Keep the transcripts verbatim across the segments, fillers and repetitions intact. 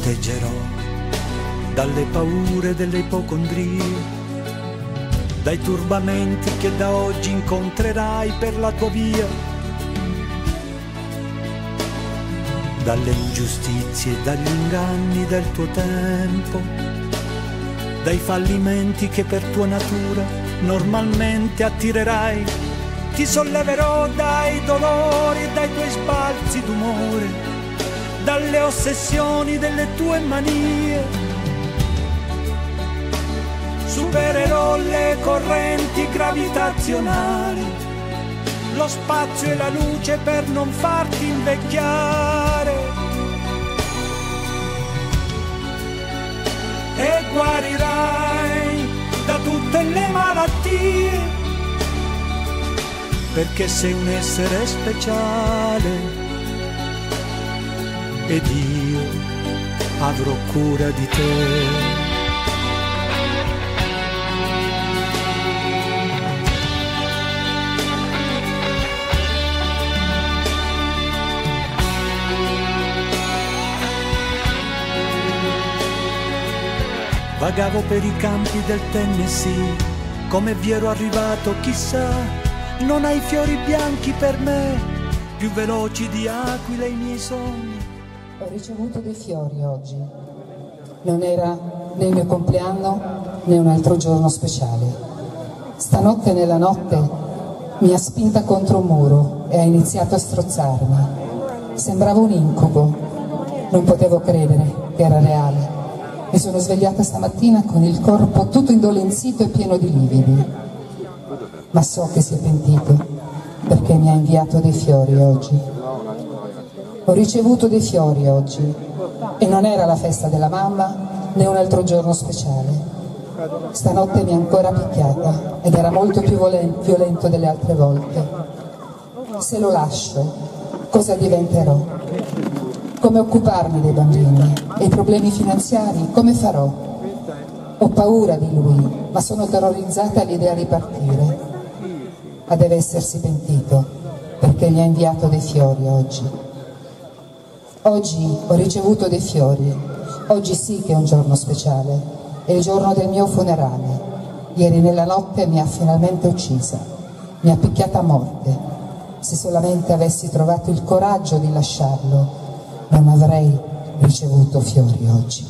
proteggerò dalle paure delle ipocondrie, dai turbamenti che da oggi incontrerai per la tua via, dalle ingiustizie e dagli inganni del tuo tempo, dai fallimenti che per tua natura normalmente attirerai. Ti solleverò dai dolori e dai tuoi sbalzi d'umore, dalle ossessioni delle tue manie. Supererò le correnti gravitazionali, lo spazio e la luce per non farti invecchiare. E guarirai da tutte le malattie, perché sei un essere speciale ed io avrò cura di te. Vagavo per i campi del Tennessee, come vi ero arrivato chissà, non hai fiori bianchi per me, più veloci di aquile i miei sogni. Ho ricevuto dei fiori oggi, non era né il mio compleanno né un altro giorno speciale. Stanotte nella notte mi ha spinta contro un muro e ha iniziato a strozzarmi. Sembrava un incubo, non potevo credere che era reale. Mi sono svegliata stamattina con il corpo tutto indolenzito e pieno di lividi, ma so che si è pentito perché mi ha inviato dei fiori oggi. Ho ricevuto dei fiori oggi e non era la festa della mamma né un altro giorno speciale. Stanotte mi ha ancora picchiata ed era molto più violento delle altre volte. Se lo lascio, cosa diventerò? Come occuparmi dei bambini? E i problemi finanziari? Come farò? Ho paura di lui, ma sono terrorizzata all'idea di partire. Ma deve essersi pentito, perché gli ha inviato dei fiori oggi. Oggi ho ricevuto dei fiori. Oggi sì che è un giorno speciale. È il giorno del mio funerale. Ieri nella notte mi ha finalmente uccisa. Mi ha picchiata a morte. Se solamente avessi trovato il coraggio di lasciarlo, non avrei ricevuto fiori oggi.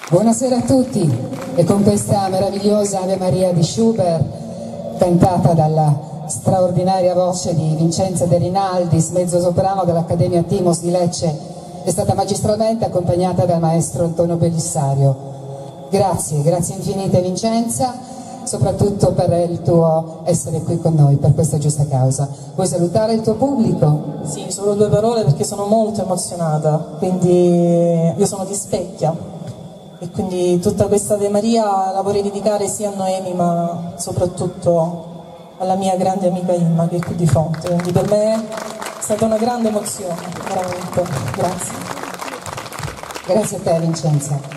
Buonasera a tutti, e con questa meravigliosa Ave Maria di Schubert, cantata dalla straordinaria voce di Vincenza De Rinaldis, mezzosoprano dell'Accademia Timos di Lecce, è stata magistralmente accompagnata dal maestro Antonio Bellissario. Grazie, grazie infinite Vincenza, soprattutto per il tuo essere qui con noi per questa giusta causa. Vuoi salutare il tuo pubblico? Sì, solo due parole perché sono molto emozionata, quindi io sono di Specchia e quindi tutta questa Ave Maria la vorrei dedicare sia a Noemi ma soprattutto alla mia grande amica Imma che è qui di fronte, quindi per me è stata una grande emozione, veramente. Grazie. Grazie a te Vincenza.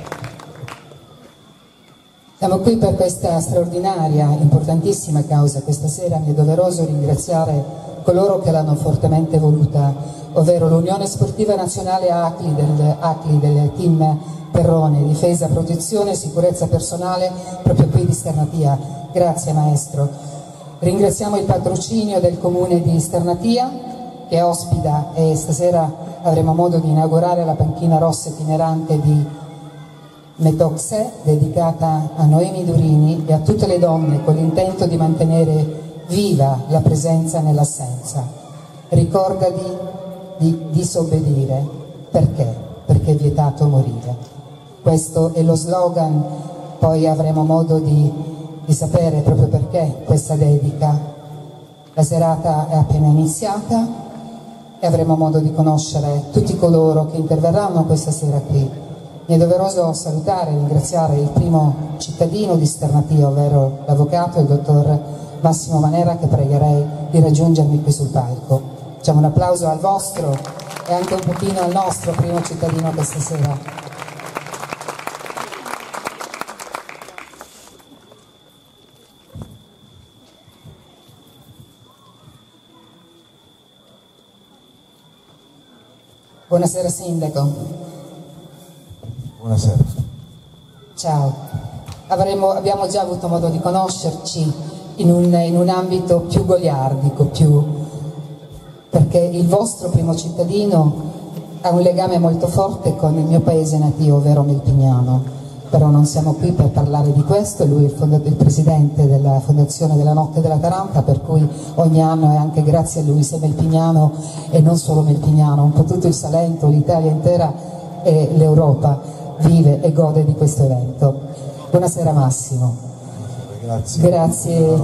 Siamo qui per questa straordinaria, importantissima causa. Questa sera mi è doveroso ringraziare coloro che l'hanno fortemente voluta, ovvero l'Unione Sportiva Nazionale A C L I del, A C L I del team Perrone, Difesa, Protezione e Sicurezza Personale, proprio qui di Sternatia. Grazie maestro. Ringraziamo il patrocinio del comune di Sternatia che ospita, e stasera avremo modo di inaugurare la panchina rossa itinerante di Metoxe, dedicata a Noemi Durini e a tutte le donne con l'intento di mantenere viva la presenza nell'assenza. Ricordati di disobbedire. Perché? Perché è vietato morire. Questo è lo slogan, poi avremo modo di, di sapere proprio perché questa dedica. La serata è appena iniziata e avremo modo di conoscere tutti coloro che interverranno questa sera qui. Mi è doveroso salutare e ringraziare il primo cittadino di Sternatia, ovvero l'avvocato, il dottor Massimo Manera, che pregherei di raggiungermi qui sul palco. Facciamo un applauso al vostro e anche un pochino al nostro primo cittadino questa sera. Buonasera Sindaco. Buonasera. Ciao. Avremo, abbiamo già avuto modo di conoscerci in un, in un ambito più goliardico, più, perché il vostro primo cittadino ha un legame molto forte con il mio paese natio, ovvero Melpignano. Però non siamo qui per parlare di questo, lui è il, fondatore, il presidente della Fondazione della Notte della Taranta, per cui ogni anno, e anche grazie a lui, se Melpignano e non solo Melpignano, un po' tutto il Salento, l'Italia intera e l'Europa vive e gode di questo evento. Buonasera Massimo. Grazie. Grazie.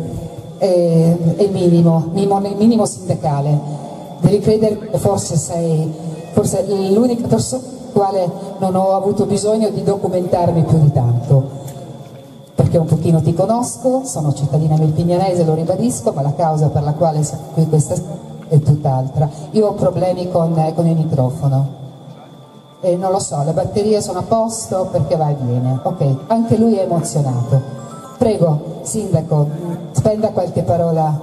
È, è il minimo, minimo, il minimo sindacale. Devi credere che forse sei forse l'unica persona con la quale non ho avuto bisogno di documentarmi più di tanto. Perché un pochino ti conosco, sono cittadina melpignanese, lo ribadisco, ma la causa per la quale siamo qui questa sera è tutt'altra. Io ho problemi con, con il microfono. E non lo so, le batterie sono a posto perché va e viene. Ok, anche lui è emozionato. Prego, Sindaco, spenda qualche parola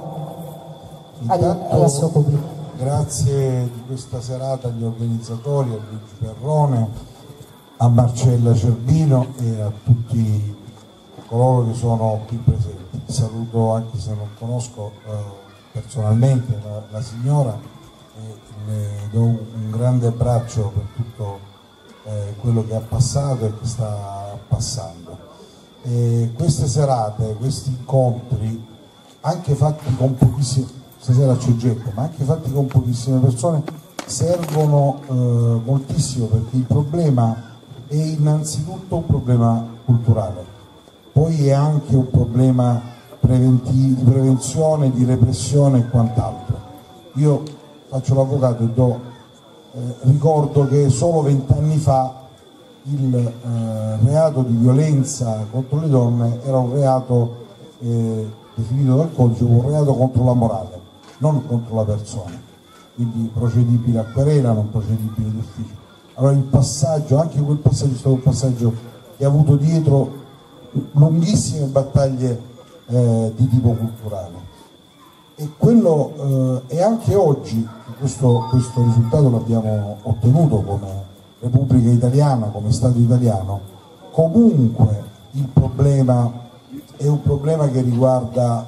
al, alla sua pubblico. Grazie di questa serata agli organizzatori, a Luigi Perrone, a Marcella Cervino e a tutti coloro che sono qui presenti. Saluto, anche se non conosco eh, personalmente la, la signora, e le do un grande abbraccio per tutto eh, quello che ha passato e che sta passando. E queste serate, questi incontri, anche fatti con pochissime, stasera c'è gente, ma anche fatti con pochissime persone, servono eh, moltissimo, perché il problema è innanzitutto un problema culturale, poi è anche un problema di prevenzione, di repressione e quant'altro. Io faccio l'avvocato e do, eh, ricordo che solo vent'anni fa il eh, reato di violenza contro le donne era un reato eh, definito dal codice un reato contro la morale, non contro la persona, quindi procedibile a querela, non procedibile d'ufficio. Allora il passaggio, anche quel passaggio è stato un passaggio che ha avuto dietro lunghissime battaglie eh, di tipo culturale, e quello eh, e anche oggi questo, questo risultato l'abbiamo ottenuto come Repubblica Italiana, come Stato italiano. Comunque il problema è un problema che riguarda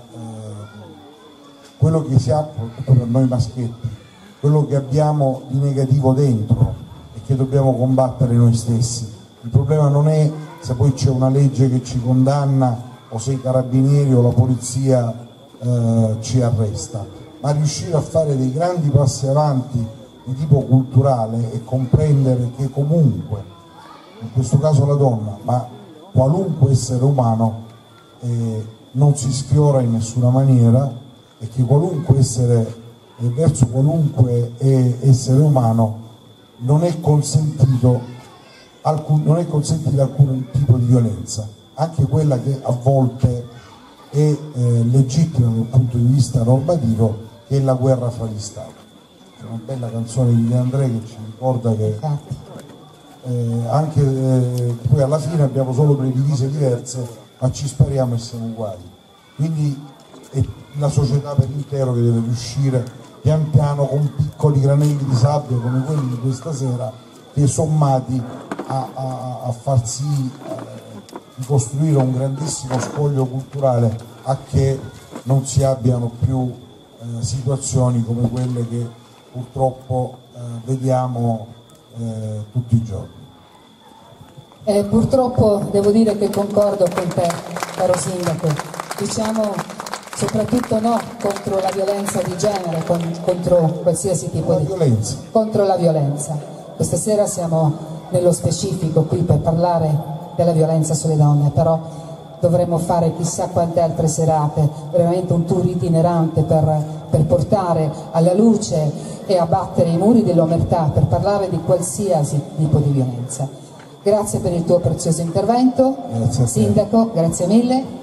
eh, quello che si ha per noi maschietti, quello che abbiamo di negativo dentro e che dobbiamo combattere noi stessi, Il problema non è se poi c'è una legge che ci condanna o se i carabinieri o la polizia eh, ci arresta, ma riuscire a fare dei grandi passi avanti di tipo culturale e comprendere che comunque, in questo caso la donna, ma qualunque essere umano eh, non si sfiora in nessuna maniera, e che qualunque essere, eh, verso qualunque eh, essere umano non è consentito alcun, non è consentito alcun tipo di violenza, anche quella che a volte è eh, legittima dal punto di vista normativo, che è la guerra fra gli Stati. C'è una bella canzone di De André che ci ricorda che eh, anche eh, poi alla fine abbiamo solo due divise diverse, ma ci spariamo e siamo uguali. Quindi è la società per intero che deve riuscire pian piano, con piccoli granelli di sabbia come quelli di questa sera, che sommati a, a, a far sì eh, di costruire un grandissimo spoglio culturale, a che non si abbiano più eh, situazioni come quelle che purtroppo eh, vediamo eh, tutti i giorni. Eh, purtroppo devo dire che concordo con te, caro Sindaco, diciamo soprattutto no contro la violenza di genere, con, contro qualsiasi tipo la di violenza. contro la violenza. Questa sera siamo nello specifico qui per parlare della violenza sulle donne, però dovremmo fare chissà quante altre serate, veramente un tour itinerante per, per portare alla luce e abbattere i muri dell'omertà, per parlare di qualsiasi tipo di violenza. Grazie per il tuo prezioso intervento, grazie Sindaco, grazie mille.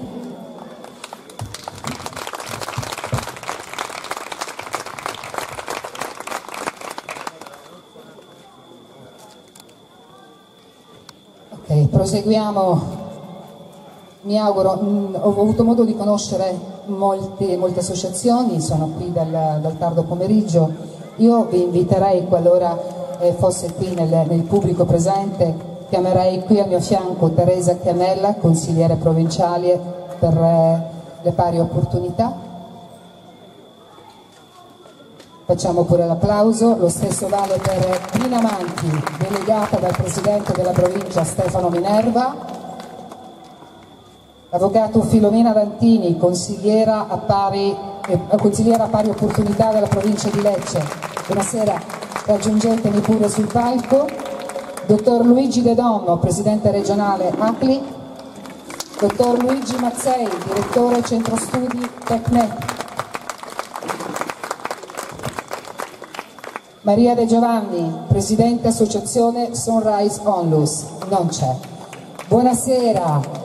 Ok, proseguiamo. Mi auguro, mh, ho avuto modo di conoscere molte, molte associazioni, sono qui dal, dal tardo pomeriggio. Io vi inviterei, qualora eh, fosse qui nel, nel pubblico presente, chiamerei qui a mio fianco Teresa Chianella, consigliere provinciale per eh, le pari opportunità. Facciamo pure l'applauso. Lo stesso vale per Pina Manti, delegata dal Presidente della Provincia Stefano Minerva. L'avvocato Filomena Dantini, consigliera a, pari, eh, consigliera a pari opportunità della provincia di Lecce. Buonasera, raggiungetemi pure sul palco. Dottor Luigi De Donno, presidente regionale A C L I. Dottor Luigi Mazzei, direttore centro studi Tecnet. Maria De Giovanni, presidente associazione Sunrise Onlus. Non c'è. Buonasera.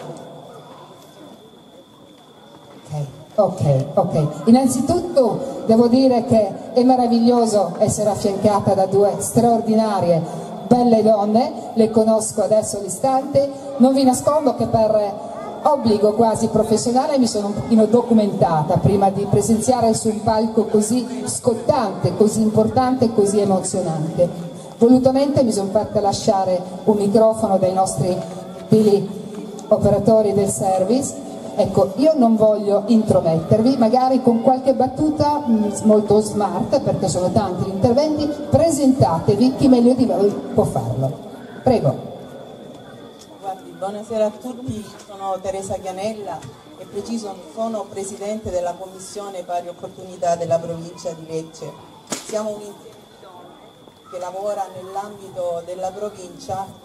Ok, ok. Innanzitutto devo dire che è meraviglioso essere affiancata da due straordinarie, belle donne, le conosco adesso all'istante. Non vi nascondo che per obbligo quasi professionale mi sono un pochino documentata prima di presenziare su un palco così scottante, così importante, così emozionante. Volutamente mi sono fatta lasciare un microfono dai nostri tele operatori del service. Ecco, io non voglio intromettervi, magari con qualche battuta mh, molto smart, perché sono tanti gli interventi. Presentatevi, chi meglio di voi può farlo. Prego. Guardi, buonasera a tutti, sono Teresa Chianella e preciso sono Presidente della Commissione Pari Opportunità della provincia di Lecce. Siamo un'istituzione che lavora nell'ambito della provincia.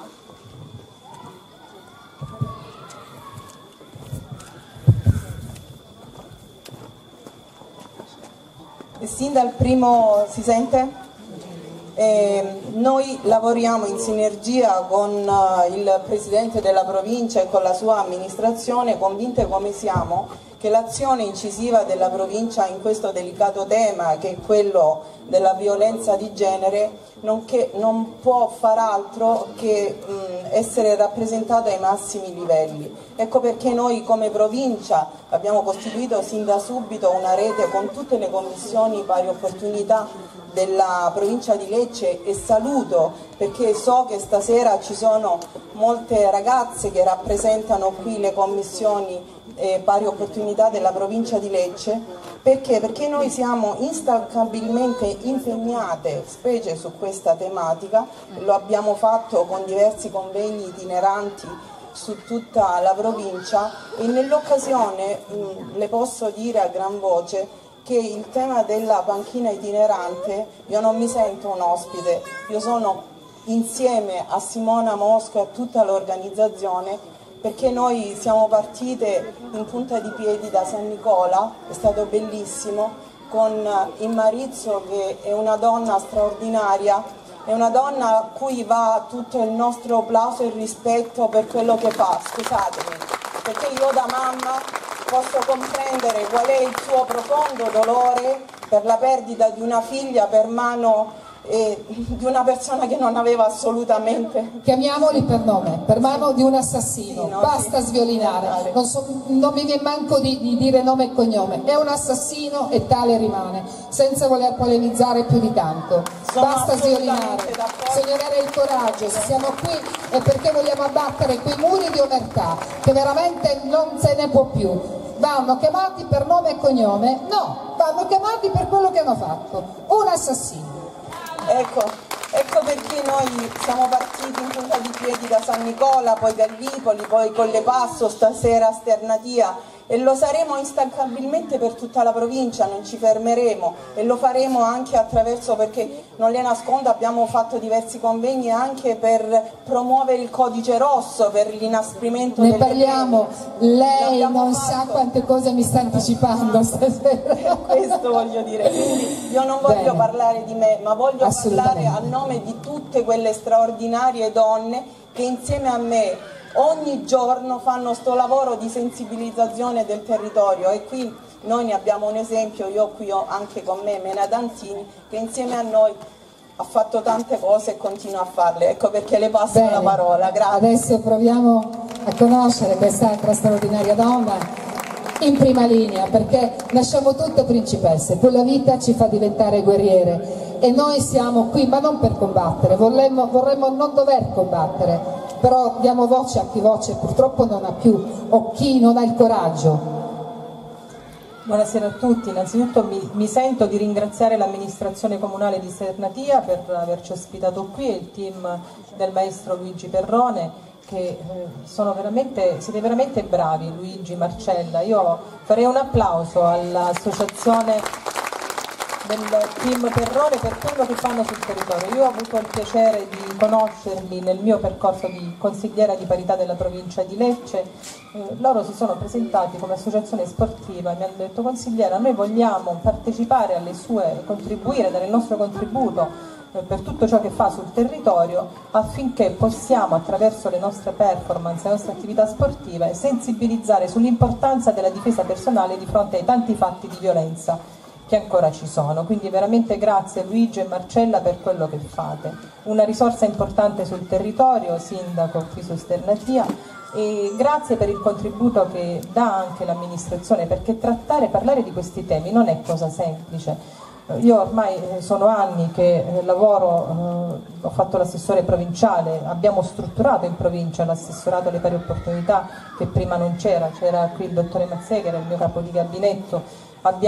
E sin dal primo, si sente? Eh, noi lavoriamo in sinergia con uh, il Presidente della provincia e con la sua amministrazione, convinte come siamo che l'azione incisiva della provincia in questo delicato tema, che è quello della violenza di genere, non, che, non può far altro che mh, essere rappresentata ai massimi livelli. Ecco perché noi come provincia abbiamo costituito sin da subito una rete con tutte le commissioni pari opportunità della provincia di Lecce, e saluto perché so che stasera ci sono molte ragazze che rappresentano qui le commissioni e pari opportunità della provincia di Lecce. Perché? Perché noi siamo instancabilmente impegnate, specie su questa tematica, lo abbiamo fatto con diversi convegni itineranti su tutta la provincia, e nell'occasione mh, le posso dire a gran voce che il tema della panchina itinerante, io non mi sento un ospite, io sono insieme a Simona Mosco e a tutta l'organizzazione, perché noi siamo partite in punta di piedi da San Nicola, è stato bellissimo, con Immarizzo che è una donna straordinaria, è una donna a cui va tutto il nostro plauso e il rispetto per quello che fa, scusatemi, perché io da mamma posso comprendere qual è il suo profondo dolore per la perdita di una figlia per mano e di una persona che non aveva assolutamente... Chiamiamoli per nome, per mano di un assassino, sì, no, basta sì, sviolinare, non, so, non mi viene manco di, di dire nome e cognome, è un assassino e tale rimane, senza voler polemizzare più di tanto. Sono basta sviolinare, bisogna avere il coraggio, se siamo qui è perché vogliamo abbattere quei muri di omertà che veramente non se ne può più. Vanno chiamati per nome e cognome? No, vanno chiamati per quello che hanno fatto, un assassino. Ecco, ecco perché noi siamo partiti in punta di piedi da San Nicola, poi Gallipoli, poi Collepasso, stasera a Sternatia, e lo saremo instancabilmente per tutta la provincia, non ci fermeremo, e lo faremo anche attraverso, perché non le nascondo, abbiamo fatto diversi convegni anche per promuovere il codice rosso, per l'inasprimento ne delle parliamo, pene. lei non fatto. sa quante cose mi sta anticipando stasera. Questo voglio dire, quindi io non voglio Bene. parlare di me, ma voglio parlare a nome di tutte quelle straordinarie donne che insieme a me ogni giorno fanno sto lavoro di sensibilizzazione del territorio, e qui noi ne abbiamo un esempio, io qui ho anche con me Mena Danzini che insieme a noi ha fatto tante cose e continua a farle, ecco perché le passo Bene. la parola. Grazie. Adesso proviamo a conoscere quest'altra straordinaria donna in prima linea, perché nasciamo tutte principesse, poi la vita ci fa diventare guerriere e noi siamo qui ma non per combattere, vorremmo, vorremmo non dover combattere, però diamo voce a chi voce purtroppo non ha più, o chi non ha il coraggio. Buonasera a tutti, innanzitutto mi, mi sento di ringraziare l'amministrazione comunale di Sternatia per averci ospitato qui e il team del maestro Luigi Perrone, che eh, sono veramente, siete veramente bravi, Luigi, Marcella. Io farei un applauso all'associazione del team Perrone per quello che fanno sul territorio. Io ho avuto il piacere di conoscerli nel mio percorso di consigliera di parità della provincia di Lecce. Eh, loro si sono presentati come associazione sportiva e mi hanno detto: consigliera, noi vogliamo partecipare alle sue, contribuire, dare il nostro contributo eh, per tutto ciò che fa sul territorio, affinché possiamo, attraverso le nostre performance, le nostre attività sportive, sensibilizzare sull'importanza della difesa personale di fronte ai tanti fatti di violenza che ancora ci sono. Quindi veramente grazie Luigi e Marcella per quello che fate. Una risorsa importante sul territorio, sindaco qui su Sternatia, e grazie per il contributo che dà anche l'amministrazione, perché trattare e parlare di questi temi non è cosa semplice. Io ormai sono anni che lavoro, eh, ho fatto l'assessore provinciale, abbiamo strutturato in provincia l'assessorato alle pari opportunità che prima non c'era, c'era qui il dottore Mazzè che era il mio capo di gabinetto.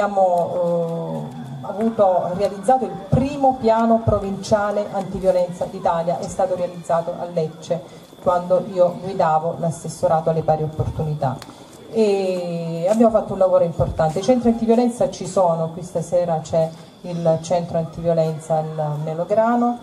Abbiamo eh, avuto, realizzato il primo piano provinciale antiviolenza d'Italia, è stato realizzato a Lecce quando io guidavo l'assessorato alle pari opportunità, e abbiamo fatto un lavoro importante. I centri antiviolenza ci sono, qui stasera c'è il centro antiviolenza al Melograno,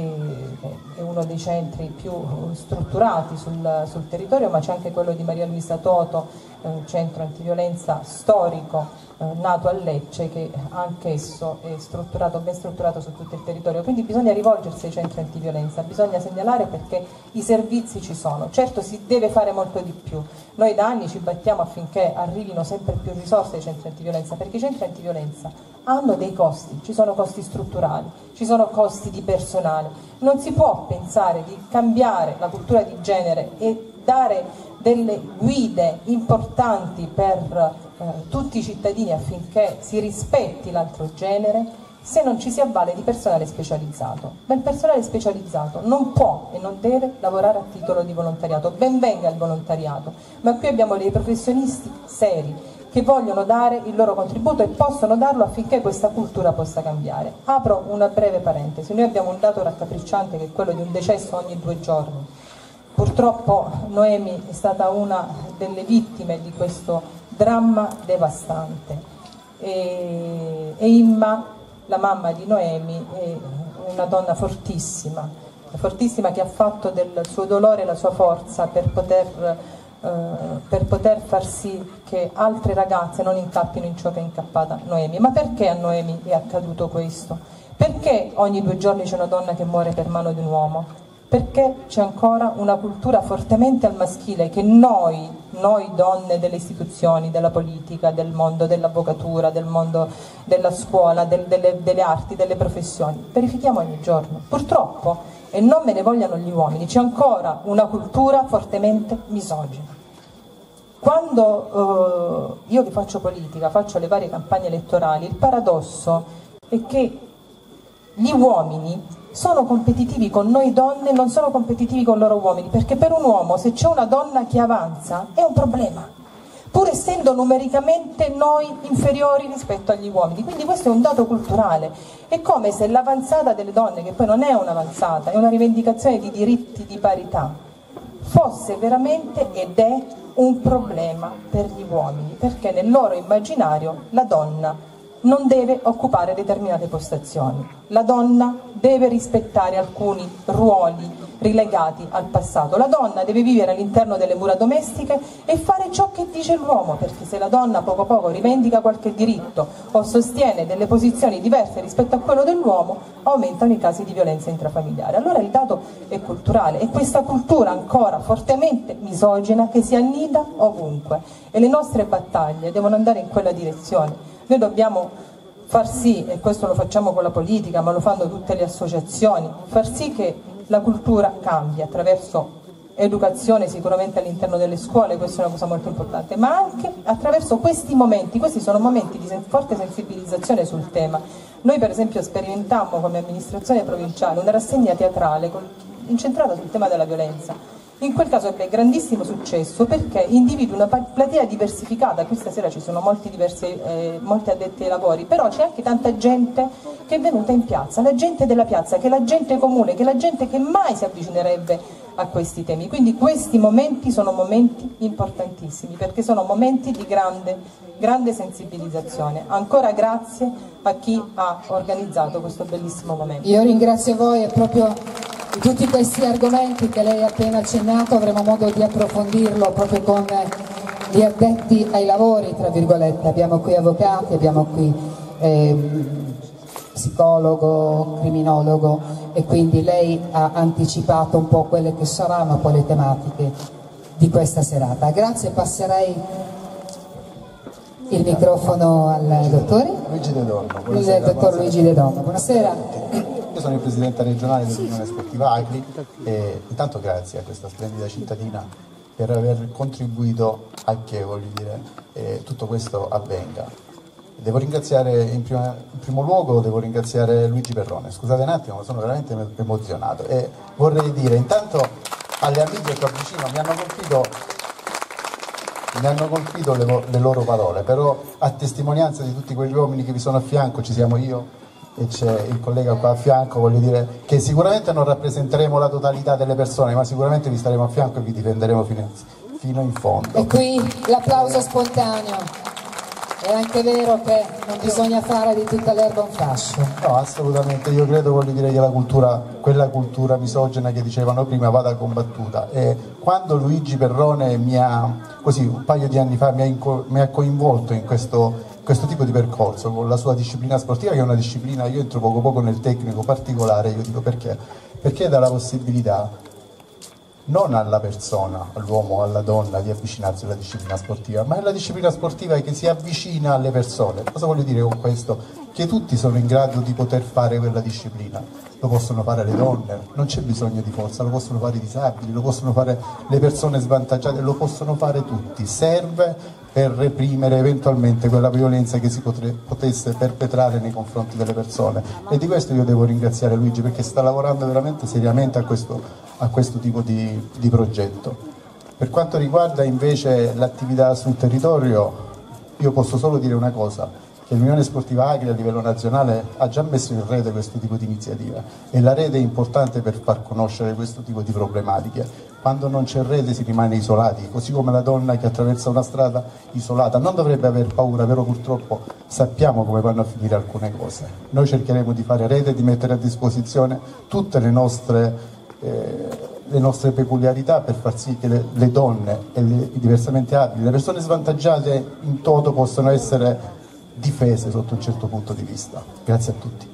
è uno dei centri più strutturati sul, sul territorio, ma c'è anche quello di Maria Luisa Toto, eh, centro antiviolenza storico eh, nato a Lecce, che anch'esso è strutturato, ben strutturato su tutto il territorio. Quindi bisogna rivolgersi ai centri antiviolenza, bisogna segnalare, perché i servizi ci sono. Certo, si deve fare molto di più. Noi da anni ci battiamo affinché arrivino sempre più risorse ai centri antiviolenza, perché i centri antiviolenza hanno dei costi, ci sono costi strutturali, ci sono costi di personale. Non si può pensare di cambiare la cultura di genere e dare delle guide importanti per eh, tutti i cittadini affinché si rispetti l'altro genere se non ci si avvale di personale specializzato. Ma il personale specializzato non può e non deve lavorare a titolo di volontariato. Ben venga il volontariato, ma qui abbiamo dei professionisti seri che vogliono dare il loro contributo e possono darlo affinché questa cultura possa cambiare. Apro una breve parentesi: noi abbiamo un dato raccapricciante che è quello di un decesso ogni due giorni. Purtroppo Noemi è stata una delle vittime di questo dramma devastante e, e Imma, la mamma di Noemi, è una donna fortissima, fortissima che ha fatto del suo dolore la sua forza per poter, eh, per poter far sì che altre ragazze non incappino in ciò che è incappata Noemi. Ma perché a Noemi è accaduto questo? Perché ogni due giorni c'è una donna che muore per mano di un uomo? Perché c'è ancora una cultura fortemente al maschile che noi, noi donne delle istituzioni, della politica, del mondo dell'avvocatura, del mondo della scuola, del, delle, delle arti, delle professioni, verifichiamo ogni giorno. Purtroppo, e non me ne vogliano gli uomini, c'è ancora una cultura fortemente misogina. Quando eh, io che faccio politica, faccio le varie campagne elettorali, il paradosso è che gli uomini sono competitivi con noi donne, non sono competitivi con loro uomini, perché per un uomo se c'è una donna che avanza è un problema, pur essendo numericamente noi inferiori rispetto agli uomini. Quindi questo è un dato culturale. È come se l'avanzata delle donne, che poi non è un'avanzata, è una rivendicazione di diritti di parità, fosse veramente ed è un problema per gli uomini, perché nel loro immaginario la donna non deve occupare determinate postazioni, la donna deve rispettare alcuni ruoli rilegati al passato, la donna deve vivere all'interno delle mura domestiche e fare ciò che dice l'uomo, perché se la donna poco poco rivendica qualche diritto o sostiene delle posizioni diverse rispetto a quello dell'uomo, aumentano i casi di violenza intrafamiliare. Allora il dato è culturale, è questa cultura ancora fortemente misogina che si annida ovunque e le nostre battaglie devono andare in quella direzione. Noi dobbiamo far sì, e questo lo facciamo con la politica, ma lo fanno tutte le associazioni, far sì che la cultura cambi attraverso educazione sicuramente all'interno delle scuole, questa è una cosa molto importante, ma anche attraverso questi momenti. Questi sono momenti di forte sensibilizzazione sul tema. Noi per esempio sperimentammo come amministrazione provinciale una rassegna teatrale incentrata sul tema della violenza. In quel caso ebbe grandissimo successo perché individua una platea diversificata. Qui stasera ci sono molti, diversi, eh, molti addetti ai lavori, però c'è anche tanta gente che è venuta in piazza, la gente della piazza, che è la gente comune, che è la gente che mai si avvicinerebbe a questi temi. Quindi questi momenti sono momenti importantissimi perché sono momenti di grande, grande sensibilizzazione. Ancora grazie a chi ha organizzato questo bellissimo momento. Io ringrazio voi e proprio di tutti questi argomenti che lei ha appena accennato avremo modo di approfondirlo proprio con gli addetti ai lavori, tra virgolette. Abbiamo qui avvocati, abbiamo qui eh, psicologo, criminologo, e quindi lei ha anticipato un po' quelle che saranno poi le tematiche di questa serata. Grazie, passerei il microfono al dottore Luigi De Donno. Il dottor Luigi De Donno. Buonasera. Io sono il presidente regionale dell'Unione Sportiva Acri e intanto grazie a questa splendida cittadina per aver contribuito a che, voglio dire, eh, tutto questo avvenga. Devo ringraziare in, prima, in primo luogo devo ringraziare Luigi Perrone. Scusate un attimo, ma sono veramente emozionato e vorrei dire intanto alle amiche che ho vicino, mi hanno colpito mi hanno colpito le, le loro parole, però a testimonianza di tutti quegli uomini che vi sono a fianco, ci siamo io e c'è il collega qua a fianco, voglio dire che sicuramente non rappresenteremo la totalità delle persone, ma sicuramente vi staremo a fianco e vi difenderemo fino in, fino in fondo. E qui l'applauso spontaneo. È anche vero che non bisogna fare di tutta l'erba un fascio. No, assolutamente, io credo, voglio dire, che la cultura, quella cultura misogina che dicevano prima vada combattuta. E quando Luigi Perrone mi ha, così un paio di anni fa, mi ha, inco, mi ha coinvolto in questo, questo tipo di percorso, con la sua disciplina sportiva, che è una disciplina, io entro poco poco nel tecnico particolare, io dico perché? Perché dà la possibilità non alla persona, all'uomo o alla donna di avvicinarsi alla disciplina sportiva, ma è la disciplina sportiva che si avvicina alle persone. Cosa voglio dire con questo? Che tutti sono in grado di poter fare quella disciplina. Lo possono fare le donne, non c'è bisogno di forza, lo possono fare i disabili, lo possono fare le persone svantaggiate, lo possono fare tutti. Serve per reprimere eventualmente quella violenza che si potre, potesse perpetrare nei confronti delle persone. E di questo io devo ringraziare Luigi, perché sta lavorando veramente seriamente a questo, a questo tipo di, di progetto. Per quanto riguarda invece l'attività sul territorio, io posso solo dire una cosa, che l'Unione Sportiva Agri a livello nazionale ha già messo in rete questo tipo di iniziativa, e la rete è importante per far conoscere questo tipo di problematiche. Quando non c'è rete si rimane isolati, così come la donna che attraversa una strada isolata non dovrebbe aver paura, però purtroppo sappiamo come vanno a finire alcune cose. Noi cercheremo di fare rete e di mettere a disposizione tutte le nostre, eh, le nostre peculiarità per far sì che le, le donne e le, i diversamente abili, le persone svantaggiate in toto possano essere difese sotto un certo punto di vista. Grazie a tutti.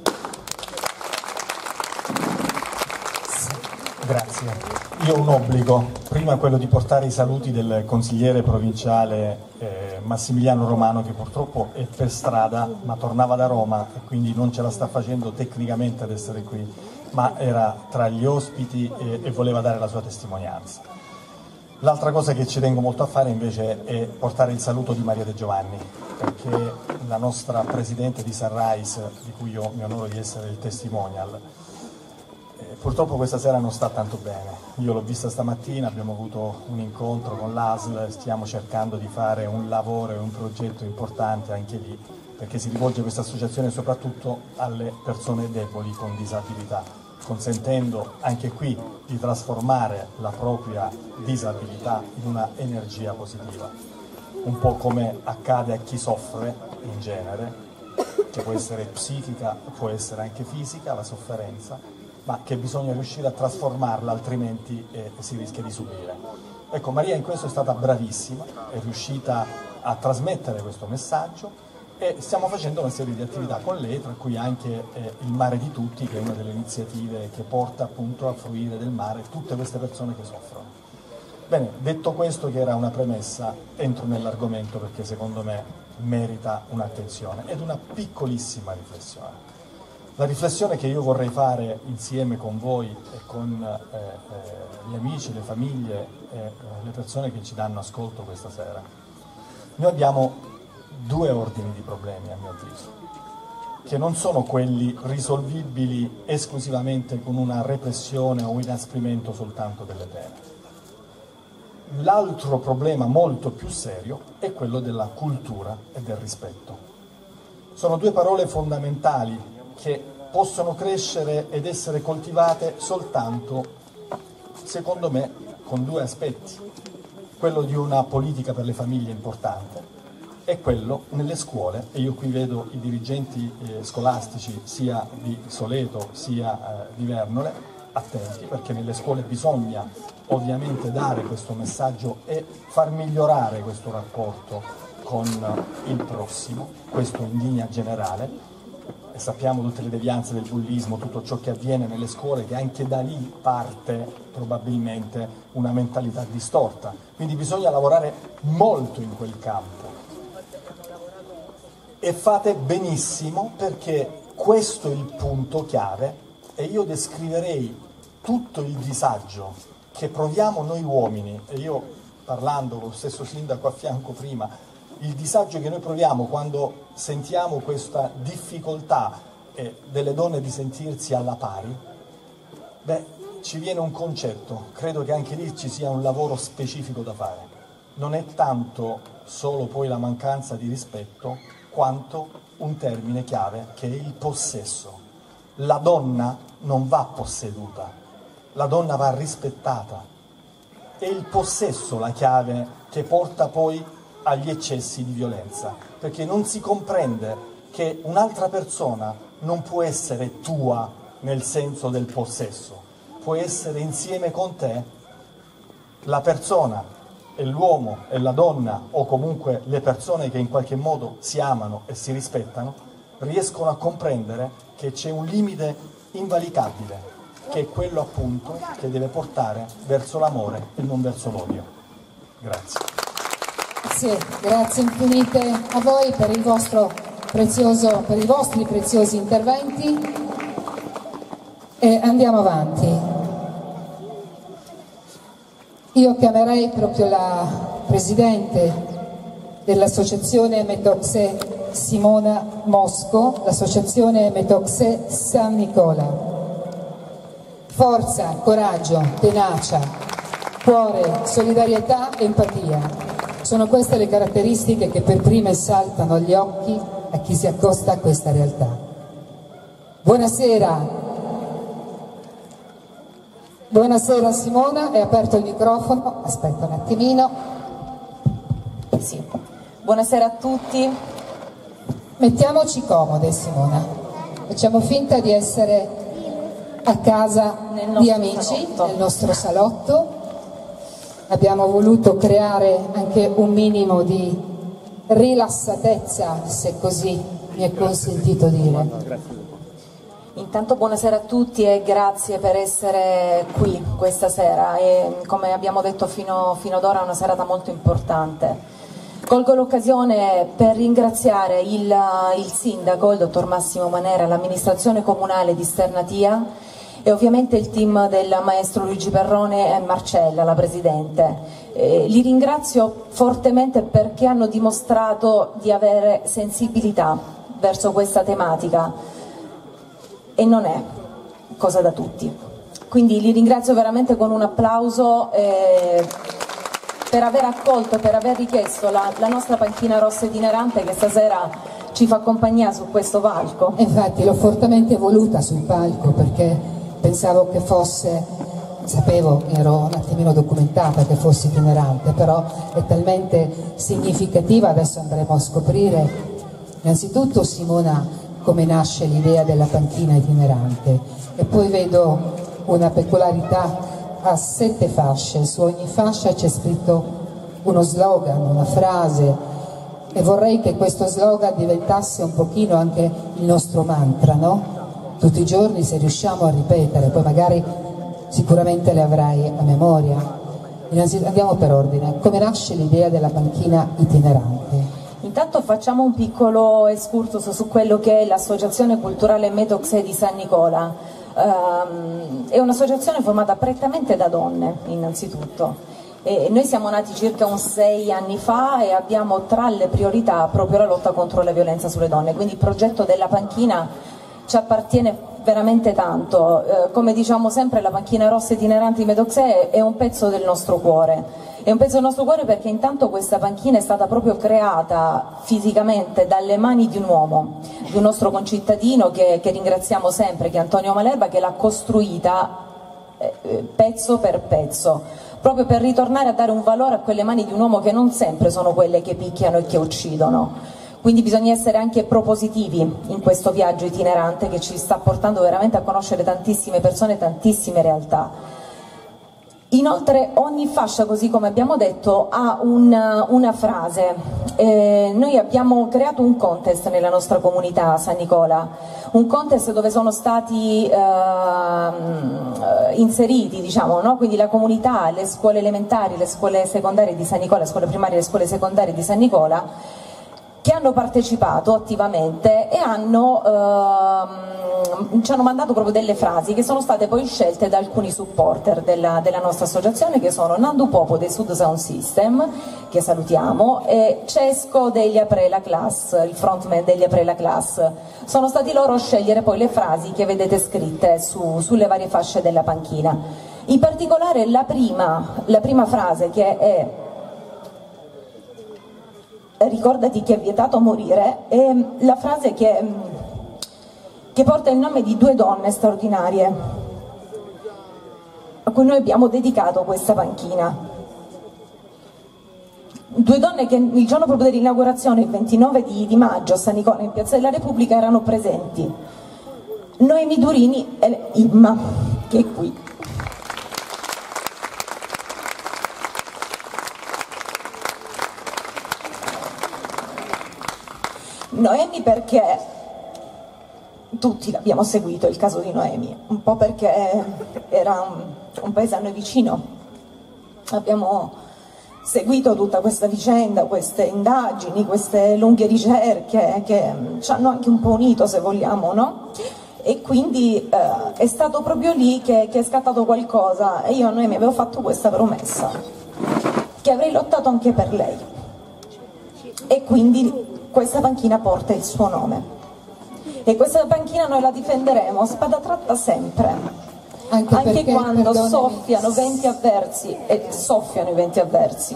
Grazie. Io ho un obbligo, prima quello di portare i saluti del consigliere provinciale eh, Massimiliano Romano, che purtroppo è per strada, ma tornava da Roma e quindi non ce la sta facendo tecnicamente ad essere qui, ma era tra gli ospiti e, e voleva dare la sua testimonianza. L'altra cosa che ci tengo molto a fare invece è portare il saluto di Maria De Giovanni, perché la nostra presidente di Sunrise, di cui io mi onoro di essere il testimonial, eh, purtroppo questa sera non sta tanto bene. Io l'ho vista stamattina, abbiamo avuto un incontro con l'A S L, stiamo cercando di fare un lavoro e un progetto importante anche lì, perché si rivolge questa associazione soprattutto alle persone deboli con disabilità, consentendo anche qui di trasformare la propria disabilità in una energia positiva, un po' come accade a chi soffre in genere, che può essere psichica, può essere anche fisica, la sofferenza, ma che bisogna riuscire a trasformarla, altrimenti eh, si rischia di subire. Ecco, Maria in questo è stata bravissima, è riuscita a trasmettere questo messaggio, e stiamo facendo una serie di attività con lei, tra cui anche eh, il Mare di Tutti, che è una delle iniziative che porta appunto a fruire del mare tutte queste persone che soffrono. Bene, detto questo, che era una premessa, entro nell'argomento perché secondo me merita un'attenzione ed una piccolissima riflessione. La riflessione che io vorrei fare insieme con voi e con eh, eh, gli amici, le famiglie e eh, le persone che ci danno ascolto questa sera. Noi abbiamo due ordini di problemi, a mio avviso, che non sono quelli risolvibili esclusivamente con una repressione o un inasprimento soltanto delle pene. L'altro problema molto più serio è quello della cultura e del rispetto. Sono due parole fondamentali che possono crescere ed essere coltivate soltanto, secondo me, con due aspetti: quello di una politica per le famiglie importante e quello nelle scuole, e io qui vedo i dirigenti eh, scolastici sia di Soleto sia eh, di Vernole attenti, perché nelle scuole bisogna ovviamente dare questo messaggio e far migliorare questo rapporto con il prossimo, questo in linea generale. E sappiamo tutte le devianze del bullismo, tutto ciò che avviene nelle scuole, che anche da lì parte probabilmente una mentalità distorta, quindi bisogna lavorare molto in quel campo. E fate benissimo, perché questo è il punto chiave, e io descriverei tutto il disagio che proviamo noi uomini, e io parlando con lo stesso sindaco a fianco prima, il disagio che noi proviamo quando sentiamo questa difficoltà eh, delle donne di sentirsi alla pari, beh, ci viene un concetto, credo che anche lì ci sia un lavoro specifico da fare. Non è tanto solo poi la mancanza di rispetto, quanto un termine chiave che è il possesso. La donna non va posseduta, la donna va rispettata. È il possesso la chiave che porta poi agli eccessi di violenza, perché non si comprende che un'altra persona non può essere tua nel senso del possesso, può essere insieme con te la persona, e l'uomo e la donna, o comunque le persone che in qualche modo si amano e si rispettano, riescono a comprendere che c'è un limite invalicabile che è quello appunto che deve portare verso l'amore e non verso l'odio. Grazie. Grazie, grazie infinite a voi per il vostro prezioso, per i vostri preziosi interventi e andiamo avanti. Io chiamerei proprio la Presidente dell'Associazione Metoxe Simona Mosco, l'Associazione Metoxe San Nicola. Forza, coraggio, tenacia, cuore, solidarietà, empatia. Sono queste le caratteristiche che per prime saltano agli occhi a chi si accosta a questa realtà. Buonasera. Buonasera Simona, è aperto il microfono. Aspetta un attimino. Sì. Buonasera a tutti. Mettiamoci comode Simona. Facciamo finta di essere a casa di amici, salotto. Nel nostro salotto. Abbiamo voluto creare anche un minimo di rilassatezza, se così mi è consentito dire. Intanto buonasera a tutti e grazie per essere qui questa sera e come abbiamo detto fino, fino ad ora è una serata molto importante. Colgo l'occasione per ringraziare il, il sindaco, il dottor Massimo Manera, l'amministrazione comunale di Sternatia e ovviamente il team del maestro Luigi Perrone e Marcella, la Presidente. Eh, li ringrazio fortemente perché hanno dimostrato di avere sensibilità verso questa tematica e non è cosa da tutti. Quindi li ringrazio veramente con un applauso eh, per aver accolto, per aver richiesto la, la nostra panchina rossa itinerante che stasera ci fa compagnia su questo palco. Infatti l'ho fortemente voluta sul palco perché pensavo che fosse, sapevo, ero un attimino documentata che fosse itinerante, però è talmente significativa, adesso andremo a scoprire innanzitutto Simona come nasce l'idea della panchina itinerante e poi vedo una peculiarità a sette fasce, su ogni fascia c'è scritto uno slogan, una frase e vorrei che questo slogan diventasse un pochino anche il nostro mantra, no? Tutti i giorni se riusciamo a ripetere, poi magari sicuramente le avrai a memoria. Innanzitutto andiamo per ordine, come nasce l'idea della panchina itinerante? Intanto facciamo un piccolo excursus su quello che è l'Associazione Culturale Metoxe di San Nicola. Um, è un'associazione formata prettamente da donne innanzitutto. E noi siamo nati circa un sei anni fa e abbiamo tra le priorità proprio la lotta contro la violenza sulle donne, quindi il progetto della panchina ci appartiene veramente tanto. Eh, come diciamo sempre, la panchina rossa itinerante di Metoxe è un pezzo del nostro cuore, è un pezzo del nostro cuore perché intanto questa panchina è stata proprio creata fisicamente dalle mani di un uomo, di un nostro concittadino che, che ringraziamo sempre, che è Antonio Malerba, che l'ha costruita eh, pezzo per pezzo, proprio per ritornare a dare un valore a quelle mani di un uomo che non sempre sono quelle che picchiano e che uccidono. Quindi bisogna essere anche propositivi in questo viaggio itinerante che ci sta portando veramente a conoscere tantissime persone, tantissime realtà. Inoltre ogni fascia, così come abbiamo detto, ha una, una frase. Eh, noi abbiamo creato un contest nella nostra comunità San Nicola, un contest dove sono stati eh, inseriti, diciamo, no? Quindi la comunità, le scuole elementari, le scuole secondarie di San Nicola, le scuole primarie e le scuole secondarie di San Nicola, che hanno partecipato attivamente e hanno, ehm, ci hanno mandato proprio delle frasi che sono state poi scelte da alcuni supporter della, della nostra associazione, che sono Nandu Popo dei Sud Sound System, che salutiamo, e Cesco degli Aprela Class, il frontman degli Aprela Class. Sono stati loro a scegliere poi le frasi che vedete scritte su, sulle varie fasce della panchina. In particolare la prima, la prima frase, che è "Ricordati che è vietato morire", è la frase che, che porta il nome di due donne straordinarie a cui noi abbiamo dedicato questa panchina. Due donne che il giorno proprio dell'inaugurazione, il ventinove di, di maggio a San Nicola in Piazza della Repubblica, erano presenti. Noemi Durini e Imma, che è qui. Noemi perché tutti l'abbiamo seguito il caso di Noemi, un po' perché era un, un paese a noi vicino, abbiamo seguito tutta questa vicenda, queste indagini, queste lunghe ricerche che ci hanno anche un po' unito, se vogliamo, no? E quindi eh, è stato proprio lì che, che è scattato qualcosa, e io a Noemi avevo fatto questa promessa, che avrei lottato anche per lei, e quindi questa panchina porta il suo nome. E questa panchina noi la difenderemo, spada tratta sempre, anche, anche perché, quando perdonami, soffiano venti avversi, e soffiano i venti avversi.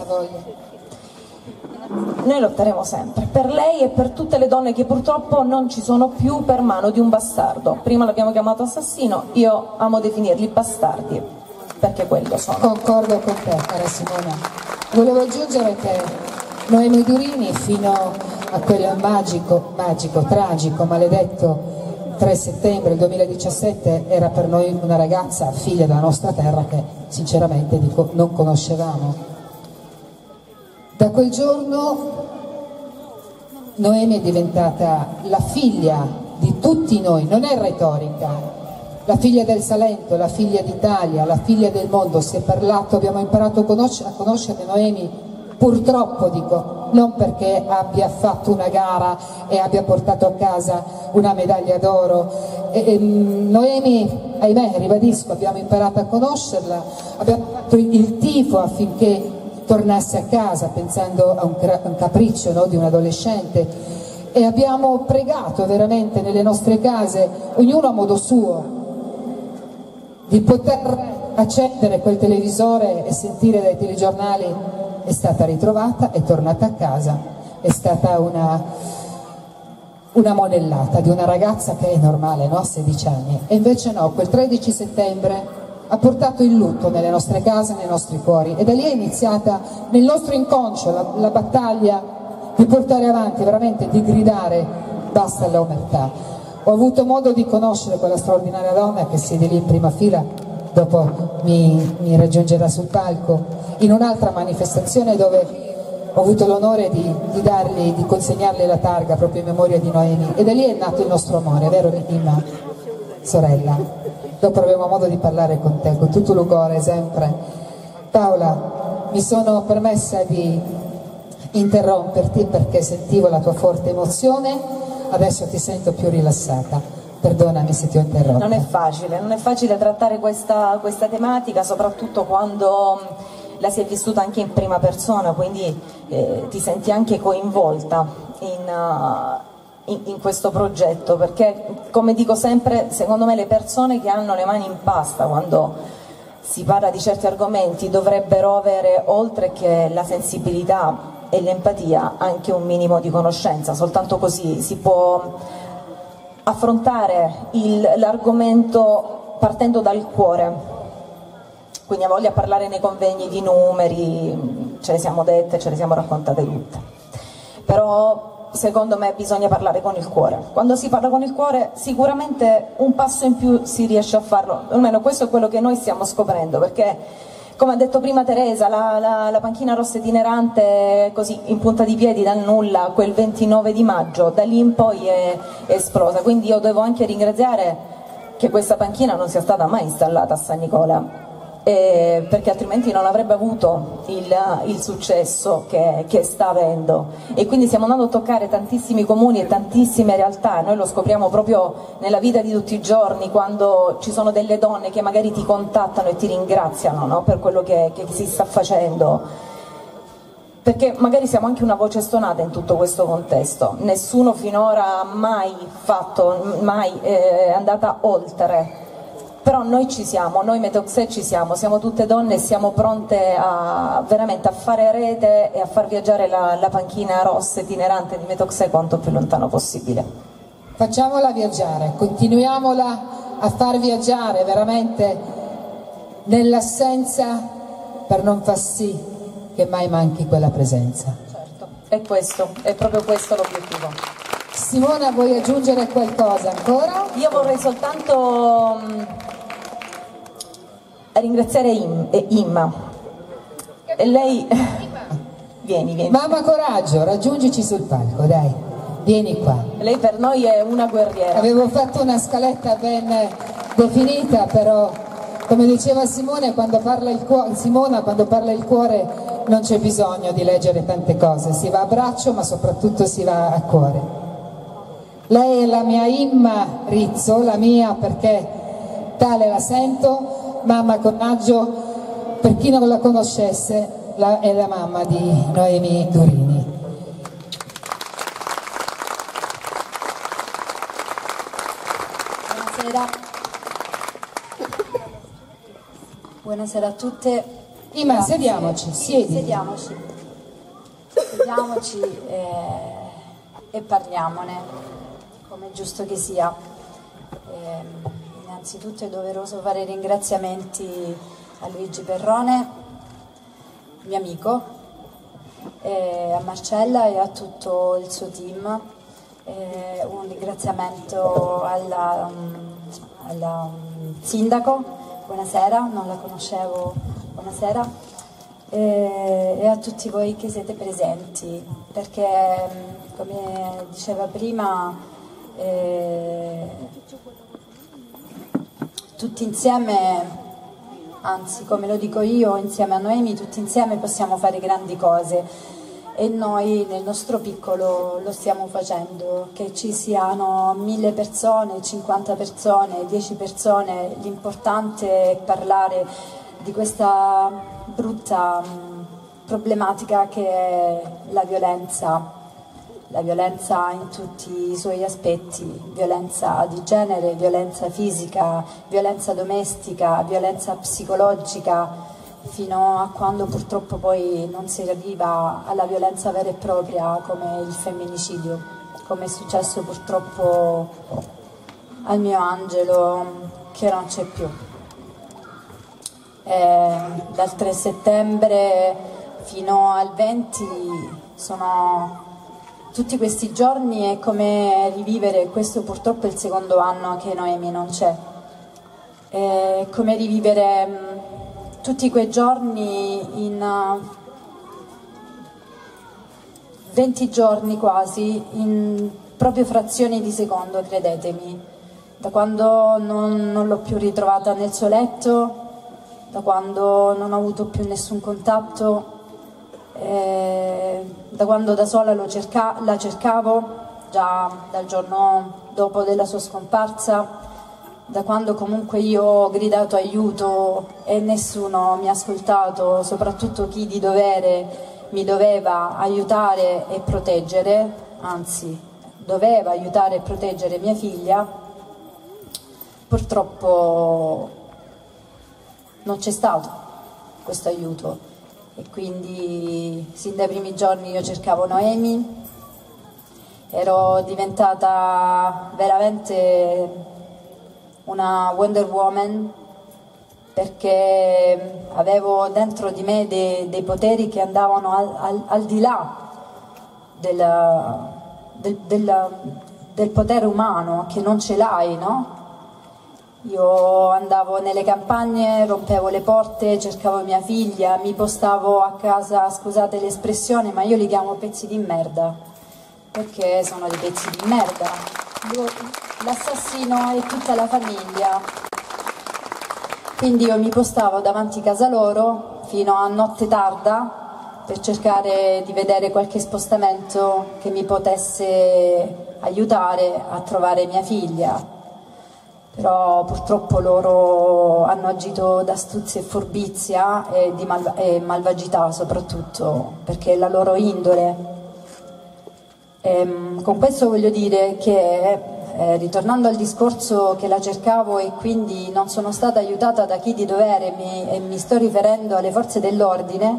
Noi lotteremo sempre, per lei e per tutte le donne che purtroppo non ci sono più per mano di un bastardo. Prima l'abbiamo chiamato assassino, io amo definirli bastardi, perché quello sono. Concordo con te, cara Simona. Volevo aggiungere che Noemi Durini, fino a quel magico, magico, tragico, maledetto tre settembre duemiladiciassette, era per noi una ragazza figlia della nostra terra che sinceramente dico non conoscevamo. Da quel giorno Noemi è diventata la figlia di tutti noi, non è retorica, la figlia del Salento, la figlia d'Italia, la figlia del mondo. Si è parlato, abbiamo imparato a conoscere, a conoscere Noemi, purtroppo dico, non perché abbia fatto una gara e abbia portato a casa una medaglia d'oro. E, e, Noemi, ahimè, ribadisco, abbiamo imparato a conoscerla, abbiamo fatto il tifo affinché tornasse a casa, pensando a un, un capriccio, no, di un adolescente, e abbiamo pregato veramente nelle nostre case, ognuno a modo suo, di poter accendere quel televisore e sentire dai telegiornali. È stata ritrovata, è tornata a casa, è stata una, una monellata di una ragazza che è normale, no? A sedici anni, e invece no, quel tredici settembre ha portato il lutto nelle nostre case, nei nostri cuori, e da lì è iniziata nel nostro inconscio la, la battaglia di portare avanti, veramente di gridare basta all'omertà. Ho avuto modo di conoscere quella straordinaria donna che siede lì in prima fila, dopo mi, mi raggiungerà sul palco, in un'altra manifestazione dove ho avuto l'onore di, di, dargli, di consegnarle la targa proprio in memoria di Noemi, e da lì è nato il nostro amore, vero Imma, sorella? Dopo avremo modo di parlare con te, con tutto l'ugore, sempre. Paola, mi sono permessa di interromperti perché sentivo la tua forte emozione, adesso ti sento più rilassata. Perdonami se ti ho interrotto. Non è facile, non è facile trattare questa, questa tematica, soprattutto quando la si è vissuta anche in prima persona, quindi eh, ti senti anche coinvolta in, uh, in, in questo progetto, perché come dico sempre, secondo me le persone che hanno le mani in pasta quando si parla di certi argomenti dovrebbero avere, oltre che la sensibilità e l'empatia, anche un minimo di conoscenza. Soltanto così si può affrontare l'argomento partendo dal cuore. Quindi a voglia parlare nei convegni di numeri, ce le siamo dette, ce le siamo raccontate tutte, però secondo me bisogna parlare con il cuore. Quando si parla con il cuore sicuramente un passo in più si riesce a farlo, almeno questo è quello che noi stiamo scoprendo, perché come ha detto prima Teresa, la, la, la panchina rossa itinerante così in punta di piedi dal nulla quel ventinove di maggio, da lì in poi è, è esplosa. Quindi io devo anche ringraziare che questa panchina non sia stata mai installata a San Nicola, Eh, perché altrimenti non avrebbe avuto il, il successo che, che sta avendo, e quindi stiamo andando a toccare tantissimi comuni e tantissime realtà. Noi lo scopriamo proprio nella vita di tutti i giorni, quando ci sono delle donne che magari ti contattano e ti ringraziano, no? Per quello che, che si sta facendo, perché magari siamo anche una voce stonata in tutto questo contesto. Nessuno finora ha mai fatto, mai eh, è andata oltre. Però noi ci siamo, noi Metoxé ci siamo, siamo tutte donne e siamo pronte a veramente a fare rete e a far viaggiare la, la panchina rossa itinerante di Metoxé quanto più lontano possibile. Facciamola viaggiare, continuiamola a far viaggiare veramente nell'assenza, per non far sì che mai manchi quella presenza. Certo, è questo, è proprio questo l'obiettivo. Simona, vuoi aggiungere qualcosa ancora? Io vorrei soltanto mh, ringraziare Im, eh, Imma. E lei... vieni, vieni. Mamma coraggio, raggiungici sul palco, dai. vieni qua. Lei per noi è una guerriera. Avevo fatto una scaletta ben definita, però come diceva Simone, quando parla il cuore, Simona, quando parla il cuore non c'è bisogno di leggere tante cose, si va a braccio ma soprattutto si va a cuore. Lei è la mia Imma Rizzo, la mia perché tale la sento, mamma Connaggio, per chi non la conoscesse, la, è la mamma di Noemi Durini. Buonasera. Buonasera a tutte. Ima, sediamoci, siedi. Sediamoci, sediamoci e, e parliamone, come è giusto che sia. E, innanzitutto è doveroso fare ringraziamenti a Luigi Perrone, mio amico, e a Marcella e a tutto il suo team. E un ringraziamento alla, alla sindaco. Buonasera, non la conoscevo, buonasera, e, e a tutti voi che siete presenti, perché come diceva prima, eh, tutti insieme, anzi come lo dico io, insieme a Noemi, tutti insieme possiamo fare grandi cose. E noi nel nostro piccolo lo stiamo facendo, che ci siano mille persone, cinquanta persone, dieci persone, l'importante è parlare di questa brutta mh, problematica che è la violenza, la violenza in tutti i suoi aspetti, violenza di genere, violenza fisica, violenza domestica, violenza psicologica, fino a quando purtroppo poi non si arriva alla violenza vera e propria come il femminicidio, come è successo purtroppo al mio Angelo che non c'è più. E dal tre settembre fino al venti sono tutti questi giorni, è come rivivere, questo purtroppo è il secondo anno che Noemi non c'è, è come rivivere tutti quei giorni in venti giorni quasi, in proprio frazioni di secondo, credetemi, da quando non, non l'ho più ritrovata nel suo letto, da quando non ho avuto più nessun contatto, eh, da quando da sola lo cerca, la cercavo, già dal giorno dopo della sua scomparsa, da quando comunque io ho gridato aiuto e nessuno mi ha ascoltato, soprattutto chi di dovere mi doveva aiutare e proteggere, anzi doveva aiutare e proteggere mia figlia, purtroppo non c'è stato questo aiuto e quindi sin dai primi giorni io cercavo Noemi, ero diventata veramente una Wonder Woman perché avevo dentro di me dei, dei poteri che andavano al, al, al di là del, del, del, del potere umano, che non ce l'hai, no? Io andavo nelle campagne, rompevo le porte, cercavo mia figlia, mi postavo a casa, scusate l'espressione, ma io li chiamo pezzi di merda, perché sono dei pezzi di merda. L'assassino è tutta la famiglia, quindi io mi postavo davanti a casa loro fino a notte tarda per cercare di vedere qualche spostamento che mi potesse aiutare a trovare mia figlia, però purtroppo loro hanno agito d'astuzia e furbizia e di mal e malvagità soprattutto, perché è la loro indole. E, con questo voglio dire che Eh, ritornando al discorso che la cercavo e quindi non sono stata aiutata da chi di dovere mi, e mi sto riferendo alle forze dell'ordine,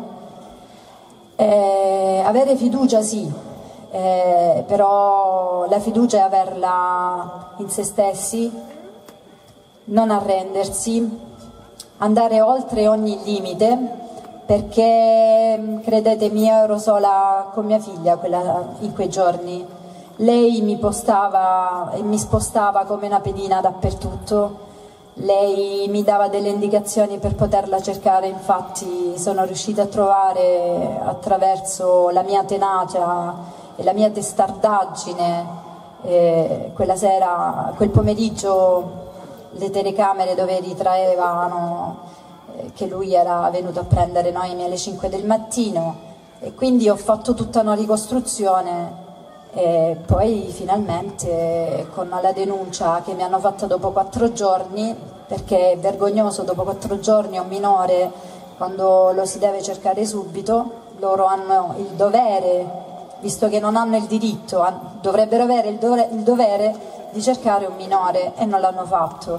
eh, avere fiducia sì, eh, però la fiducia è averla in se stessi, non arrendersi, andare oltre ogni limite, perché credetemi ero sola con mia figlia quella, in quei giorni. Lei mi postava e mi spostava come una pedina dappertutto, lei mi dava delle indicazioni per poterla cercare, infatti sono riuscita a trovare attraverso la mia tenacia e la mia testardaggine, eh, quella sera, quel pomeriggio le telecamere dove ritraevano eh, che lui era venuto a prendere Noemi alle cinque del mattino, e quindi ho fatto tutta una ricostruzione. E poi finalmente con la denuncia che mi hanno fatta dopo quattro giorni, perché è vergognoso dopo quattro giorni un minore, quando lo si deve cercare subito, loro hanno il dovere, visto che non hanno il diritto, dovrebbero avere il dovere, il dovere di cercare un minore, e non l'hanno fatto.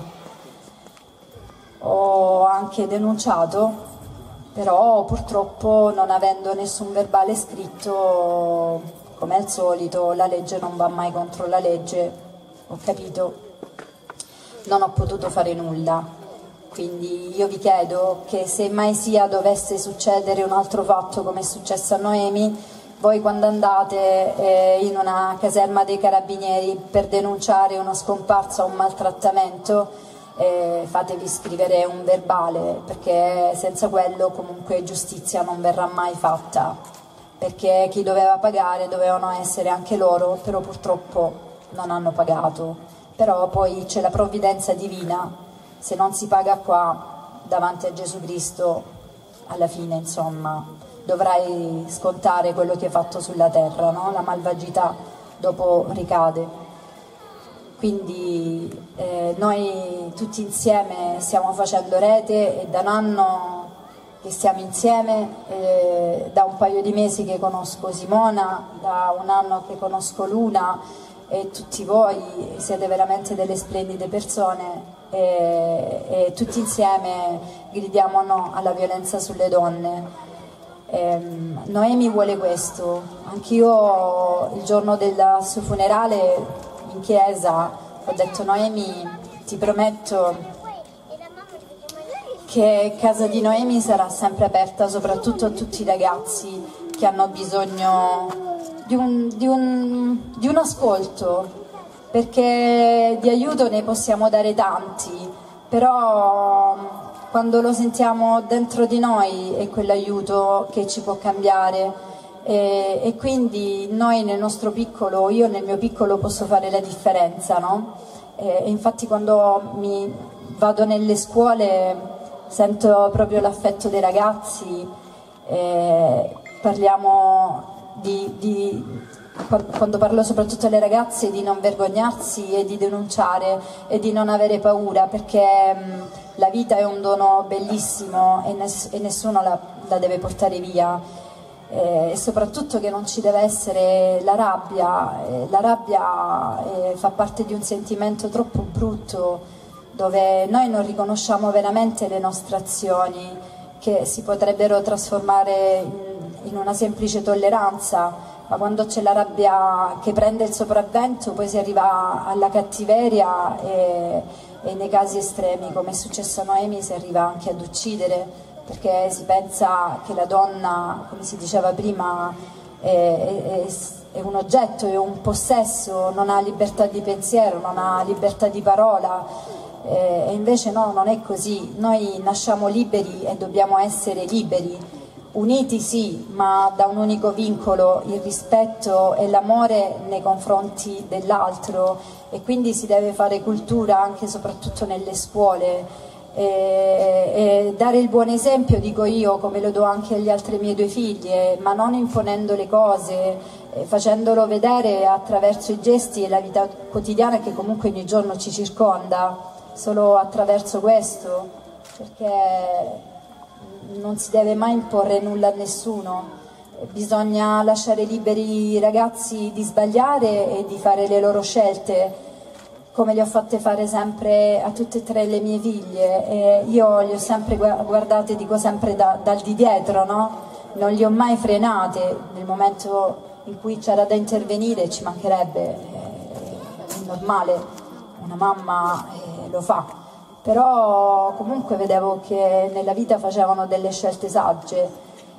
Ho anche denunciato, però purtroppo non avendo nessun verbale scritto, come al solito, la legge non va mai contro la legge, ho capito, non ho potuto fare nulla. Quindi io vi chiedo che se mai sia dovesse succedere un altro fatto come è successo a Noemi, voi quando andate eh, in una caserma dei carabinieri per denunciare una scomparsa o un maltrattamento, eh, fatevi scrivere un verbale, perché senza quello comunque giustizia non verrà mai fatta. Perché chi doveva pagare dovevano essere anche loro, però purtroppo non hanno pagato. Però poi c'è la provvidenza divina, se non si paga qua davanti a Gesù Cristo, alla fine insomma dovrai scontare quello che hai fatto sulla terra, no? La malvagità dopo ricade. Quindi eh, noi tutti insieme stiamo facendo rete, e da un anno che stiamo insieme, eh, da un paio di mesi che conosco Simona, da un anno che conosco Luna, e tutti voi siete veramente delle splendide persone, e, e tutti insieme gridiamo no alla violenza sulle donne. Eh, Noemi vuole questo. Anch'io il giorno del suo funerale in chiesa ho detto: Noemi, ti prometto che casa di Noemi sarà sempre aperta, soprattutto a tutti i ragazzi che hanno bisogno di un, di un, di un ascolto, perché di aiuto ne possiamo dare tanti, però quando lo sentiamo dentro di noi è quell'aiuto che ci può cambiare, e, e quindi noi nel nostro piccolo, io nel mio piccolo posso fare la differenza, no? E, e infatti quando mi vado nelle scuole sento proprio l'affetto dei ragazzi, eh, parliamo di, di, quando parlo soprattutto alle ragazze, di non vergognarsi e di denunciare e di non avere paura, perché mh, la vita è un dono bellissimo e, ness e nessuno la, la deve portare via, eh, e soprattutto che non ci deve essere la rabbia. Eh, la rabbia eh, fa parte di un sentimento troppo brutto, dove noi non riconosciamo veramente le nostre azioni, che si potrebbero trasformare in, in una semplice tolleranza, ma quando c'è la rabbia che prende il sopravvento poi si arriva alla cattiveria, e, e nei casi estremi, come è successo a Noemi, si arriva anche ad uccidere, perché si pensa che la donna, come si diceva prima, è, è, è un oggetto, è un possesso, non ha libertà di pensiero, non ha libertà di parola. E invece no, non è così. Noi nasciamo liberi e dobbiamo essere liberi, uniti sì, ma da un unico vincolo, il rispetto e l'amore nei confronti dell'altro, e quindi si deve fare cultura anche e soprattutto nelle scuole, e, e dare il buon esempio, dico io, come lo do anche agli altri miei due figlie, ma non imponendo le cose, facendolo vedere attraverso i gesti e la vita quotidiana che comunque ogni giorno ci circonda. Solo attraverso questo, perché non si deve mai imporre nulla a nessuno, bisogna lasciare liberi i ragazzi di sbagliare e di fare le loro scelte, come le ho fatte fare sempre a tutte e tre le mie figlie, e io le ho sempre guardate, dico sempre da, dal di dietro, no? Non li ho mai frenate nel momento in cui c'era da intervenire, ci mancherebbe, è normale, una mamma eh, lo fa, però comunque vedevo che nella vita facevano delle scelte sagge,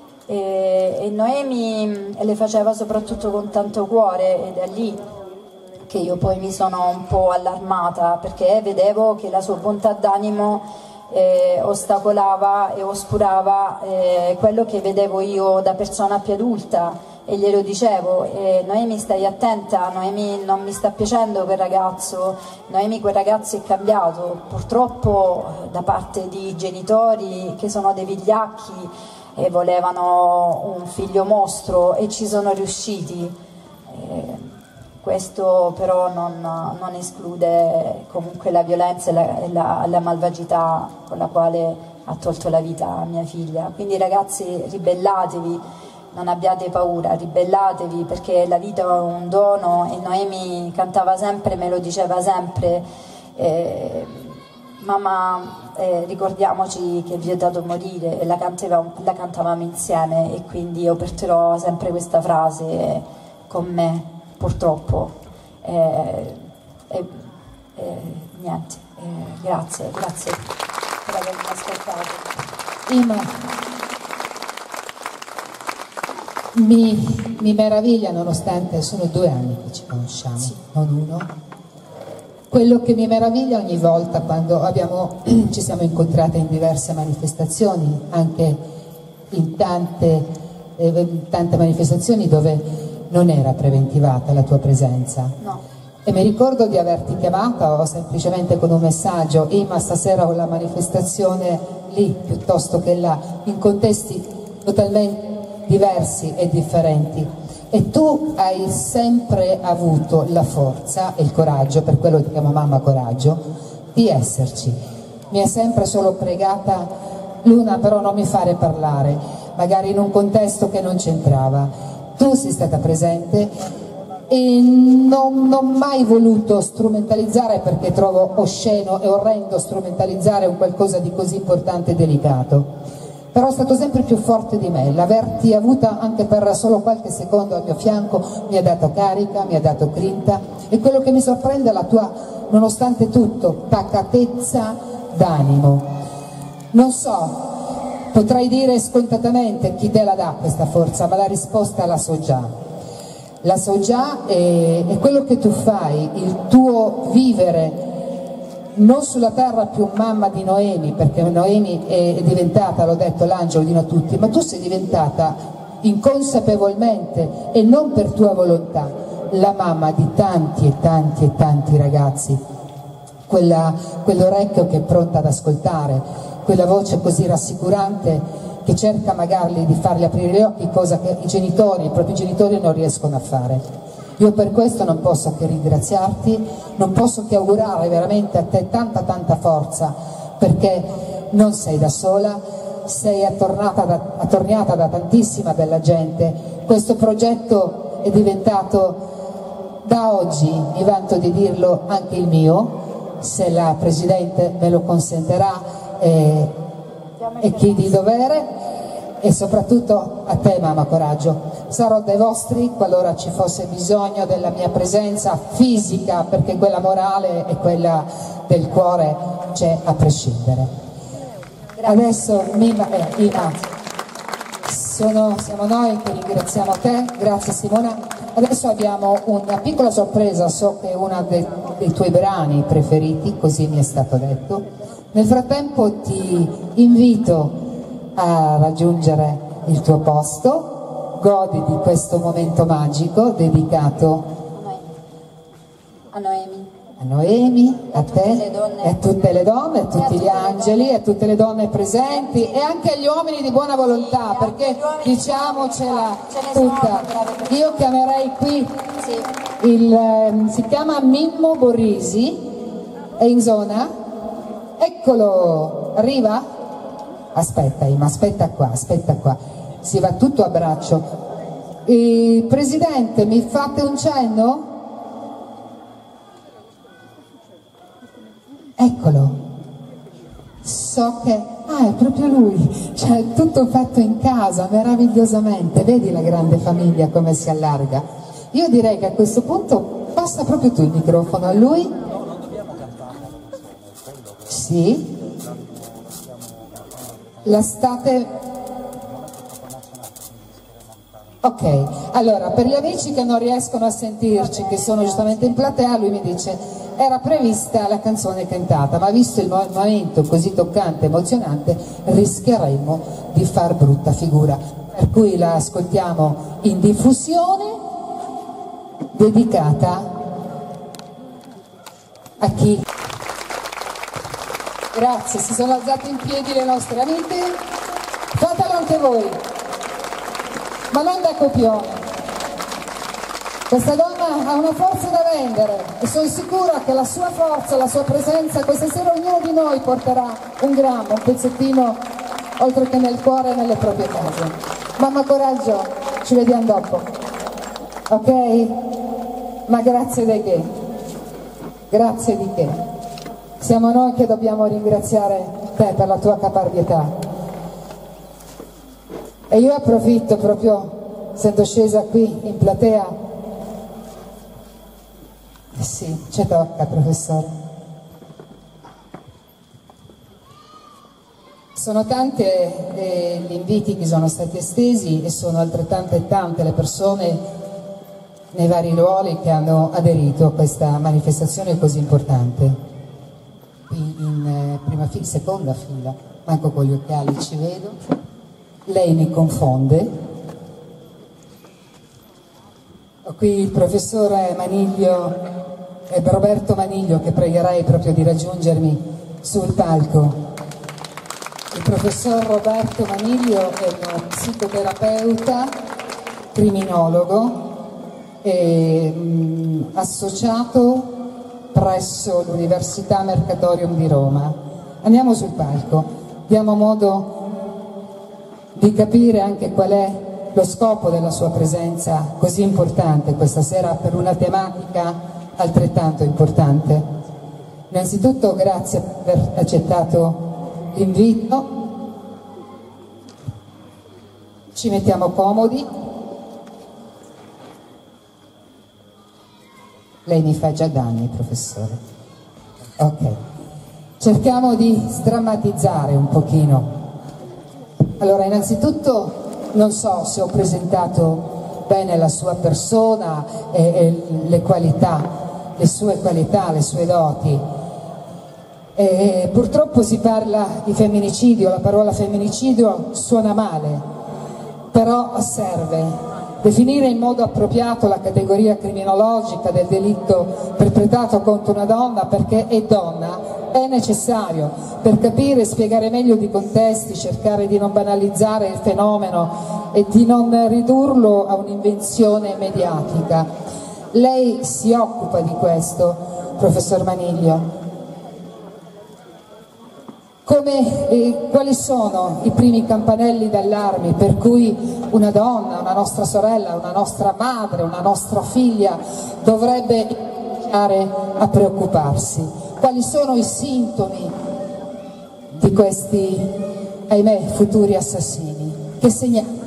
e, e Noemi le faceva soprattutto con tanto cuore, ed è lì che io poi mi sono un po' allarmata, perché vedevo che la sua bontà d'animo eh, ostacolava e oscurava eh, quello che vedevo io da persona più adulta, e glielo dicevo, eh, Noemi stai attenta, Noemi non mi sta piacendo quel ragazzo, Noemi quel ragazzo è cambiato, purtroppo da parte di genitori che sono dei vigliacchi e volevano un figlio mostro e ci sono riusciti. Eh, questo però non, non esclude comunque la violenza e la, e la, la malvagità con la quale ha tolto la vita a mia figlia. Quindi ragazzi, ribellatevi, non abbiate paura, ribellatevi, perché la vita è un dono e Noemi cantava sempre, me lo diceva sempre, eh, mamma eh, ricordiamoci che vi ho dato morire, e la, la cantavamo insieme, e quindi io porterò sempre questa frase con me, purtroppo. Eh, eh, eh, niente, eh, grazie, grazie per avermi ascoltato. Ima, mi, mi meraviglia, nonostante sono due anni che ci conosciamo, sì, non uno. Quello che mi meraviglia ogni volta quando abbiamo, ci siamo incontrate in diverse manifestazioni, anche in tante, eh, in tante manifestazioni dove non era preventivata la tua presenza. No. E mi ricordo di averti chiamata o semplicemente con un messaggio: Ima, stasera ho la manifestazione lì, piuttosto che là, in contesti totalmente diversi e differenti. E tu hai sempre avuto la forza e il coraggio, per quello ti chiamo mamma coraggio, di esserci. Mi hai sempre solo pregata: Luna, però non mi fare parlare, magari in un contesto che non c'entrava. Tu sei stata presente e non ho mai voluto strumentalizzare, perché trovo osceno e orrendo strumentalizzare un qualcosa di così importante e delicato. Però è stato sempre più forte di me, l'averti avuta anche per solo qualche secondo al mio fianco mi ha dato carica, mi ha dato grinta, e quello che mi sorprende è la tua, nonostante tutto, pacatezza d'animo. Non so, potrei dire scontatamente chi te la dà questa forza, ma la risposta la so già. La so già, e, e quello che tu fai, il tuo vivere non sulla terra più mamma di Noemi, perché Noemi è diventata, l'ho detto, l'angelo di noi tutti, ma tu sei diventata inconsapevolmente e non per tua volontà la mamma di tanti e tanti e tanti ragazzi, quella, quell'orecchio che è pronta ad ascoltare, quella voce così rassicurante che cerca magari di farli aprire gli occhi, cosa che i genitori, i propri genitori non riescono a fare. Io per questo non posso che ringraziarti, non posso che augurare veramente a te tanta tanta forza, perché non sei da sola, sei attornata da, attorniata da tantissima bella gente. Questo progetto è diventato, da oggi, mi vanto di dirlo, anche il mio, se la Presidente me lo consentirà, e, e chi di dovere. E soprattutto a te, mamma coraggio, sarò dai vostri qualora ci fosse bisogno della mia presenza fisica, perché quella morale e quella del cuore c'è a prescindere. Grazie. Adesso Ima, eh, Ima sono, siamo noi che ringraziamo te, grazie Simona. Adesso abbiamo una piccola sorpresa, so che è uno dei, dei tuoi brani preferiti, così mi è stato detto. Nel frattempo ti invito a raggiungere il tuo posto, godi di questo momento magico dedicato a Noemi, a, Noemi, a, a te, e a tutte le donne, a tutti gli angeli, a tutte le donne presenti e anche agli uomini di buona volontà, perché diciamocela tutta. Io chiamerei qui il, si chiama Mimmo Borrisi, è in zona, eccolo, arriva? Aspetta, Ima, aspetta qua, aspetta qua, si va tutto a braccio. Eh, Presidente, mi fate un cenno? Eccolo, so che, ah, è proprio lui, cioè tutto fatto in casa, meravigliosamente, vedi la grande famiglia come si allarga. Io direi che a questo punto passa proprio tu il microfono a lui. No, non dobbiamo cantare. Sì. La state... Ok, allora per gli amici che non riescono a sentirci, che sono giustamente in platea, lui mi dice era prevista la canzone cantata, ma visto il momento così toccante, emozionante, rischieremmo di far brutta figura. per cui la ascoltiamo in diffusione, dedicata a chi? Grazie, si sono alzate in piedi le nostre amiche, fatelo anche voi, ma non da copione. Questa donna ha una forza da vendere e sono sicura che la sua forza, la sua presenza, questa sera ognuno di noi porterà un grammo, un pezzettino, oltre che nel cuore e nelle proprie case. Mamma coraggio, ci vediamo dopo, ok? Ma grazie di che? Grazie di che? Siamo noi che dobbiamo ringraziare te per la tua caparbietà. E io approfitto proprio, essendo scesa qui in platea. Eh sì, ci tocca, professore. Sono tante eh, gli inviti che sono stati estesi e sono altrettante e tante le persone nei vari ruoli che hanno aderito a questa manifestazione così importante. Qui in eh, prima fila, seconda fila, manco con gli occhiali ci vedo, lei mi confonde. Ho qui il professore Maniglio, eh, Roberto Maniglio, che pregherei proprio di raggiungermi sul palco. Il professor Roberto Maniglio è uno psicoterapeuta, criminologo, e, mh, associato presso l'Università Mercatorium di Roma. Andiamo sul palco, diamo modo di capire anche qual è lo scopo della sua presenza così importante questa sera per una tematica altrettanto importante. Innanzitutto grazie per aver accettato l'invito, ci mettiamo comodi, lei mi fa già danni, professore, ok, cerchiamo di sdrammatizzare un pochino. Allora, innanzitutto non so se ho presentato bene la sua persona e, e le qualità, le sue qualità, le sue doti. E purtroppo si parla di femminicidio, la parola femminicidio suona male, però serve definire in modo appropriato la categoria criminologica del delitto perpetrato contro una donna, perché è donna, è necessario per capire e spiegare meglio di contesti, cercare di non banalizzare il fenomeno e di non ridurlo a un'invenzione mediatica. Lei si occupa di questo, professor Maniglio. Come, eh, quali sono i primi campanelli d'allarme per cui una donna, una nostra sorella, una nostra madre, una nostra figlia dovrebbe iniziare a preoccuparsi? Quali sono i sintomi di questi, ahimè, futuri assassini? Che segnali?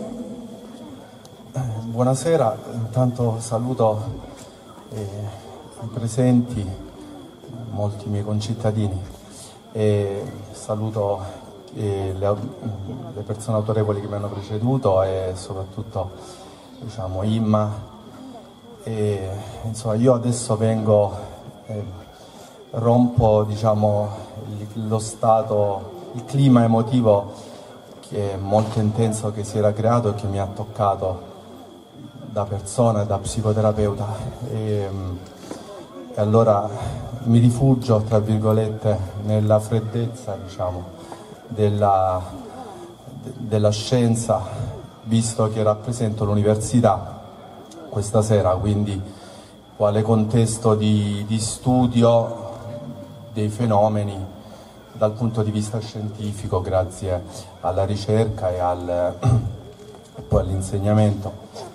Buonasera, intanto saluto eh, i presenti, molti miei concittadini. E saluto eh, le, le persone autorevoli che mi hanno preceduto e soprattutto, diciamo, Imma. E, insomma, io adesso vengo, eh, rompo, diciamo, il, lo stato, il clima emotivo che è molto intenso che si era creato e che mi ha toccato da persona e da psicoterapeuta. E, e allora mi rifugio, tra virgolette, nella freddezza, diciamo, della, della scienza, visto che rappresento l'università questa sera, quindi quale contesto di, di studio dei fenomeni dal punto di vista scientifico, grazie alla ricerca e, al, e poi all'insegnamento.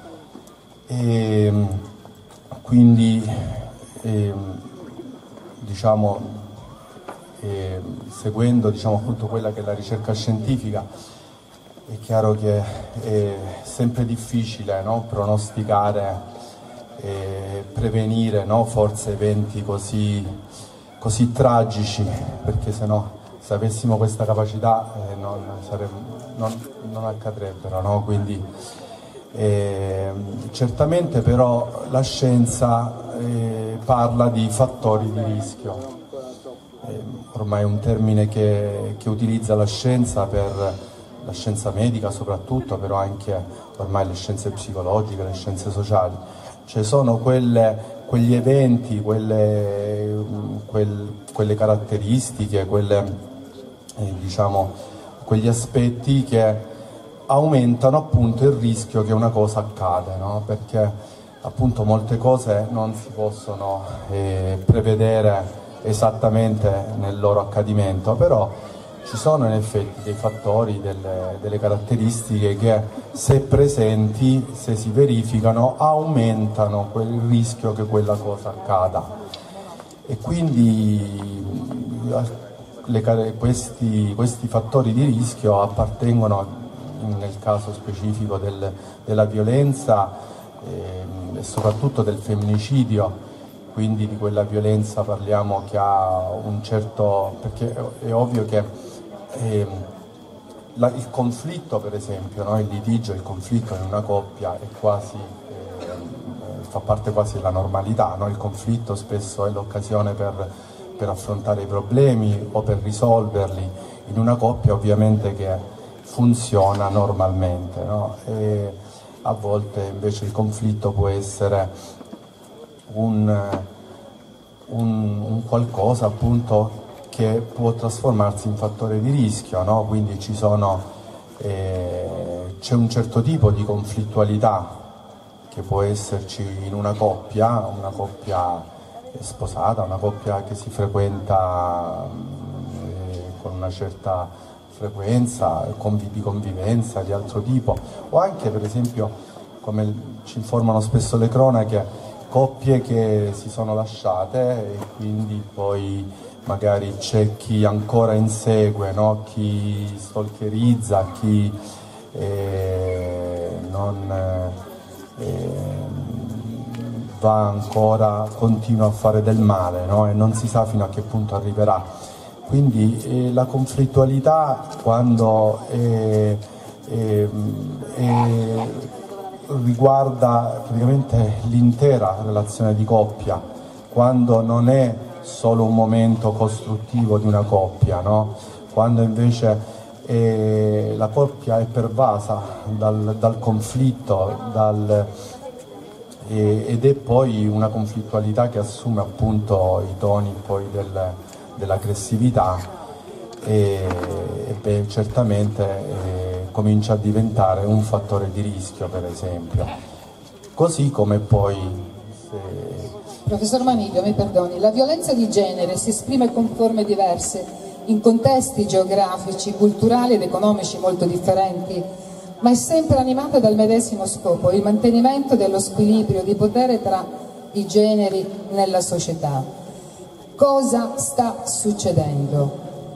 E quindi e, diciamo, eh, seguendo, diciamo, appunto quella che è la ricerca scientifica, è chiaro che è sempre difficile, no? pronosticare e prevenire, no? forse eventi così, così tragici, perché se no, se avessimo questa capacità eh, non, saremmo, non, non accadrebbero, no? Quindi eh, certamente però la scienza eh, parla di fattori di rischio, eh, ormai è un termine che, che utilizza la scienza per la scienza medica soprattutto, però anche ormai le scienze psicologiche, le scienze sociali. Cioè sono quelle, quegli eventi, quelle, quel, quelle caratteristiche, quelle, eh, diciamo, quegli aspetti che aumentano appunto il rischio che una cosa accada, no? Perché appunto molte cose non si possono eh, prevedere esattamente nel loro accadimento, però ci sono in effetti dei fattori, delle, delle caratteristiche che se presenti, se si verificano, aumentano quel rischio che quella cosa accada. E quindi le, questi, questi fattori di rischio appartengono, nel caso specifico del, della violenza eh, e soprattutto del femminicidio, quindi di quella violenza parliamo che ha un certo, perché è ovvio che eh, la, il conflitto per esempio, no? Il litigio, il conflitto in una coppia è quasi, eh, fa parte quasi della normalità, no? Il conflitto spesso è l'occasione per, per affrontare i problemi o per risolverli in una coppia ovviamente che funziona normalmente, no? E a volte invece il conflitto può essere un, un, un qualcosa appunto che può trasformarsi in fattore di rischio, no? Quindi ci sono, eh, c'è un certo tipo di conflittualità che può esserci in una coppia, una coppia sposata, una coppia che si frequenta eh, con una certa frequenza, di convivenza di altro tipo, o anche per esempio, come ci informano spesso le cronache, coppie che si sono lasciate e quindi poi magari c'è chi ancora insegue, no? Chi stalkerizza, chi eh, non eh, va ancora, continua a fare del male, no? E non si sa fino a che punto arriverà. Quindi eh, la conflittualità quando eh, eh, eh, riguarda praticamente l'intera relazione di coppia, quando non è solo un momento costruttivo di una coppia, no? Quando invece eh, la coppia è pervasa dal, dal conflitto dal, eh, ed è poi una conflittualità che assume appunto i toni poi del, dell'aggressività e, e beh, certamente eh, comincia a diventare un fattore di rischio, per esempio, così come poi se... Professor Maniglio, mi perdoni, la violenza di genere si esprime con forme diverse, in contesti geografici, culturali ed economici molto differenti, ma è sempre animata dal medesimo scopo, il mantenimento dello squilibrio di potere tra i generi nella società. Cosa sta succedendo?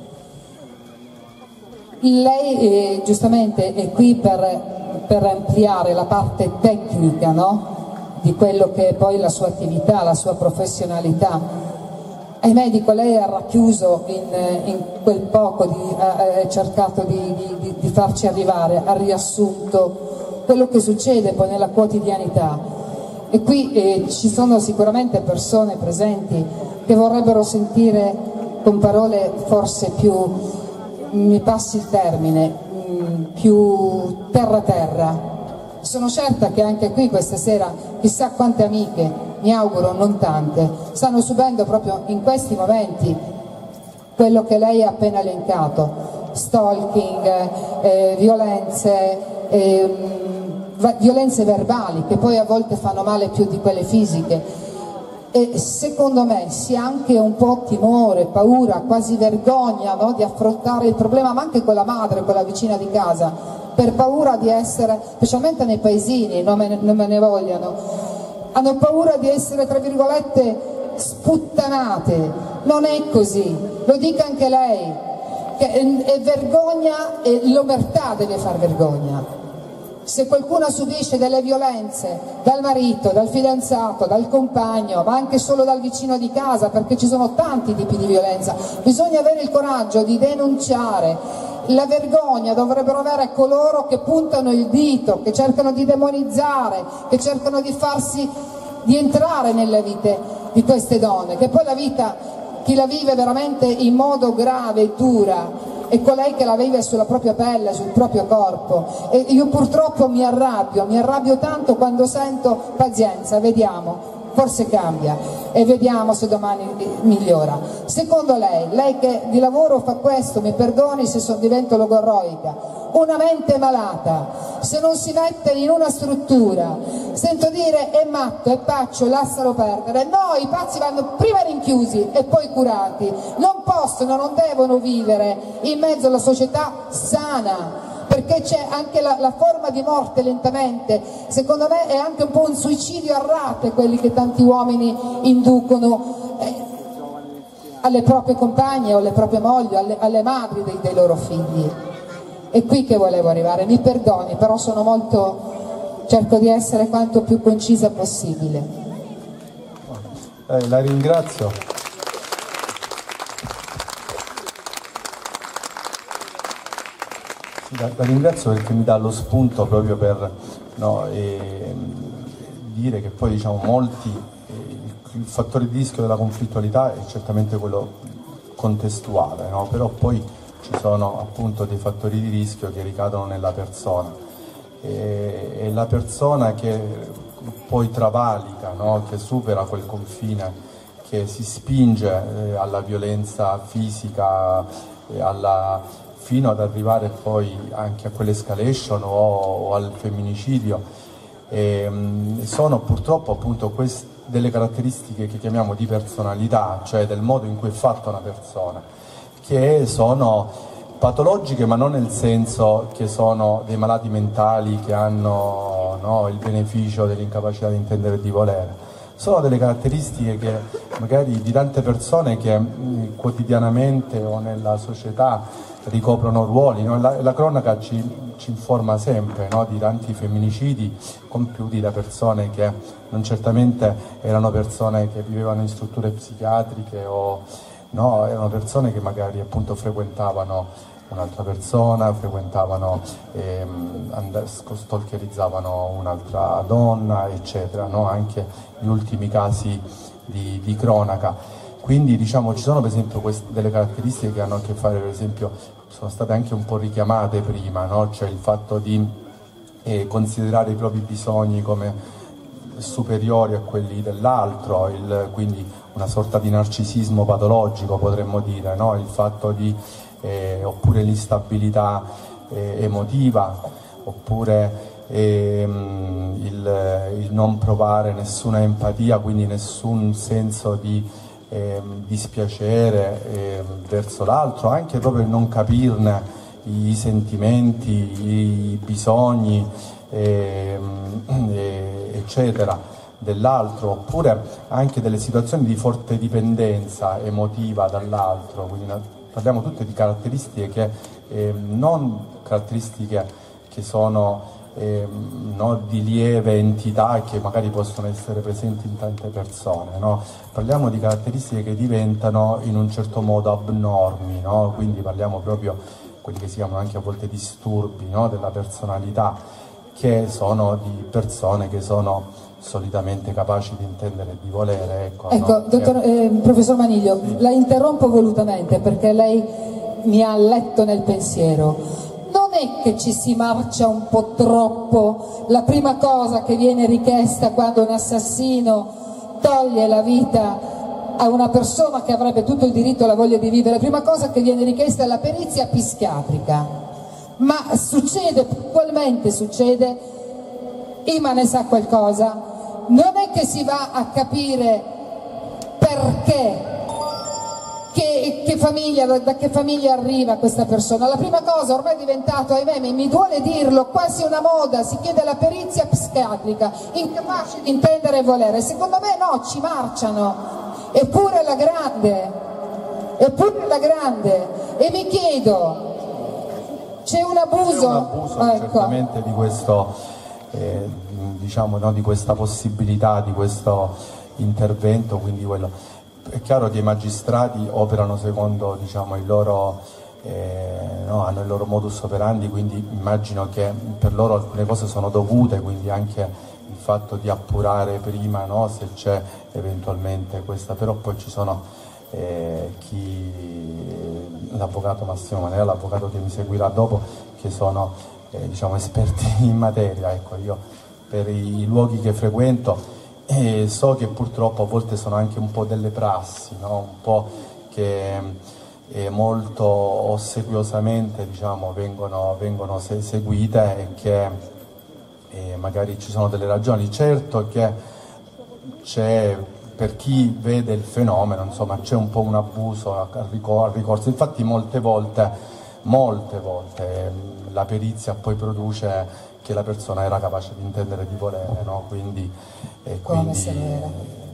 Lei eh, giustamente è qui per, per ampliare la parte tecnica, no? Di quello che è poi la sua attività, la sua professionalità. Ahimè, dico, lei ha racchiuso in, in quel poco, di, ha cercato di, di, di farci arrivare, ha riassunto quello che succede poi nella quotidianità. E qui eh, ci sono sicuramente persone presenti che vorrebbero sentire con parole forse più, mi passi il termine, più terra-terra. Sono certa che anche qui questa sera chissà quante amiche, mi auguro non tante, stanno subendo proprio in questi momenti quello che lei ha appena elencato: stalking, eh, violenze, eh, violenze verbali che poi a volte fanno male più di quelle fisiche. E secondo me si ha anche un po' timore, paura, quasi vergogna, no? Di affrontare il problema, ma anche con la madre, con la vicina di casa, per paura di essere, specialmente nei paesini, non me ne, non me ne vogliano, hanno paura di essere, tra virgolette, sputtanate. Non è così, lo dica anche lei, che è, è vergogna e l'omertà deve far vergogna. Se qualcuno subisce delle violenze dal marito, dal fidanzato, dal compagno, ma anche solo dal vicino di casa, perché ci sono tanti tipi di violenza, bisogna avere il coraggio di denunciare. La vergogna dovrebbero avere coloro che puntano il dito, che cercano di demonizzare, che cercano di farsi, di entrare nelle vite di queste donne, che poi la vita, chi la vive veramente in modo grave e dura, è colei che la vive sulla propria pelle, sul proprio corpo, e io purtroppo mi arrabbio, mi arrabbio tanto quando sento pazienza, vediamo, forse cambia e vediamo se domani migliora. Secondo lei, lei che di lavoro fa questo, mi perdoni se sono, divento logorroica, una mente malata, se non si mette in una struttura, sento dire è matto, è paccio, lascialo perdere. No, i pazzi vanno prima rinchiusi e poi curati, non possono, non devono vivere in mezzo alla società sana, perché c'è anche la, la forma di morte lentamente, secondo me è anche un po' un suicidio a rate quelli che tanti uomini inducono eh, alle proprie compagne o alle proprie mogli, alle, alle madri dei, dei loro figli. È qui che volevo arrivare, mi perdoni, però sono molto, cerco di essere quanto più concisa possibile. Eh, la ringrazio. La, la ringrazio perché mi dà lo spunto proprio per no, eh, dire che poi diciamo molti, eh, il, il fattore di rischio della conflittualità è certamente quello contestuale, no? Però poi ci sono appunto dei fattori di rischio che ricadono nella persona e, e la persona che poi travalica, no? Che supera quel confine, che si spinge eh, alla violenza fisica, eh, alla, fino ad arrivare poi anche a quell'escalation o, o al femminicidio, e, mh, sono purtroppo appunto queste delle caratteristiche che chiamiamo di personalità, cioè del modo in cui è fatta una persona, che sono patologiche, ma non nel senso che sono dei malati mentali che hanno no, il beneficio dell'incapacità di intendere e di volere. Sono delle caratteristiche che magari di tante persone che mh, quotidianamente o nella società ricoprono ruoli, no? la, la cronaca ci, ci informa sempre no? di tanti femminicidi compiuti da persone che non certamente erano persone che vivevano in strutture psichiatriche o no? erano persone che magari appunto frequentavano un'altra persona, frequentavano, ehm, stalkerizzavano un'altra donna, eccetera, no? Anche gli ultimi casi di, di cronaca. Quindi diciamo ci sono per esempio queste, delle caratteristiche che hanno a che fare, per esempio, sono state anche un po' richiamate prima, no? Cioè il fatto di eh, considerare i propri bisogni come superiori a quelli dell'altro, quindi una sorta di narcisismo patologico potremmo dire, no? Il fatto di Eh, oppure l'instabilità eh, emotiva, oppure ehm, il, il non provare nessuna empatia, quindi nessun senso di ehm, dispiacere eh, verso l'altro, anche proprio il non capirne i sentimenti, i bisogni, ehm, eh, eccetera, dell'altro, oppure anche delle situazioni di forte dipendenza emotiva dall'altro, quindi parliamo tutte di caratteristiche che eh, non caratteristiche che sono eh, no, di lieve entità e che magari possono essere presenti in tante persone, no? Parliamo di caratteristiche che diventano in un certo modo abnormi, no? Quindi parliamo proprio di quelli che si chiamano anche a volte disturbi, no? Della personalità, che sono di persone che sono solitamente capaci di intendere e di volere. Ecco, ecco no? dottor, eh, professor Maniglio, sì. La interrompo volutamente perché lei mi ha letto nel pensiero. Non è che ci si marcia un po' troppo? La prima cosa che viene richiesta quando un assassino toglie la vita a una persona che avrebbe tutto il diritto e la voglia di vivere, la prima cosa che viene richiesta è la perizia psichiatrica. Ma succede, puntualmente succede, Ima ne sa qualcosa, non è che si va a capire perché, che, che famiglia, da che famiglia arriva questa persona. La prima cosa ormai è diventato, ahimè, mi duole dirlo, quasi una moda, si chiede la perizia psichiatrica, incapace di intendere e volere. Secondo me no, ci marciano, eppure alla grande, eppure alla grande. E mi chiedo, c'è un abuso? C'è un abuso ecco. certamente di questo... Eh, diciamo no, di questa possibilità, di questo intervento, quindi quello. È chiaro che i magistrati operano secondo diciamo, il loro, eh, no, hanno il loro modus operandi, quindi immagino che per loro alcune cose sono dovute, quindi anche il fatto di appurare prima no, se c'è eventualmente questa, però poi ci sono eh, chi, l'avvocato Massimo Manera, l'avvocato che mi seguirà dopo, che sono eh, diciamo, esperti in materia. Ecco, io per i luoghi che frequento eh, so che purtroppo a volte sono anche un po' delle prassi, no? Un po' che eh, molto ossequiosamente diciamo, vengono, vengono se, seguite e che eh, magari ci sono delle ragioni. Certo che c'è, per chi vede il fenomeno, insomma, c'è un po' un abuso al ricorso, infatti molte volte, molte volte la perizia poi produce che la persona era capace di intendere di volere, no? Quindi, eh, come quindi... se ne era.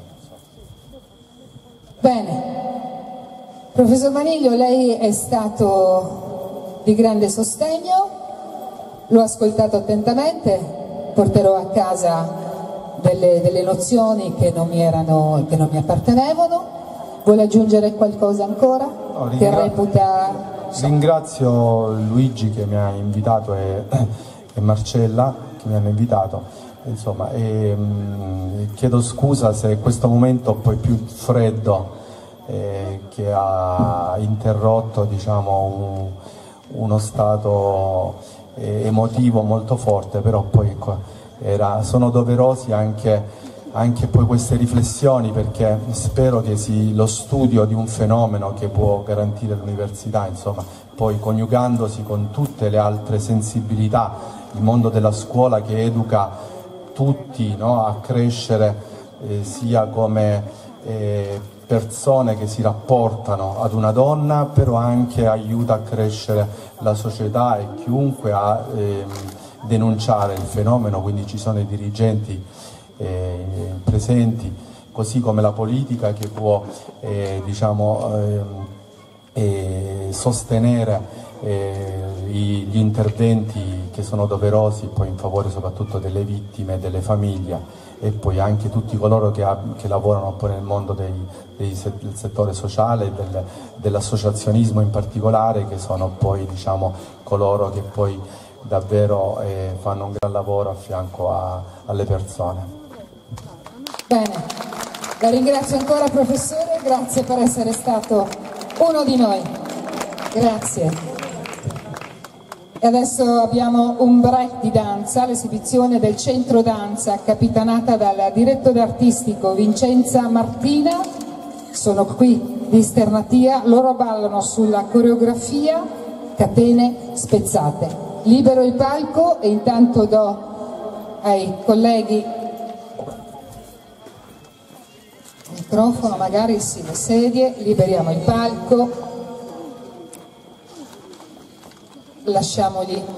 Bene, professor Maniglio, lei è stato di grande sostegno, l'ho ascoltato attentamente, porterò a casa delle, delle nozioni che non mi erano, che non mi appartenevano. Vuole aggiungere qualcosa ancora? No, che reputa... Ringrazio Luigi che mi ha invitato e, e Marcella che mi hanno invitato, insomma, e, mh, chiedo scusa se questo momento poi più freddo eh, che ha interrotto diciamo, un, uno stato eh, emotivo molto forte, però poi ecco, era, sono doverosi anche anche poi queste riflessioni, perché spero che si, lo studio di un fenomeno che può garantire l'università, insomma, poi coniugandosi con tutte le altre sensibilità, il mondo della scuola che educa tutti, no, a crescere eh, sia come eh, persone che si rapportano ad una donna, però anche aiuta a crescere la società e chiunque a eh, denunciare il fenomeno, quindi ci sono i dirigenti Eh, presenti, così come la politica che può eh, diciamo, eh, eh, sostenere eh, gli interventi che sono doverosi poi in favore soprattutto delle vittime e delle famiglie, e poi anche tutti coloro che, che lavorano poi nel mondo dei, dei, del settore sociale, del, dell'associazionismo in particolare, che sono poi diciamo, coloro che poi davvero eh, fanno un gran lavoro a fianco a, alle persone. Bene, la ringrazio ancora professore, grazie per essere stato uno di noi, grazie. E adesso abbiamo un break di danza, l'esibizione del centro danza capitanata dal direttore artistico Vincenza Martina. Sono qui di Sternatia, loro ballano sulla coreografia Catene spezzate. Libero il palco e intanto do ai colleghi microfono, magari sì, le sedie, liberiamo il palco, lasciamogli.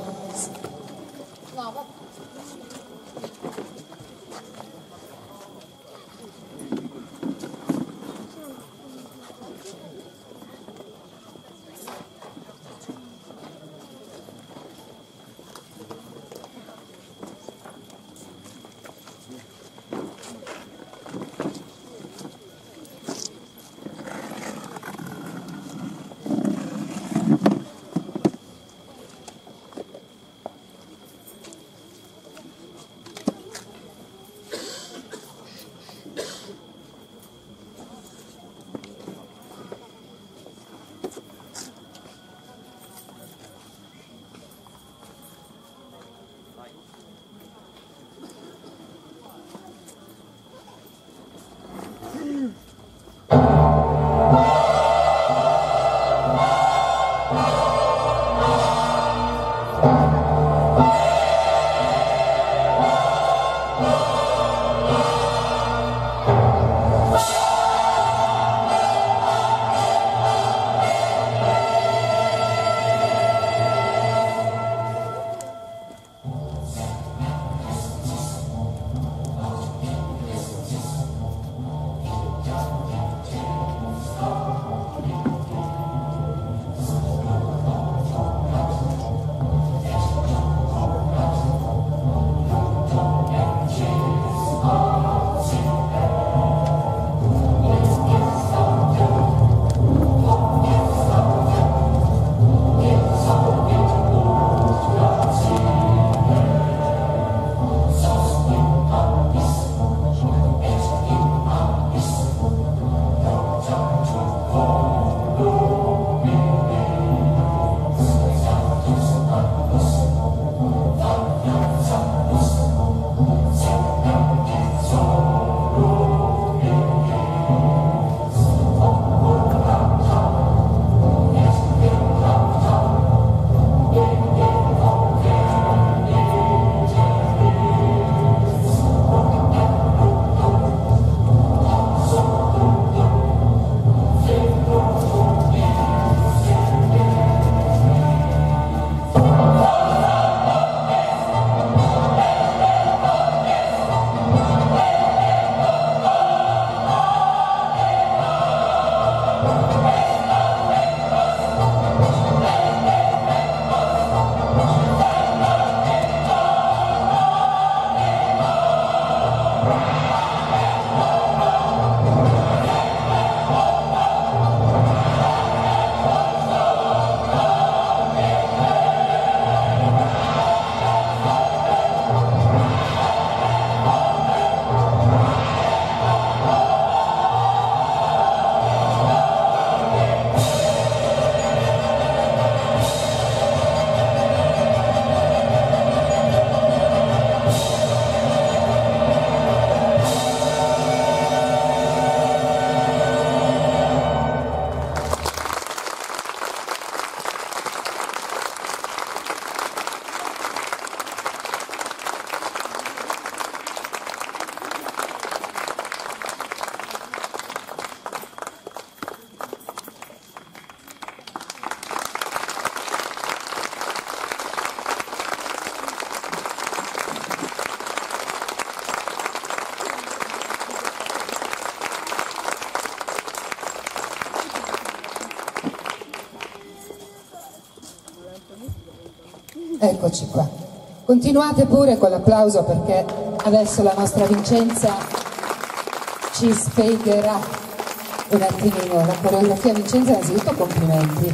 Eccoci qua. Continuate pure con l'applauso perché adesso la nostra Vincenza ci spiegherà un attimino la coreografia. Vincenza, innanzitutto complimenti.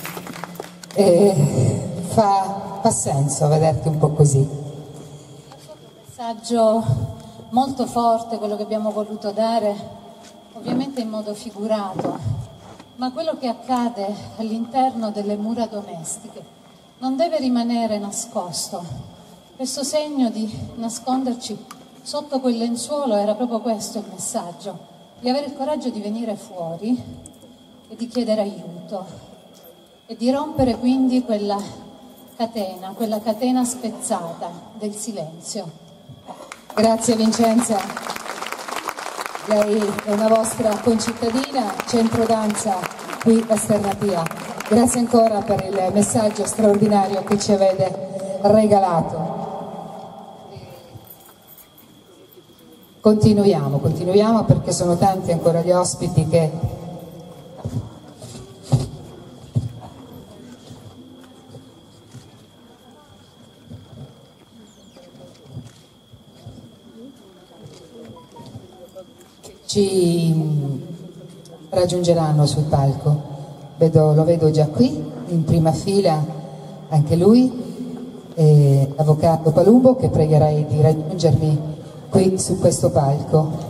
E fa, fa senso vederti un po' così. Un messaggio molto forte, quello che abbiamo voluto dare, ovviamente in modo figurato, ma quello che accade all'interno delle mura domestiche non deve rimanere nascosto. Questo segno di nasconderci sotto quel lenzuolo era proprio questo il messaggio, di avere il coraggio di venire fuori e di chiedere aiuto e di rompere quindi quella catena, quella catena spezzata del silenzio. Grazie Vincenza, lei è una vostra concittadina, centro danza qui a Sternapia. Grazie ancora per il messaggio straordinario che ci avete regalato. Continuiamo, continuiamo perché sono tanti ancora gli ospiti che ci raggiungeranno sul palco. Vedo, lo vedo già qui, in prima fila anche lui, eh, Avvocato Palumbo, che pregherei di raggiungermi qui su questo palco.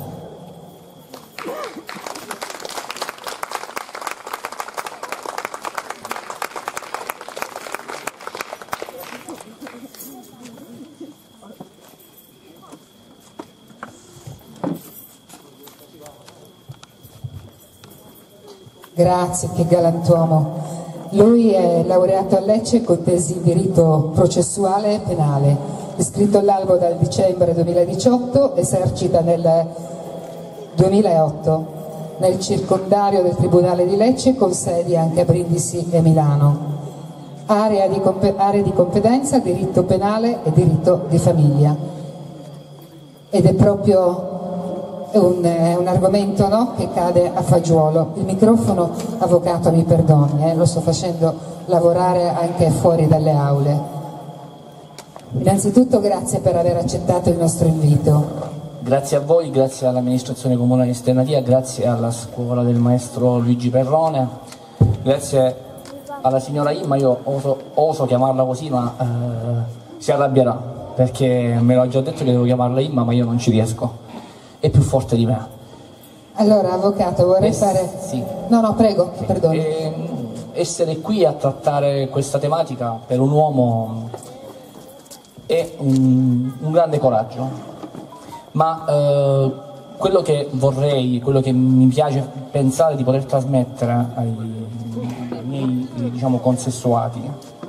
Grazie, che galantuomo. Lui è laureato a Lecce con tesi in diritto processuale e penale, iscritto all'albo dal dicembre duemiladiciotto, esercita nel duemilaotto nel circondario del Tribunale di Lecce con sedi anche a Brindisi e Milano. Area di, aree di competenza, diritto penale e diritto di famiglia. Ed è proprio Un, un argomento, no, che cade a fagiolo. Il microfono, avvocato, mi perdoni, eh, lo sto facendo lavorare anche fuori dalle aule. Innanzitutto grazie per aver accettato il nostro invito. Grazie a voi, grazie all'amministrazione comunale di Sternapia, grazie alla scuola del maestro Luigi Perrone, grazie alla signora Imma. Io oso, oso chiamarla così, ma eh, si arrabbierà perché me l'ho già detto che devo chiamarla Imma, ma io non ci riesco. È più forte di me. Allora, avvocato, vorrei es fare... Sì. No, no, prego, perdoni. E, essere qui a trattare questa tematica per un uomo è un, un grande coraggio, ma eh, quello che vorrei, quello che mi piace pensare di poter trasmettere ai, ai miei, diciamo, consessuati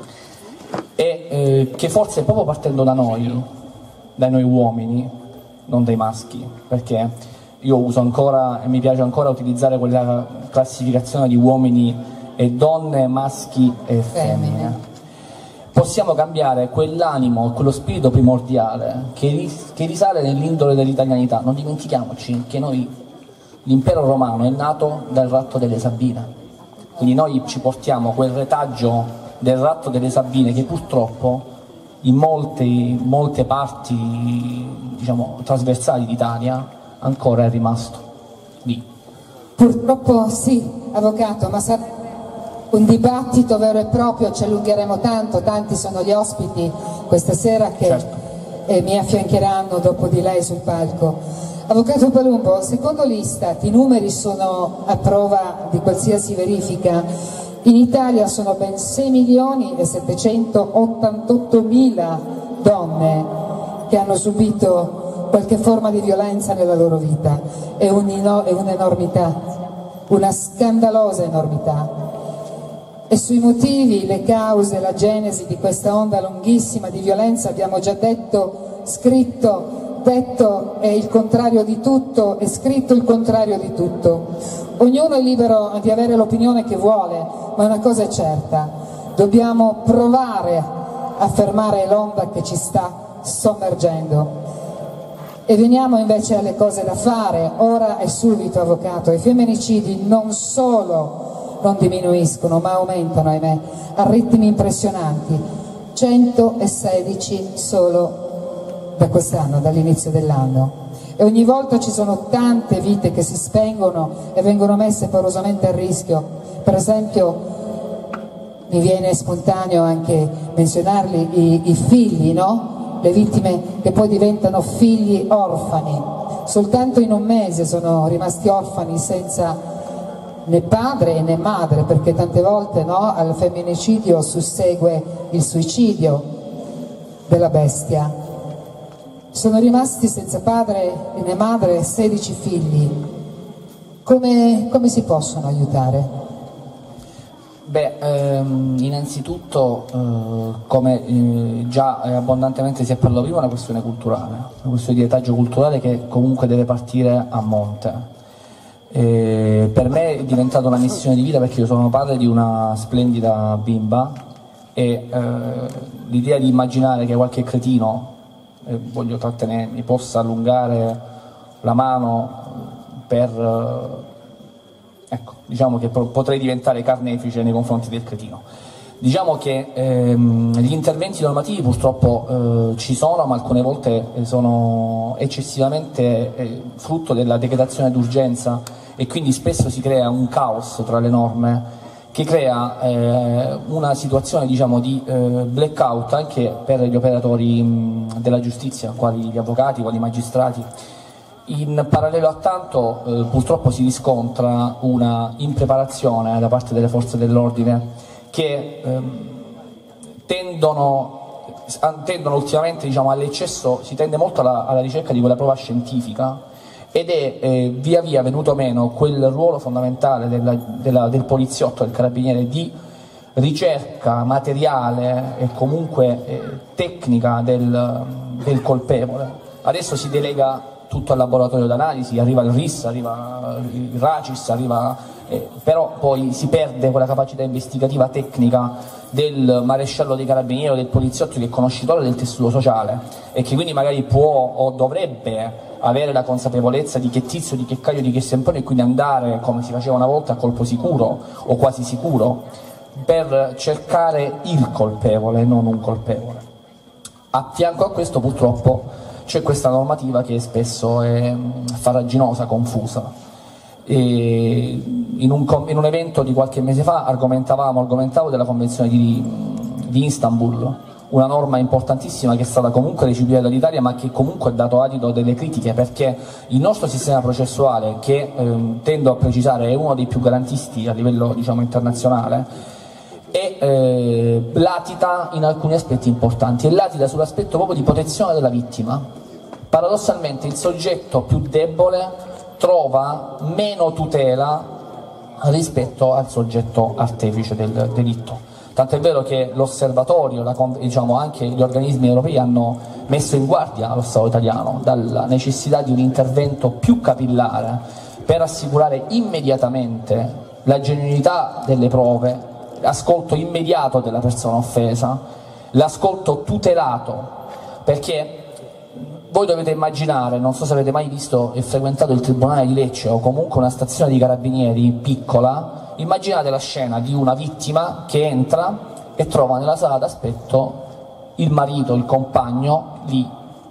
è eh, che forse proprio partendo da noi, da noi uomini, non dai maschi, perché io uso ancora e mi piace ancora utilizzare quella classificazione di uomini e donne, maschi e femmine. Possiamo cambiare quell'animo, quello spirito primordiale che, ris che risale nell'indole dell'italianità. Non dimentichiamoci che noi, l'impero romano è nato dal ratto delle Sabine, quindi noi ci portiamo quel retaggio del ratto delle Sabine che purtroppo in molte, molte parti diciamo, trasversali d'Italia ancora è rimasto lì. Purtroppo sì, avvocato, ma sarà un dibattito vero e proprio, ci allungheremo tanto, tanti sono gli ospiti questa sera che certo. eh, mi affiancheranno dopo di lei sul palco. Avvocato Palumbo, secondo l'Istat i numeri sono a prova di qualsiasi verifica. In Italia sono ben sei milioni e settecentottantotto mila donne che hanno subito qualche forma di violenza nella loro vita. È un'enormità, una scandalosa enormità. E sui motivi, le cause, la genesi di questa onda lunghissima di violenza abbiamo già detto, scritto, detto è il contrario di tutto e scritto il contrario di tutto. Ognuno è libero di avere l'opinione che vuole, ma una cosa è certa, dobbiamo provare a fermare l'onda che ci sta sommergendo. E veniamo invece alle cose da fare, ora e subito, avvocato. I femminicidi non solo non diminuiscono, ma aumentano, ahimè, a ritmi impressionanti. centosedici solo da quest'anno, dall'inizio dell'anno. E ogni volta ci sono tante vite che si spengono e vengono messe paurosamente a rischio. Per esempio, mi viene spontaneo anche menzionarli, i, i figli, no? Le vittime che poi diventano figli orfani. Soltanto in un mese sono rimasti orfani senza né padre né madre, perché tante volte, no, al femminicidio sussegue il suicidio della bestia. Sono rimasti senza padre né madre sedici figli. Come, come si possono aiutare? Beh, ehm, innanzitutto, eh, come eh, già abbondantemente si è parlato prima, è una questione culturale, una questione di retaggio culturale che comunque deve partire a monte. E per me è diventata una missione di vita, perché io sono padre di una splendida bimba e eh, l'idea di immaginare che qualche cretino, eh, voglio trattenermi, possa allungare la mano per eh, ecco, diciamo che potrei diventare carnefice nei confronti del cretino. Diciamo che ehm, gli interventi normativi purtroppo eh, ci sono, ma alcune volte sono eccessivamente eh, frutto della decretazione d'urgenza e quindi spesso si crea un caos tra le norme che crea eh, una situazione, diciamo, di eh, blackout anche per gli operatori mh, della giustizia, quali gli avvocati, quali i magistrati. In parallelo a tanto eh, purtroppo si riscontra una impreparazione da parte delle forze dell'ordine che ehm, tendono, tendono ultimamente, diciamo, all'eccesso, si tende molto alla, alla ricerca di quella prova scientifica ed è eh, via via venuto meno quel ruolo fondamentale della, della, del poliziotto, del carabiniere, di ricerca materiale e comunque eh, tecnica del, del colpevole. Adesso si delega tutto al laboratorio d'analisi, arriva il R I S, arriva il RACIS, arriva, eh, però poi si perde quella capacità investigativa tecnica del maresciallo dei carabinieri o del poliziotto, che è conoscitore del tessuto sociale e che quindi magari può o dovrebbe avere la consapevolezza di che tizio, di che Caio, di che Sempronio, e quindi andare, come si faceva una volta, a colpo sicuro o quasi sicuro per cercare il colpevole, non un colpevole. A fianco a questo purtroppo c'è questa normativa che spesso è farraginosa, confusa. E in, un, in un evento di qualche mese fa argomentavamo, argomentavo della Convenzione di, di Istanbul, una norma importantissima che è stata comunque recepita dall'Italia, ma che comunque ha dato adito a delle critiche, perché il nostro sistema processuale, che ehm, tendo a precisare è uno dei più garantisti a livello, diciamo, internazionale, e eh, latita in alcuni aspetti importanti, e latita sull'aspetto proprio di protezione della vittima. Paradossalmente il soggetto più debole trova meno tutela rispetto al soggetto artefice del delitto. Tant'è vero che l'osservatorio, diciamo anche gli organismi europei, hanno messo in guardia lo Stato italiano dalla necessità di un intervento più capillare per assicurare immediatamente la genuinità delle prove, l'ascolto immediato della persona offesa, l'ascolto tutelato, perché voi dovete immaginare, non so se avete mai visto e frequentato il Tribunale di Lecce o comunque una stazione di carabinieri piccola, immaginate la scena di una vittima che entra e trova nella sala d'aspetto il marito, il compagno lì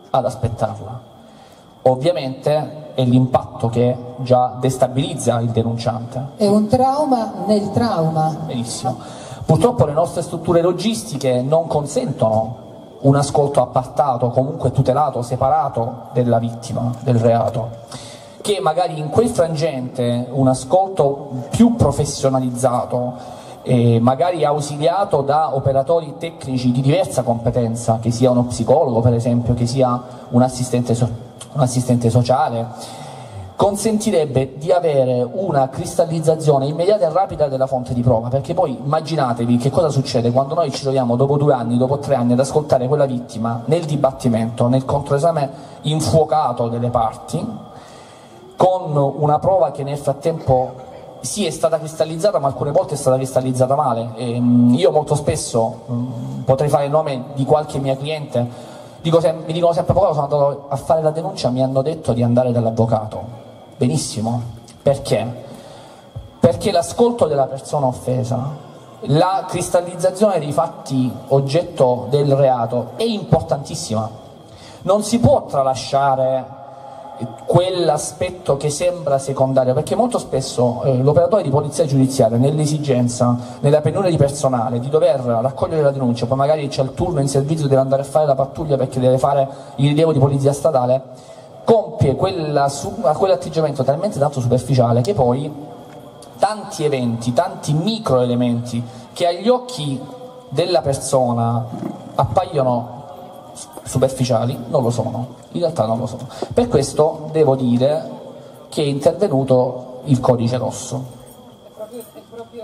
ad aspettarla. Ovviamente è l'impatto che già destabilizza il denunciante. È un trauma nel trauma. Benissimo. Purtroppo le nostre strutture logistiche non consentono un ascolto appartato, comunque tutelato, separato della vittima del reato, che magari in quel frangente un ascolto più professionalizzato, eh, magari ausiliato da operatori tecnici di diversa competenza, che sia uno psicologo per esempio, che sia un assistente, so- un assistente sociale, consentirebbe di avere una cristallizzazione immediata e rapida della fonte di prova, perché poi immaginatevi che cosa succede quando noi ci troviamo dopo due anni, dopo tre anni ad ascoltare quella vittima nel dibattimento, nel controesame infuocato delle parti, con una prova che nel frattempo sì è stata cristallizzata, ma alcune volte è stata cristallizzata male. E, mh, io molto spesso, mh, potrei fare il nome di qualche mia cliente, dico sem- mi dicono sempre: poco sono andato a fare la denuncia, mi hanno detto di andare dall'avvocato. Benissimo, perché? Perché l'ascolto della persona offesa, la cristallizzazione dei fatti oggetto del reato è importantissima. Non si può tralasciare quell'aspetto che sembra secondario, perché molto spesso eh, l'operatore di polizia giudiziaria, nell'esigenza, nella penuria di personale, di dover raccogliere la denuncia, poi magari c'è il turno in servizio, deve andare a fare la pattuglia perché deve fare il rilievo di polizia statale, compie quella, quell'atteggiamento talmente tanto superficiale che poi tanti eventi, tanti microelementi che agli occhi della persona appaiono superficiali non lo sono, in realtà non lo sono. Per questo devo dire che è intervenuto il codice rosso. È proprio, è proprio,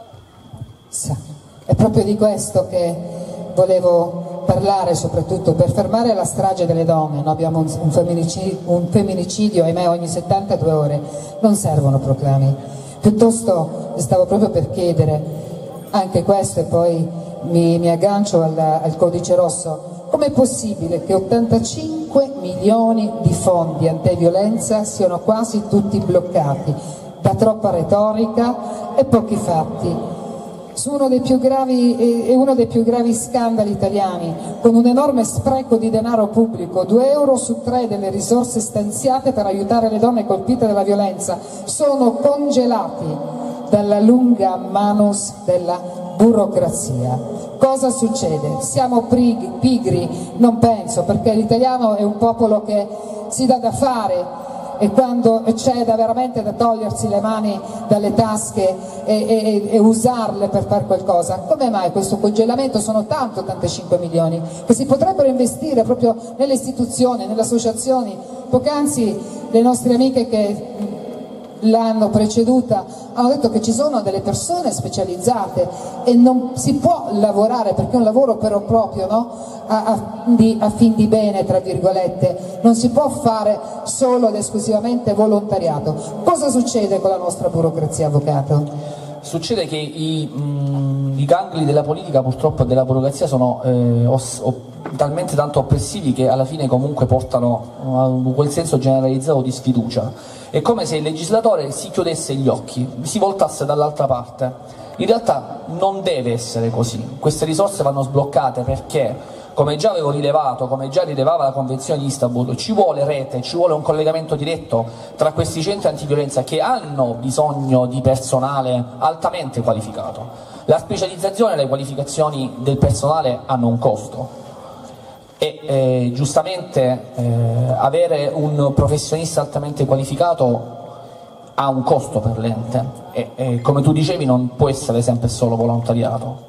è proprio di questo che volevo parlare, soprattutto per fermare la strage delle donne. Noi abbiamo un, un, femminicidio, un femminicidio, ahimè, ogni settantadue ore. Non servono proclami. Piuttosto stavo proprio per chiedere anche questo, e poi mi, mi aggancio al, al codice rosso. Com'è possibile che ottantacinque milioni di fondi antiviolenza siano quasi tutti bloccati da troppa retorica e pochi fatti? Su uno dei più gravi, è uno dei più gravi scandali italiani, con un enorme spreco di denaro pubblico. Due euro su tre delle risorse stanziate per aiutare le donne colpite dalla violenza sono congelati dalla lunga manus della burocrazia. Cosa succede? Siamo pigri? Non penso, perché l'italiano è un popolo che si dà da fare, e quando c'è da veramente da togliersi le mani dalle tasche e, e, e usarle per fare qualcosa. Come mai questo congelamento? Sono tanto, ottantacinque milioni, che si potrebbero investire proprio nelle istituzioni, nelle associazioni. Poc'anzi le nostre amiche che l'hanno preceduta hanno detto che ci sono delle persone specializzate e non si può lavorare, perché è un lavoro però proprio, no? a, a, di, a fin di bene, tra virgolette, non si può fare solo ed esclusivamente volontariato. Cosa succede con la nostra burocrazia, avvocato? Succede che i, mh, i gangli della politica, purtroppo, della burocrazia sono eh, os, o, talmente tanto oppressivi che alla fine comunque portano a quel senso generalizzato di sfiducia. È come se il legislatore si chiudesse gli occhi, si voltasse dall'altra parte. In realtà non deve essere così. Queste risorse vanno sbloccate perché, come già avevo rilevato, come già rilevava la Convenzione di Istanbul, ci vuole rete, ci vuole un collegamento diretto tra questi centri antiviolenza che hanno bisogno di personale altamente qualificato. La specializzazione e le qualificazioni del personale hanno un costo e eh, giustamente eh, avere un professionista altamente qualificato ha un costo per l'ente e, e come tu dicevi non può essere sempre solo volontariato.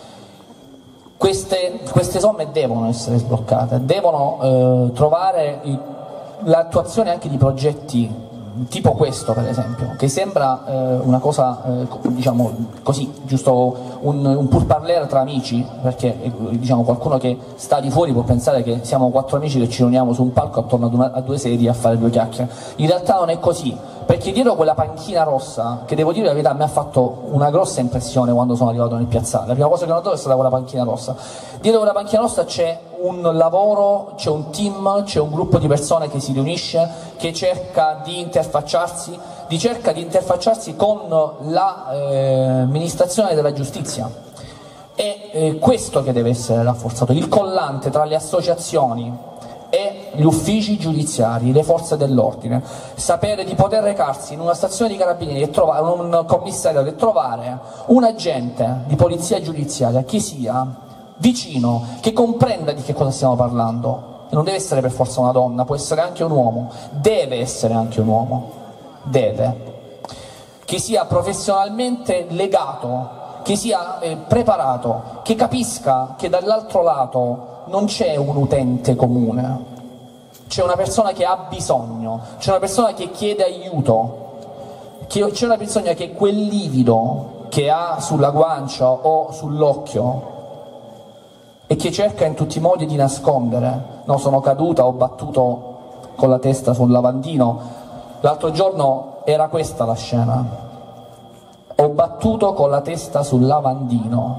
Queste, queste somme devono essere sbloccate, devono eh, trovare l'attuazione anche di progetti tipo questo, per esempio, che sembra eh, una cosa, eh, diciamo così, giusto un, un pourparlers tra amici, perché eh, diciamo qualcuno che sta di fuori può pensare che siamo quattro amici che ci riuniamo su un palco attorno ad una, a due sedie a fare due chiacchiere. In realtà non è così, perché dietro quella panchina rossa, che devo dire la verità, a me ha fatto una grossa impressione quando sono arrivato nel piazzale, la prima cosa che ho notato è stata quella panchina rossa. Dietro quella panchina rossa c'è un lavoro, c'è un team, c'è un gruppo di persone che si riunisce, che cerca di interfacciarsi, di cerca di interfacciarsi con l'amministrazione eh, della giustizia. È eh, questo che deve essere rafforzato, il collante tra le associazioni e gli uffici giudiziari, le forze dell'ordine, sapere di poter recarsi in una stazione di carabinieri e trovare un commissariato e trovare un agente di polizia giudiziaria che sia vicino, che comprenda di che cosa stiamo parlando. E non deve essere per forza una donna, può essere anche un uomo, deve essere anche un uomo, deve, che sia professionalmente legato, che sia eh, preparato, che capisca che dall'altro lato non c'è un utente comune, c'è una persona che ha bisogno, c'è una persona che chiede aiuto, c'è una persona che quel livido che ha sulla guancia o sull'occhio e che cerca in tutti i modi di nascondere. No, sono caduta, ho battuto con la testa sul lavandino. L'altro giorno era questa la scena. Ho battuto con la testa sul lavandino.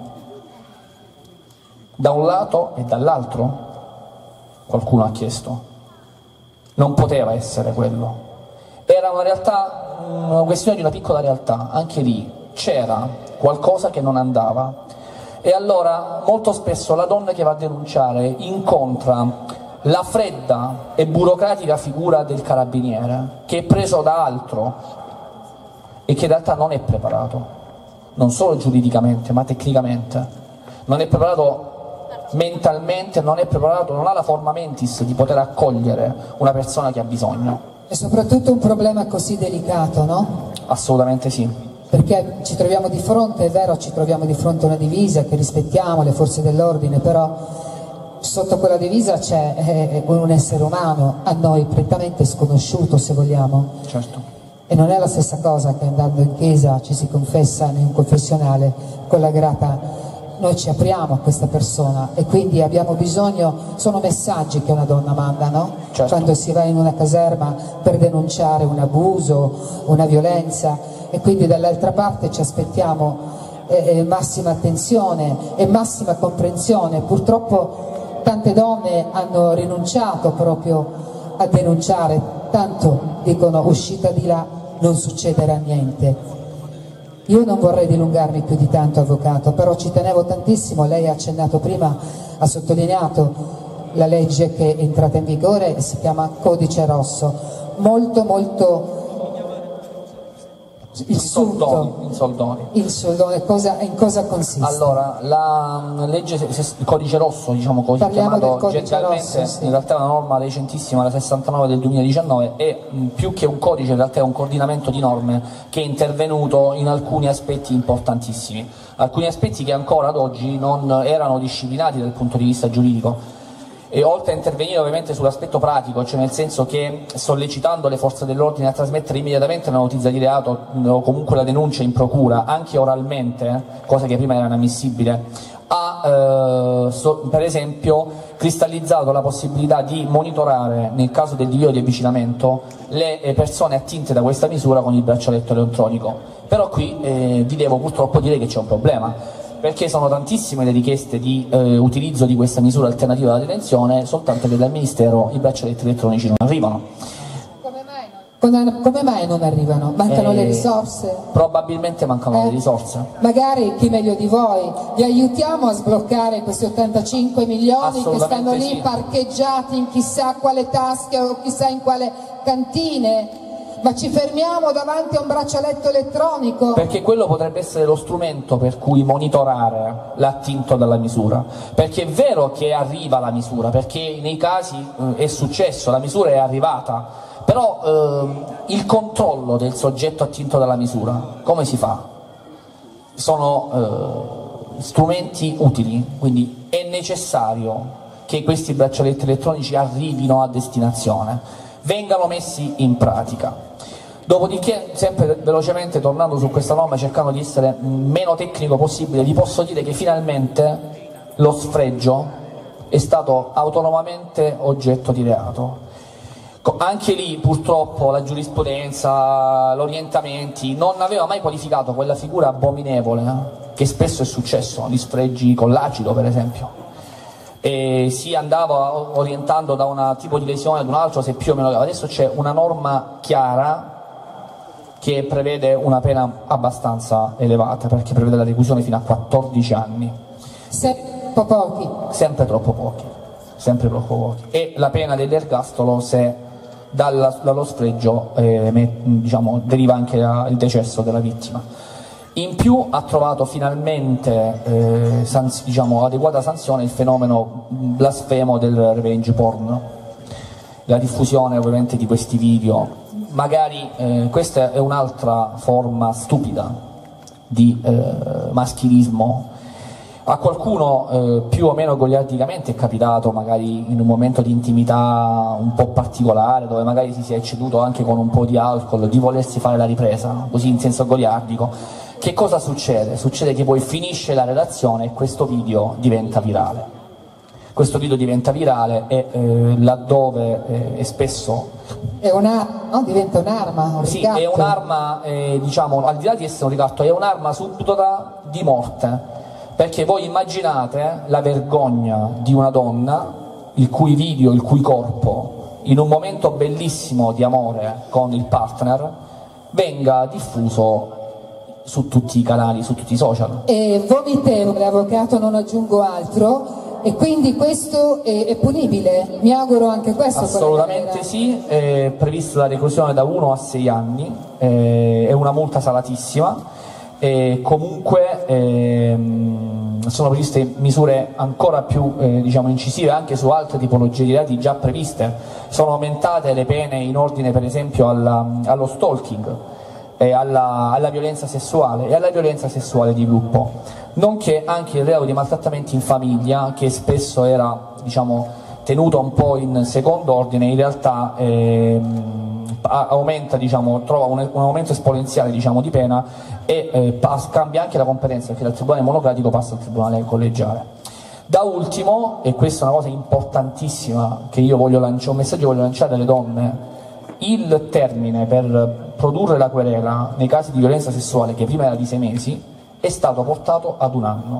Da un lato e dall'altro. Qualcuno ha chiesto. Non poteva essere quello. Era una realtà, una questione di una piccola realtà. Anche lì c'era qualcosa che non andava. E allora molto spesso la donna che va a denunciare incontra la fredda e burocratica figura del carabiniere, che è preso da altro e che in realtà non è preparato, non solo giuridicamente ma tecnicamente, non è preparato mentalmente, non è preparato, non ha la forma mentis di poter accogliere una persona che ha bisogno. E soprattutto un problema così delicato, no? Assolutamente sì. Perché ci troviamo di fronte, è vero, ci troviamo di fronte a una divisa che rispettiamo, le forze dell'ordine, però sotto quella divisa c'è eh, un essere umano a noi prettamente sconosciuto, se vogliamo. Certo. E non è la stessa cosa che andando in chiesa ci si confessa in un confessionale con la grata. Noi ci apriamo a questa persona e quindi abbiamo bisogno, sono messaggi che una donna manda, no? Certo. Quando si va in una caserma per denunciare un abuso, una violenza, e quindi dall'altra parte ci aspettiamo eh, massima attenzione e massima comprensione. Purtroppo tante donne hanno rinunciato proprio a denunciare, tanto dicono uscita di là non succederà niente. Io non vorrei dilungarmi più di tanto, avvocato, però ci tenevo tantissimo, lei ha accennato prima, ha sottolineato la legge che è entrata in vigore e si chiama Codice Rosso, molto molto il soldoni, il soldoni. Il soldoni, cosa, in cosa consiste? Allora, la legge, il Codice Rosso, diciamo così Parliamo chiamato generalmente, rosso, sì. In realtà è una norma recentissima, la sessantanove del duemiladiciannove, e mh, più che un codice in realtà è un coordinamento di norme che è intervenuto in alcuni aspetti importantissimi, alcuni aspetti che ancora ad oggi non erano disciplinati dal punto di vista giuridico. E oltre a intervenire ovviamente sull'aspetto pratico, cioè nel senso che sollecitando le forze dell'ordine a trasmettere immediatamente una notizia di reato o comunque la denuncia in procura, anche oralmente, cosa che prima era inammissibile, ha eh, so, per esempio cristallizzato la possibilità di monitorare, nel caso del divieto di avvicinamento, le persone attinte da questa misura con il braccialetto elettronico. Però qui eh, vi devo purtroppo dire che c'è un problema, perché sono tantissime le richieste di eh, utilizzo di questa misura alternativa alla detenzione, soltanto che dal Ministero i braccialetti elettronici non arrivano. Come mai non, come mai non arrivano? Mancano eh, le risorse? Probabilmente mancano eh? le risorse. Magari chi meglio di voi li aiutiamo a sbloccare questi ottantacinque milioni che stanno lì sì. parcheggiati in chissà quale tasche o chissà in quale cantine. Ma ci fermiamo davanti a un braccialetto elettronico? Perché quello potrebbe essere lo strumento per cui monitorare l'attinto dalla misura. Perché è vero che arriva la misura, perché nei casi eh, è successo, la misura è arrivata, però eh, il controllo del soggetto attinto dalla misura, come si fa? Sono eh, strumenti utili, quindi è necessario che questi braccialetti elettronici arrivino a destinazione, vengano messi in pratica. Dopodiché, sempre velocemente tornando su questa norma, cercando di essere meno tecnico possibile, vi posso dire che finalmente lo sfregio è stato autonomamente oggetto di reato. Anche lì purtroppo la giurisprudenza, gli orientamenti non aveva mai qualificato quella figura abominevole eh, che spesso è successo, gli sfregi con l'acido per esempio. E si andava orientando da un tipo di lesione ad un altro se più o meno. Adesso c'è una norma chiara che prevede una pena abbastanza elevata, perché prevede la reclusione fino a quattordici anni. Sempre pochi. Sempre troppo pochi. sempre pro quo voti, e la pena dell'ergastolo se dalla, dallo sfregio eh, met, diciamo, deriva anche la, il decesso della vittima. In più ha trovato finalmente eh, sanz- diciamo, adeguata sanzione il fenomeno blasfemo del revenge porn, la diffusione ovviamente di questi video. Magari eh, questa è un'altra forma stupida di eh, maschilismo. A qualcuno eh, più o meno goliardicamente è capitato, magari in un momento di intimità un po' particolare, dove magari si sia ecceduto anche con un po' di alcol, di volersi fare la ripresa, così in senso goliardico. Che cosa succede? Succede che poi finisce la relazione e questo video diventa virale. Questo video diventa virale e eh, laddove eh, è spesso... È un'arma, no? Diventa un'arma, un Sì, ricatto. è un'arma, eh, diciamo, al di là di essere un ricatto, è un'arma subdola di morte. Perché voi immaginate la vergogna di una donna il cui video, il cui corpo, in un momento bellissimo di amore con il partner, venga diffuso su tutti i canali, su tutti i social. È vomitevole, avvocato, non aggiungo altro, e quindi questo è, è punibile, mi auguro anche questo. Assolutamente sì, è prevista la reclusione da uno a sei anni, eh, è una multa salatissima. E comunque ehm, sono previste misure ancora più eh, diciamo incisive anche su altre tipologie di reati già previste. Sono aumentate le pene in ordine per esempio alla, allo stalking, e alla, alla violenza sessuale e alla violenza sessuale di gruppo, nonché anche il reato di maltrattamenti in famiglia, che spesso era, diciamo, tenuto un po' in secondo ordine, in realtà ehm, aumenta, diciamo, trova un, un aumento esponenziale, diciamo, di pena, e eh, pas, cambia anche la competenza, perché dal tribunale monocratico passa al tribunale collegiale. Da ultimo, e questa è una cosa importantissima che io voglio lanciare, un messaggio che voglio lanciare alle donne: il termine per produrre la querela nei casi di violenza sessuale, che prima era di sei mesi, è stato portato ad un anno.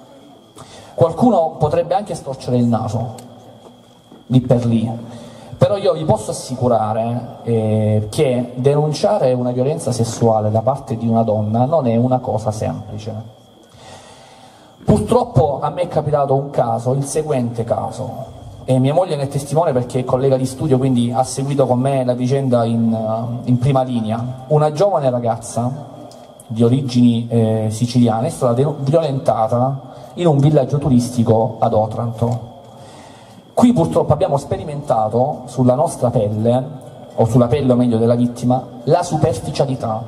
Qualcuno potrebbe anche storcere il naso lì per lì, però io vi posso assicurare eh, che denunciare una violenza sessuale da parte di una donna non è una cosa semplice. Purtroppo a me è capitato un caso, il seguente caso, e mia moglie ne è testimone perché è collega di studio, quindi ha seguito con me la vicenda in, in prima linea. Una giovane ragazza di origini eh, siciliane è stata violentata in un villaggio turistico ad Otranto. Qui purtroppo abbiamo sperimentato sulla nostra pelle, o sulla pelle o meglio della vittima, la superficialità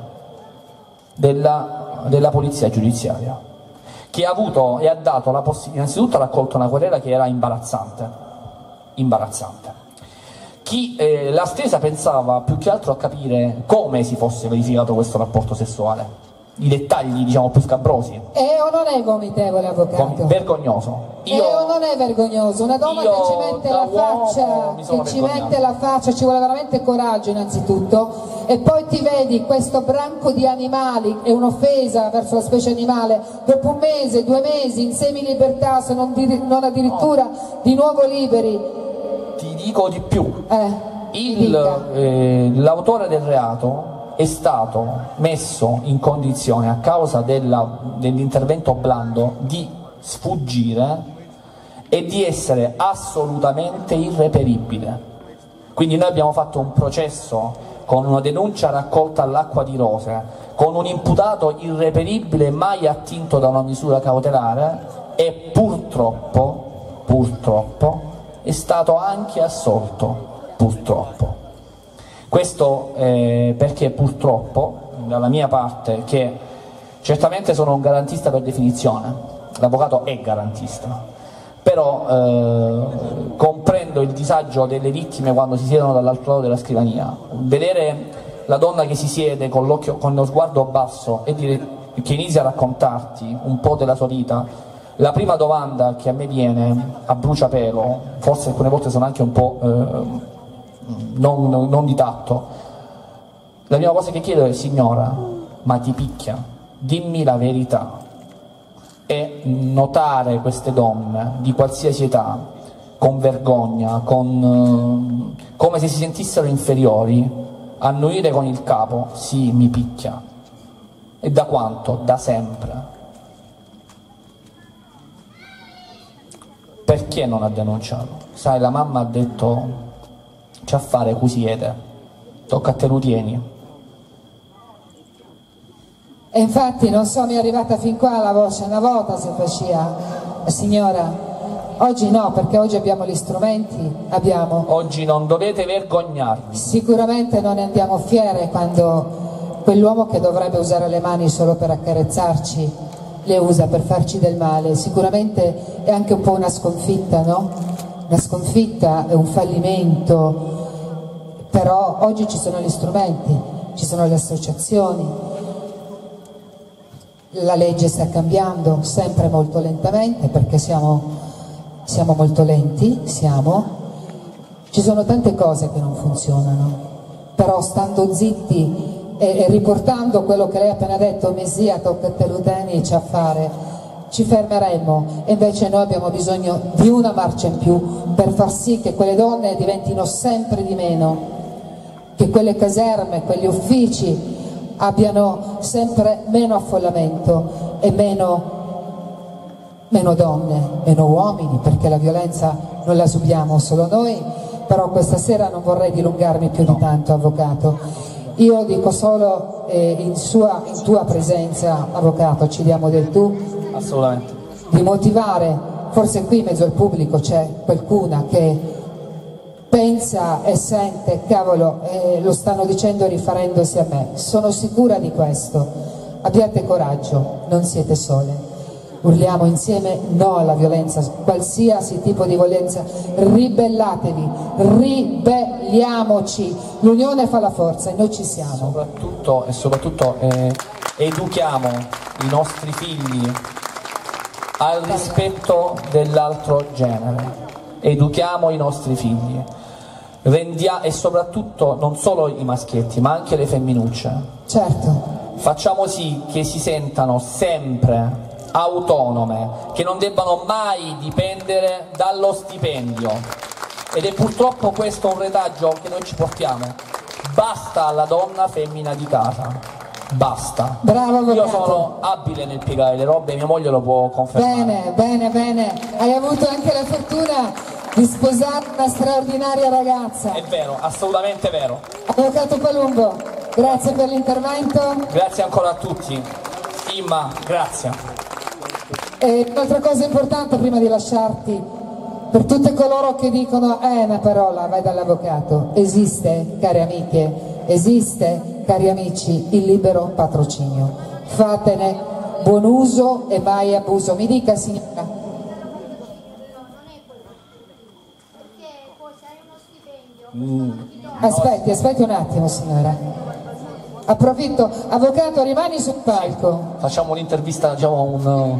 della, della polizia giudiziaria, che ha avuto e ha dato la possibilità, innanzitutto ha raccolto una querela che era imbarazzante, imbarazzante. Chi eh, l'ha stesa pensava più che altro a capire come si fosse verificato questo rapporto sessuale, i dettagli, diciamo, più scabrosi. È o non è vomitevole, avvocato? Vergognoso. Io, è o non è vergognoso? Una donna che ci mette la faccia, che ci mette la faccia, ci vuole veramente coraggio innanzitutto, e poi ti vedi questo branco di animali, è un'offesa verso la specie animale, dopo un mese, due mesi, in semi-libertà, se non, di, non addirittura oh. di nuovo liberi. Ti dico di più, eh, eh, l'autore del reato è stato messo in condizione, a causa dell'intervento blando, di sfuggire e di essere assolutamente irreperibile. Quindi noi abbiamo fatto un processo con una denuncia raccolta all'acqua di rose, con un imputato irreperibile, mai attinto da una misura cautelare, e purtroppo, purtroppo è stato anche assolto, purtroppo. Questo eh, perché purtroppo, dalla mia parte, che certamente sono un garantista per definizione, l'avvocato è garantista, però eh, comprendo il disagio delle vittime quando si siedono dall'altro lato della scrivania. Vedere la donna che si siede con l'occhio, con lo sguardo basso, e dire, che inizia a raccontarti un po' della sua vita, la prima domanda che a me viene a bruciapelo, forse alcune volte sono anche un po' eh, Non, non, non di tatto, la prima cosa che chiedo è: signora, ma ti picchia? Dimmi la verità. E notare queste donne di qualsiasi età con vergogna, con, eh, come se si sentissero inferiori, annuire con il capo: sì, mi picchia. E da quanto? Da sempre. Perché non ha denunciato? sai, la mamma ha detto c'è a fare cusiete, tocca a te, lo tieni. E infatti non so, mi è arrivata fin qua la voce, una volta si faceva, signora, oggi no, perché oggi abbiamo gli strumenti, abbiamo. Oggi non dovete vergognarvi. Sicuramente non ne andiamo fiere quando quell'uomo che dovrebbe usare le mani solo per accarezzarci, le usa per farci del male. Sicuramente è anche un po' una sconfitta, no? Una sconfitta, è un fallimento, però oggi ci sono gli strumenti, ci sono le associazioni. La legge sta cambiando sempre molto lentamente perché siamo, siamo molto lenti, siamo. Ci sono tante cose che non funzionano, però stando zitti e, e riportando quello che lei ha appena detto, Mesia, tocca a te, lo tieni, c'è a fare, ci fermeremmo. E invece noi abbiamo bisogno di una marcia in più per far sì che quelle donne diventino sempre di meno, che quelle caserme, quegli uffici abbiano sempre meno affollamento e meno, meno donne, meno uomini, perché la violenza non la subiamo solo noi. Però questa sera non vorrei dilungarmi più di tanto, avvocato. Io dico solo eh, in, sua, in tua presenza, avvocato, ci diamo del tu, assolutamente, di motivare, forse qui in mezzo al pubblico c'è qualcuna che pensa e sente, cavolo, eh, lo stanno dicendo riferendosi a me. Sono sicura di questo. Abbiate coraggio, non siete sole. Urliamo insieme no alla violenza, qualsiasi tipo di violenza. Ribellatevi, ribelliamoci. L'unione fa la forza e noi ci siamo. Soprattutto, e soprattutto eh, educhiamo i nostri figli al rispetto dell'altro genere. Educhiamo i nostri figli. Rendia, e soprattutto non solo i maschietti ma anche le femminucce. Certo. Facciamo sì che si sentano sempre autonome, che non debbano mai dipendere dallo stipendio, ed è purtroppo questo un retaggio che noi ci portiamo. Basta alla donna femmina di casa, basta. Bravo, avvocato. Io sono abile nel piegare le robe, mia moglie lo può confermare. Bene, bene, bene. Hai avuto anche la fortuna di sposare una straordinaria ragazza. È vero, assolutamente vero. Avvocato Palumbo, grazie per l'intervento. Grazie ancora a tutti. Imma, grazie. E un'altra cosa importante prima di lasciarti, per tutte coloro che dicono eh una parola, vai dall'avvocato. Esiste, cari amiche, esiste, cari amici, il libero patrocinio. Fatene buon uso e mai abuso. Mi dica, signora. Mm. Aspetti, aspetti un attimo, signora. Approfitto, avvocato, rimani sul palco. Facciamo un'intervista, diciamo un...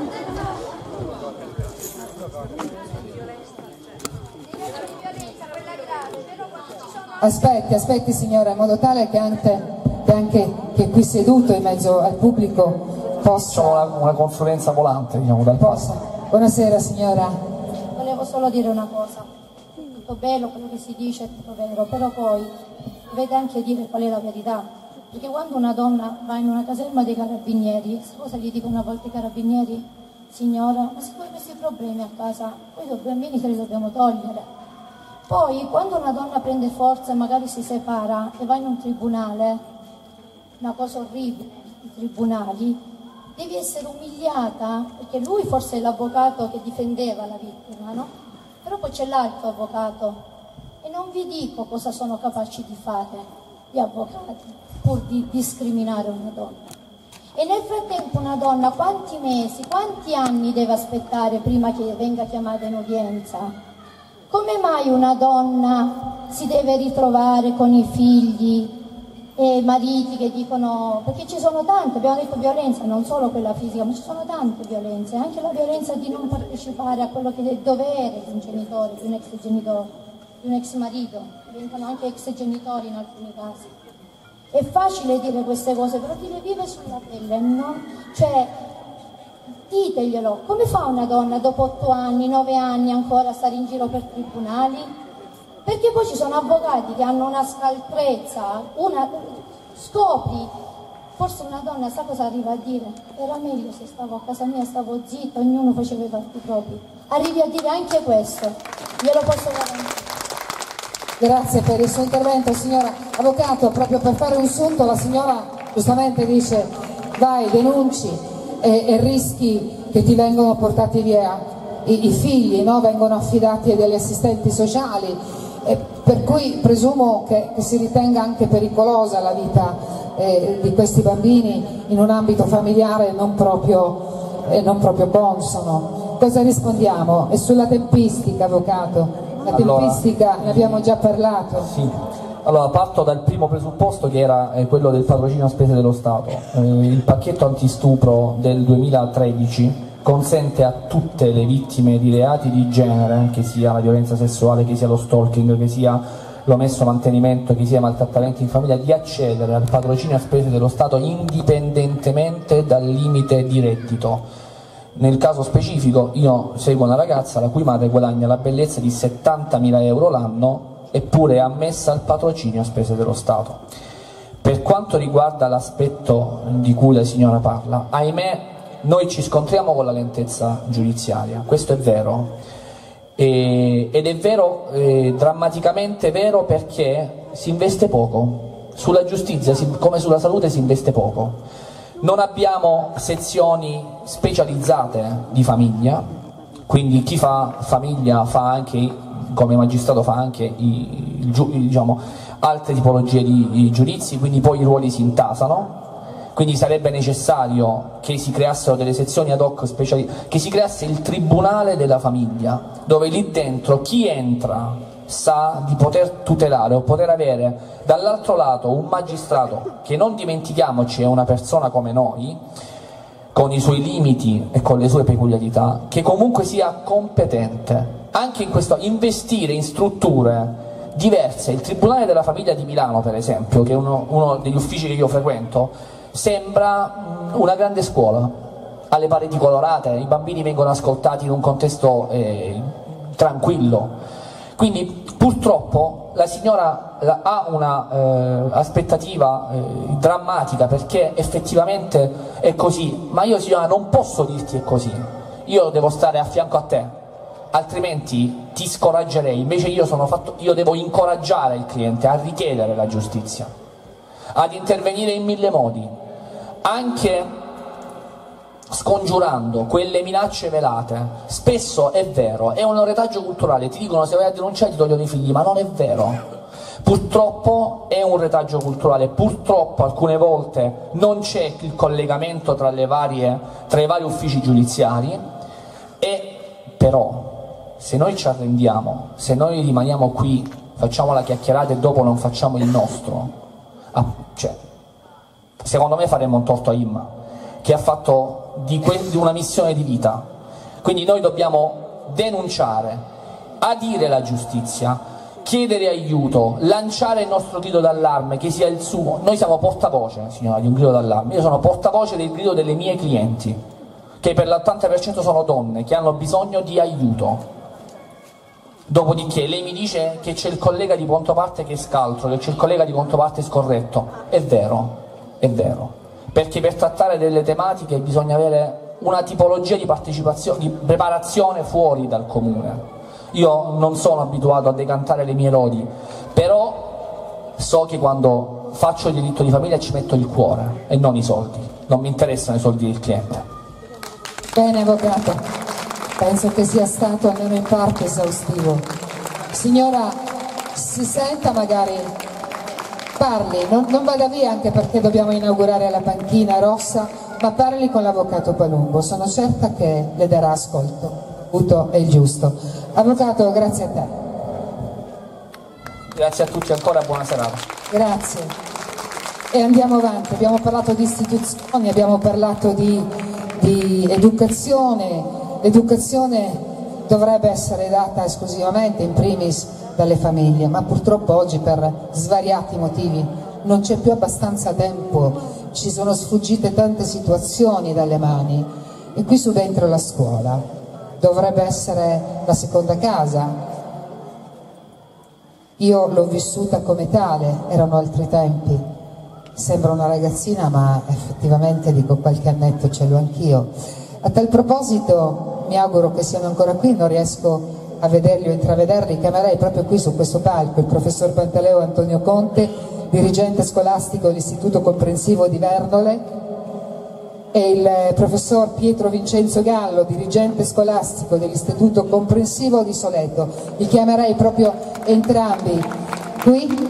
Aspetti, aspetti signora, in modo tale che anche, che anche che qui seduto in mezzo al pubblico possa... Facciamo una, una consulenza volante, diciamo, dal possa. Buonasera signora. Volevo solo dire una cosa. Tutto bello quello che si dice, è tutto vero, però poi dovete anche dire qual è la verità, perché quando una donna va in una caserma dei carabinieri, cosa gli dicono a volte i carabinieri? Signora, ma se poi questi problemi a casa, poi i bambini che li dobbiamo togliere. Poi quando una donna prende forza e magari si separa e va in un tribunale, una cosa orribile, i tribunali, devi essere umiliata, perché lui forse è l'avvocato che difendeva la vittima, no? Però poi c'è l'altro avvocato e non vi dico cosa sono capaci di fare gli avvocati pur di discriminare una donna. E nel frattempo una donna quanti mesi, quanti anni deve aspettare prima che venga chiamata in udienza? Come mai una donna si deve ritrovare con i figli e mariti che dicono, perché ci sono tante, abbiamo detto violenza, non solo quella fisica, ma ci sono tante violenze, anche la violenza di non partecipare a quello che è il dovere di un genitore, di un ex genitore, di un ex marito, diventano anche ex genitori in alcuni casi. È facile dire queste cose, però chi le vive sulla pelle, no? Cioè, diteglielo, come fa una donna dopo otto anni, nove anni ancora a stare in giro per tribunali? Perché poi ci sono avvocati che hanno una scaltrezza, una, scopri Forse una donna sa cosa arriva a dire? Era meglio se stavo a casa mia, stavo zitta, ognuno faceva i fatti propri. Arrivi a dire anche questo, glielo posso garantire. Grazie per il suo intervento, signora Avvocato. Proprio per fare un sunto, la signora giustamente dice vai, denunci e, e rischi che ti vengono portati via i, i figli, no? Vengono affidati a degli assistenti sociali, e per cui presumo che, che si ritenga anche pericolosa la vita eh, di questi bambini in un ambito familiare non proprio, eh, non proprio consono. Cosa rispondiamo? E sulla tempistica, Avvocato? La tempistica, allora, ne abbiamo già parlato. Sì. Allora, parto dal primo presupposto, che era eh, quello del patrocinio a spese dello Stato. Eh, il pacchetto antistupro del duemilatredici consente a tutte le vittime di reati di genere, che sia la violenza sessuale, che sia lo stalking, che sia l'omesso mantenimento, che sia maltrattamenti in famiglia, di accedere al patrocinio a spese dello Stato indipendentemente dal limite di reddito. Nel caso specifico io seguo una ragazza la cui madre guadagna la bellezza di settantamila euro l'anno, eppure è ammessa al patrocinio a spese dello Stato. Per quanto riguarda l'aspetto di cui la signora parla, ahimè noi ci scontriamo con la lentezza giudiziaria, questo è vero, e, ed è vero, eh, drammaticamente vero, perché si investe poco, sulla giustizia si, come sulla salute si investe poco. Non abbiamo sezioni specializzate di famiglia, quindi chi fa famiglia fa anche, come magistrato fa anche i, diciamo, altre tipologie di, di giudizi, quindi poi i ruoli si intasano, quindi sarebbe necessario che si creassero delle sezioni ad hoc speciali, che si creasse il tribunale della famiglia, dove lì dentro chi entra sa di poter tutelare o poter avere dall'altro lato un magistrato che, non dimentichiamoci, è una persona come noi, con i suoi limiti e con le sue peculiarità, che comunque sia competente. Anche in questo, investire in strutture diverse. Il Tribunale della Famiglia di Milano, per esempio, che è uno, uno degli uffici che io frequento, sembra una grande scuola, ha le pareti colorate, i bambini vengono ascoltati in un contesto eh, tranquillo. Quindi purtroppo la signora ha una eh, aspettativa eh, drammatica, perché effettivamente è così, ma io, signora, non posso dirti è così, io devo stare a fianco a te, altrimenti ti scoraggerei. Invece io, sono fatto, io devo incoraggiare il cliente a richiedere la giustizia, ad intervenire in mille modi, anche scongiurando quelle minacce velate. Spesso è vero, è un retaggio culturale, ti dicono se vai a denunciare ti togliono i figli, ma non è vero. Purtroppo è un retaggio culturale, purtroppo alcune volte non c'è il collegamento tra, le varie, tra i vari uffici giudiziari, e però se noi ci arrendiamo, se noi rimaniamo qui, facciamo la chiacchierata e dopo non facciamo il nostro, ah, cioè, secondo me faremmo un torto a Imma, che ha fatto di, di una missione di vita. Quindi noi dobbiamo denunciare, adire la giustizia, chiedere aiuto, lanciare il nostro grido d'allarme, che sia il suo. Noi siamo portavoce, signora, di un grido d'allarme. Io sono portavoce del grido delle mie clienti, che per l'ottanta per cento sono donne che hanno bisogno di aiuto. Dopodiché lei mi dice che c'è il collega di controparte che è scaltro, che c'è il collega di controparte scorretto. È vero, è vero, perché per trattare delle tematiche bisogna avere una tipologia di partecipazione, di preparazione fuori dal comune. Io non sono abituato a decantare le mie lodi, però so che quando faccio il diritto di famiglia ci metto il cuore e non i soldi, non mi interessano i soldi del cliente. Bene, Avvocato, penso che sia stato almeno in parte esaustivo. Signora, si senta, magari parli, non, non vada via, anche perché dobbiamo inaugurare la panchina rossa, ma parli con l'Avvocato Palumbo, sono certa che le darà ascolto. Tutto è il giusto. Avvocato, grazie a te. Grazie a tutti ancora, buona serata. Grazie. E andiamo avanti, abbiamo parlato di istituzioni, abbiamo parlato di, di educazione. L'educazione dovrebbe essere data esclusivamente, in primis, dalle famiglie, ma purtroppo oggi per svariati motivi non c'è più abbastanza tempo, ci sono sfuggite tante situazioni dalle mani, e qui subentra la scuola, dovrebbe essere la seconda casa. Io l'ho vissuta come tale, erano altri tempi, sembra una ragazzina, ma effettivamente dico qualche annetto ce l'ho anch'io. A tal proposito mi auguro che siano ancora qui, non riesco a vederli o intravederli, chiamerei proprio qui su questo palco il professor Pantaleo Antonio Conte, dirigente scolastico dell'Istituto Comprensivo di Vernole, e il professor Pietro Vincenzo Gallo, dirigente scolastico dell'Istituto Comprensivo di Soleto. Li chiamerei proprio entrambi qui.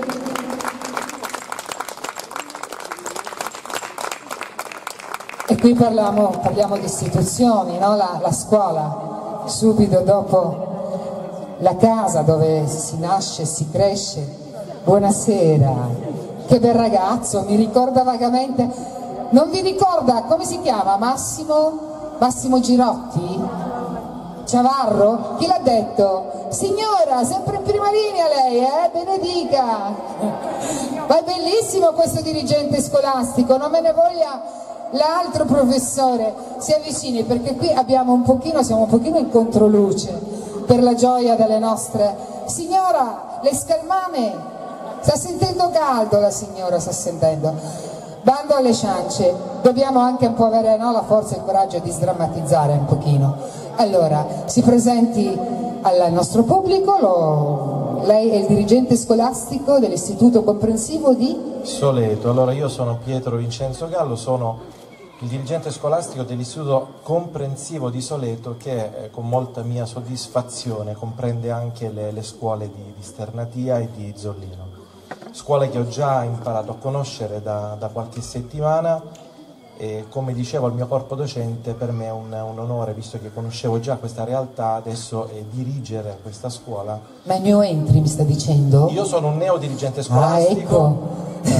E qui parliamo, parliamo di istituzioni, no? la, la scuola, subito dopo la casa dove si nasce e si cresce. Buonasera, che bel ragazzo, mi ricorda vagamente, non vi ricorda come si chiama? Massimo? Massimo Girotti? Ciavarro? Chi l'ha detto? Signora, sempre in prima linea lei, eh? Benedica! Ma è bellissimo questo dirigente scolastico, non me ne voglia l'altro professore, si avvicini perché qui abbiamo un pochino, siamo un pochino in controluce per la gioia delle nostre. Signora, le scalmane, sta sentendo caldo la signora, sta sentendo. Bando alle ciance, dobbiamo anche un po' avere, no, la forza e il coraggio di sdrammatizzare un pochino. Allora, si presenti al nostro pubblico, lo, lei è il dirigente scolastico dell'Istituto Comprensivo di Soleto. Allora, io sono Pietro Vincenzo Gallo, sono il dirigente scolastico dell'Istituto Comprensivo di Soleto, che eh, con molta mia soddisfazione comprende anche le, le scuole di, di Sternatia e di Zollino, scuole che ho già imparato a conoscere da, da qualche settimana, e come dicevo al mio corpo docente, per me è un, un onore, visto che conoscevo già questa realtà, adesso eh, dirigere questa scuola. Ma new entry mi sta dicendo? Io sono un neo dirigente scolastico. Ah, ecco.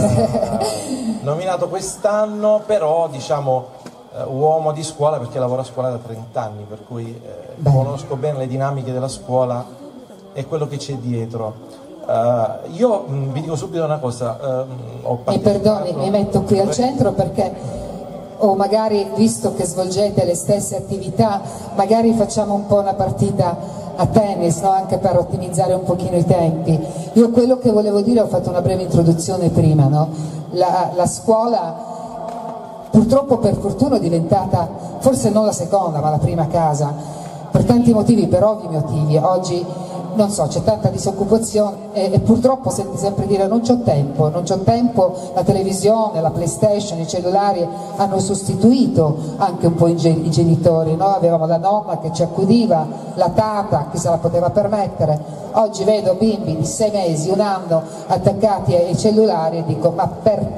eh, nominato quest'anno, però diciamo eh, uomo di scuola, perché lavoro a scuola da trenta anni, per cui eh, conosco bene le dinamiche della scuola e quello che c'è dietro. Uh, io mh, vi dico subito una cosa, uh, ho mi perdoni, mi metto qui al centro perché o magari, visto che svolgete le stesse attività, magari facciamo un po' una partita a tennis, no? Anche per ottimizzare un pochino i tempi. Io quello che volevo dire, ho fatto una breve introduzione prima, no? la, la scuola purtroppo, per fortuna, è diventata forse non la seconda ma la prima casa, per tanti motivi, per ovvi motivi. Oggi non so, c'è tanta disoccupazione e, e purtroppo senti sempre dire non c'ho tempo, non c'ho tempo, la televisione, la PlayStation, i cellulari hanno sostituito anche un po' i, i genitori, no? Avevamo la nonna che ci accudiva, la tata, chi se la poteva permettere. Oggi vedo bimbi di sei mesi, un anno attaccati ai cellulari e dico ma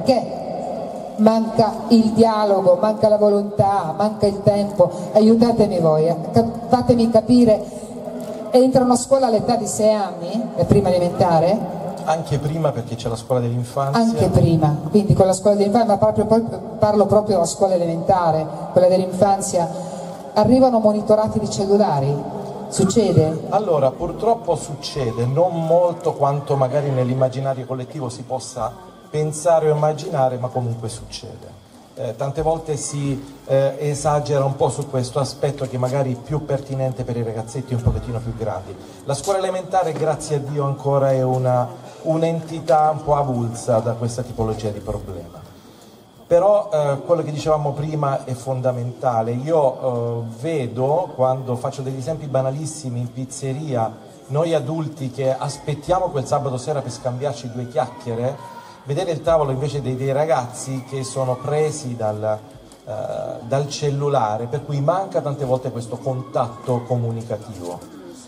perché? Manca il dialogo, manca la volontà, manca il tempo, aiutatemi voi, fatemi capire. Entrano a scuola all'età di sei anni, è prima elementare? Anche prima, perché c'è la scuola dell'infanzia. Anche prima, quindi con la scuola dell'infanzia, ma proprio, parlo proprio della scuola elementare, quella dell'infanzia. Arrivano monitorati di cellulari? Succede? Allora, purtroppo succede, non molto quanto magari nell'immaginario collettivo si possa pensare o immaginare, ma comunque succede. Eh, tante volte si eh, esagera un po' su questo aspetto che magari è più pertinente per i ragazzetti un pochettino più grandi. La scuola elementare, grazie a Dio, ancora è una, un'entità un po' avulsa da questa tipologia di problema. Però eh, quello che dicevamo prima è fondamentale. Io eh, vedo, quando faccio degli esempi banalissimi in pizzeria, noi adulti che aspettiamo quel sabato sera per scambiarci due chiacchiere, vedere il tavolo invece dei, dei ragazzi che sono presi dal, uh, dal cellulare, per cui manca tante volte questo contatto comunicativo.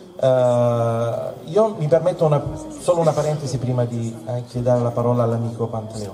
Uh, io mi permetto una, solo una parentesi prima di anche dare la parola all'amico Pantaleo.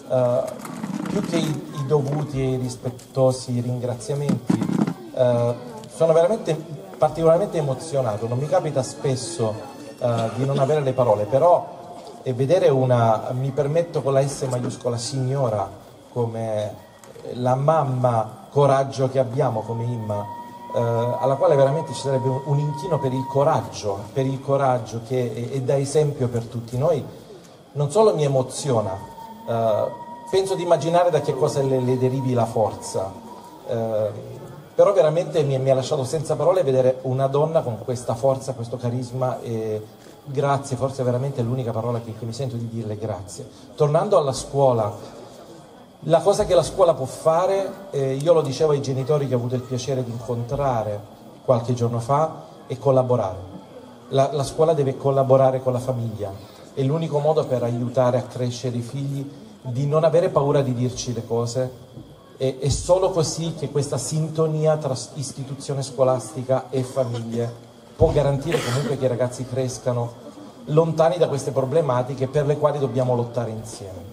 Uh, più che i, i dovuti e i rispettosi ringraziamenti, uh, sono veramente particolarmente emozionato. Non mi capita spesso uh, di non avere le parole, però e vedere una, mi permetto con la S maiuscola, signora, come la mamma coraggio che abbiamo come Imma, eh, alla quale veramente ci sarebbe un, un inchino per il coraggio, per il coraggio che è, è da esempio per tutti noi, non solo mi emoziona, eh, penso di immaginare da che cosa le, le derivi la forza, eh, però veramente mi, mi ha lasciato senza parole vedere una donna con questa forza, questo carisma e grazie, forse è veramente l'unica parola che, che mi sento di dirle, grazie. Tornando alla scuola, La cosa che la scuola può fare, eh, io lo dicevo ai genitori che ho avuto il piacere di incontrare qualche giorno fa, è collaborare. La, la scuola deve collaborare con la famiglia, è l'unico modo per aiutare a crescere i figli, di non avere paura di dirci le cose. È, è solo così che questa sintonia tra istituzione scolastica e famiglie può garantire comunque che i ragazzi crescano lontani da queste problematiche per le quali dobbiamo lottare insieme.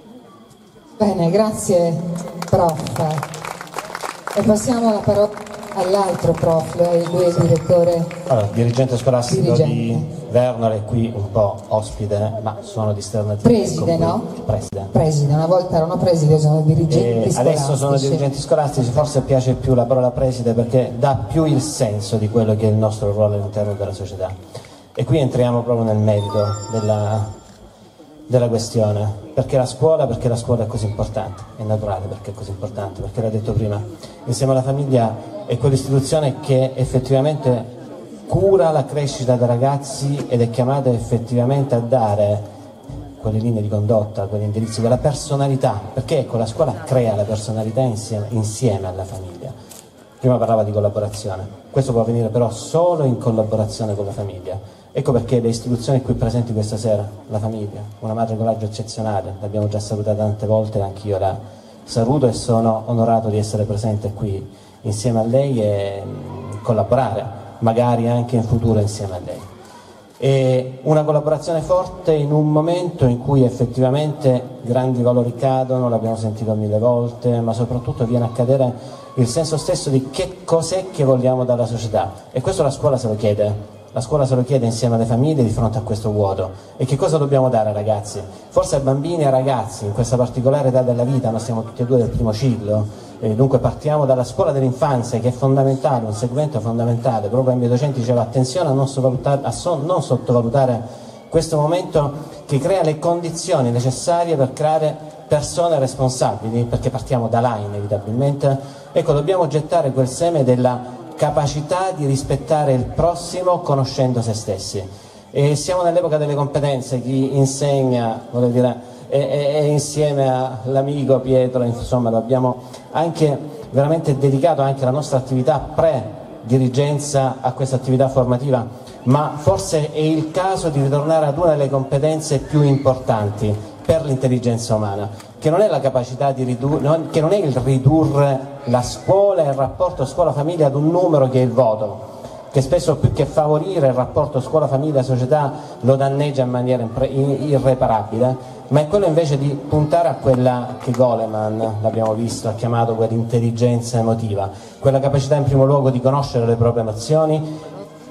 Bene, grazie prof. E passiamo la parola all'altro prof, lui è il direttore. Allora, dirigente scolastico dirigente. di Vernole, è qui un po' ospite, ma sono di Sternativo. Preside, no? Preside. Preside, una volta erano preside, sono dirigenti E scolastici. adesso sono dirigenti scolastici, forse piace più la parola preside perché dà più il senso di quello che è il nostro ruolo all'interno della società. E qui entriamo proprio nel merito della, della questione, perché la scuola, perché la scuola è così importante, è naturale perché è così importante, perché l'ha detto prima, insieme alla famiglia è quell'istituzione che effettivamente cura la crescita dei ragazzi ed è chiamata effettivamente a dare quelle linee di condotta, quegli indirizzi, quella personalità, perché ecco, la scuola crea la personalità insieme, insieme alla famiglia. Prima parlava di collaborazione, questo può avvenire però solo in collaborazione con la famiglia. Ecco perché le istituzioni qui presenti questa sera, la famiglia, una madre coraggio eccezionale, l'abbiamo già salutata tante volte, anch'io la saluto e sono onorato di essere presente qui insieme a lei e mh, collaborare, magari anche in futuro insieme a lei. E una collaborazione forte in un momento in cui effettivamente grandi valori cadono, l'abbiamo sentito mille volte, ma soprattutto viene a cadere il senso stesso di che cos'è che vogliamo dalla società, e questo la scuola se lo chiede. La scuola se lo chiede insieme alle famiglie di fronte a questo vuoto. E che cosa dobbiamo dare ai ragazzi? Forse ai bambini e ai ragazzi, in questa particolare età della vita, noi siamo tutti e due del primo ciclo, e dunque partiamo dalla scuola dell'infanzia, che è fondamentale, un segmento fondamentale. Proprio ai miei docenti diceva attenzione a non, a so, non sottovalutare questo momento che crea le condizioni necessarie per creare persone responsabili, perché partiamo da là inevitabilmente. Ecco, dobbiamo gettare quel seme della capacità di rispettare il prossimo conoscendo se stessi. E siamo nell'epoca delle competenze, chi insegna, voglio dire, e, e, e insieme all'amico Pietro, insomma, abbiamo anche veramente dedicato anche la nostra attività pre-dirigenza a questa attività formativa, ma forse è il caso di ritornare ad una delle competenze più importanti per l'intelligenza umana, che non è la capacità di ridurre, che non è il ridurre la scuola e il rapporto scuola-famiglia ad un numero che è il voto, che spesso più che favorire il rapporto scuola-famiglia-società lo danneggia in maniera irreparabile, ma è quello invece di puntare a quella che Goleman, l'abbiamo visto, ha chiamato quell'intelligenza emotiva, quella capacità in primo luogo di conoscere le proprie emozioni,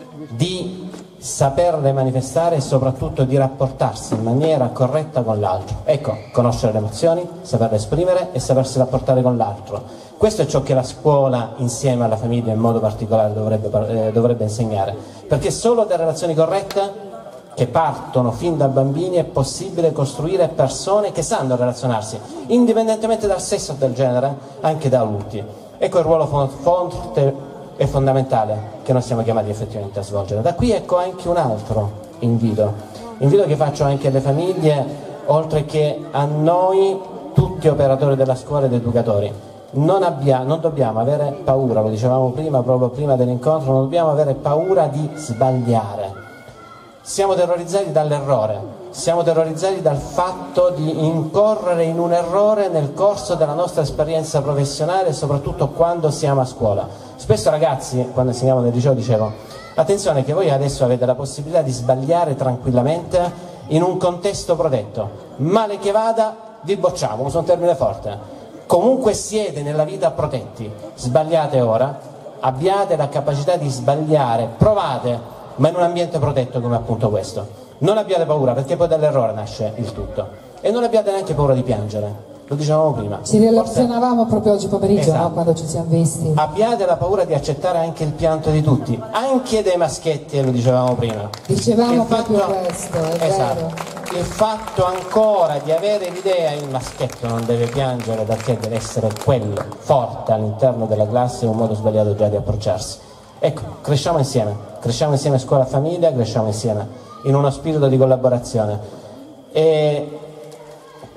di saperle manifestare e soprattutto di rapportarsi in maniera corretta con l'altro. Ecco, conoscere le emozioni, saperle esprimere e sapersi rapportare con l'altro. Questo è ciò che la scuola insieme alla famiglia in modo particolare dovrebbe, eh, dovrebbe insegnare, perché solo da relazioni corrette che partono fin da bambini è possibile costruire persone che sanno relazionarsi, indipendentemente dal sesso e dal genere, anche da adulti. Ecco il ruolo forte è fondamentale che noi siamo chiamati effettivamente a svolgere. Da qui ecco anche un altro invito, invito che faccio anche alle famiglie, oltre che a noi tutti operatori della scuola ed educatori. Non, abbia, non dobbiamo avere paura, lo dicevamo prima, proprio prima dell'incontro, non dobbiamo avere paura di sbagliare. Siamo terrorizzati dall'errore, siamo terrorizzati dal fatto di incorrere in un errore nel corso della nostra esperienza professionale e soprattutto quando siamo a scuola. Spesso ragazzi, quando insegnavo nel liceo, dicevo attenzione che voi adesso avete la possibilità di sbagliare tranquillamente in un contesto protetto, male che vada vi bocciamo, uso un termine forte, comunque siete nella vita protetti, sbagliate ora, abbiate la capacità di sbagliare, provate, ma in un ambiente protetto come appunto questo. Non abbiate paura, perché poi dall'errore nasce il tutto, e non abbiate neanche paura di piangere, lo dicevamo prima. Ci relazionavamo Forse... proprio oggi pomeriggio, esatto. No? Quando ci siamo visti. Abbiate la paura di accettare anche il pianto di tutti, anche dei maschietti, lo dicevamo prima. Dicevamo proprio fatto... questo, è esatto. vero. Il fatto ancora di avere l'idea il maschietto non deve piangere perché deve essere quello forte all'interno della classe, è un modo sbagliato già di approcciarsi. Ecco, cresciamo insieme, cresciamo insieme scuola-famiglia, cresciamo insieme in uno spirito di collaborazione. E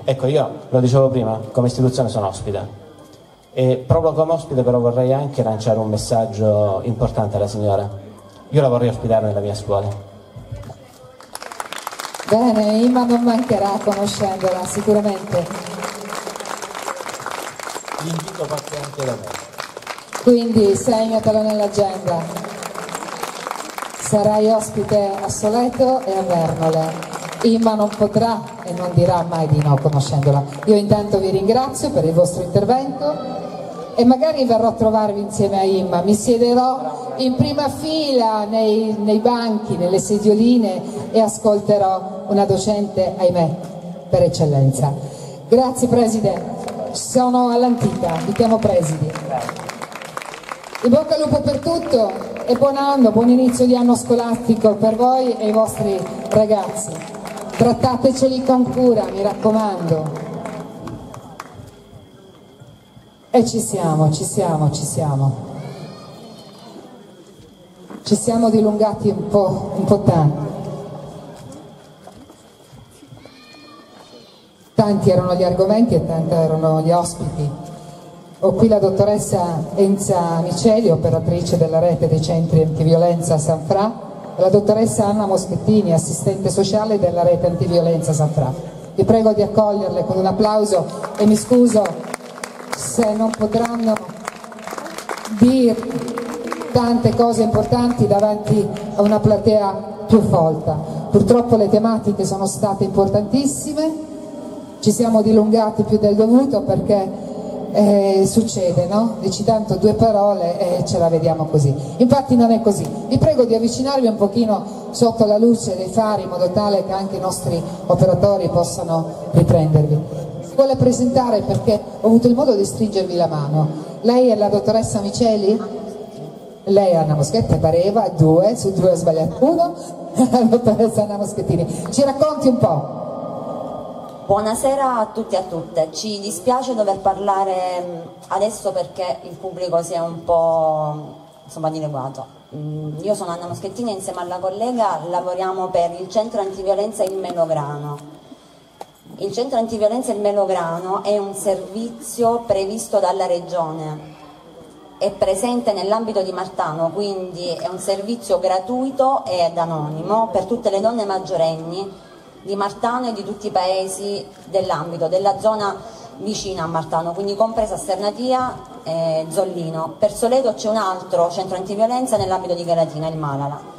Ecco, io lo dicevo prima, come istituzione sono ospite. E proprio come ospite però vorrei anche lanciare un messaggio importante alla signora. Io la vorrei ospitare nella mia scuola. Bene, Imma non mancherà conoscendola, sicuramente. L'invito parte anche da me. Quindi segnatelo nell'agenda. Sarai ospite a Soleto e a Vernole. Imma non potrà e non dirà mai di no conoscendola. Io intanto vi ringrazio per il vostro intervento e magari verrò a trovarvi insieme a Imma, mi siederò in prima fila nei, nei banchi, nelle sedioline e ascolterò una docente, ahimè, per eccellenza. Grazie Presidente, sono all'antica, mi chiamo Presidi. In bocca al lupo per tutto e buon anno, buon inizio di anno scolastico per voi e i vostri ragazzi. Trattateceli con cura, mi raccomando. E ci siamo, ci siamo, ci siamo. Ci siamo dilungati un po', un po' tanto. Tanti erano gli argomenti e tanti erano gli ospiti. Ho qui la dottoressa Enza Miceli, operatrice della rete dei centri antiviolenza San Fra, e la dottoressa Anna Moschettini, assistente sociale della rete antiviolenza San Fra. Vi prego di accoglierle con un applauso e mi scuso se non potranno dire tante cose importanti davanti a una platea più folta. Purtroppo le tematiche sono state importantissime, ci siamo dilungati più del dovuto perché eh, succede, no? Dici tanto due parole e ce la vediamo così. Infatti non è così. Vi prego di avvicinarvi un pochino sotto la luce dei fari in modo tale che anche i nostri operatori possano riprendervi. Si vuole presentare perché ho avuto il modo di stringervi la mano. Lei è la dottoressa Miceli? Lei è Anna Moschetti, pareva, due, su due ho sbagliato uno, la dottoressa Anna Moschettini. Ci racconti un po'? Buonasera a tutti e a tutte. Ci dispiace dover parlare adesso perché il pubblico si è un po' insomma dileguato. Io sono Anna Moschettini e insieme alla collega lavoriamo per il centro antiviolenza Il Melograno. Il centro antiviolenza Il Melograno è un servizio previsto dalla Regione, è presente nell'ambito di Martano, quindi è un servizio gratuito ed anonimo per tutte le donne maggiorenni di Martano e di tutti i paesi dell'ambito, della zona vicina a Martano, quindi compresa Sernatia e Zollino. Per Soleto c'è un altro centro antiviolenza nell'ambito di Galatina, il Malala.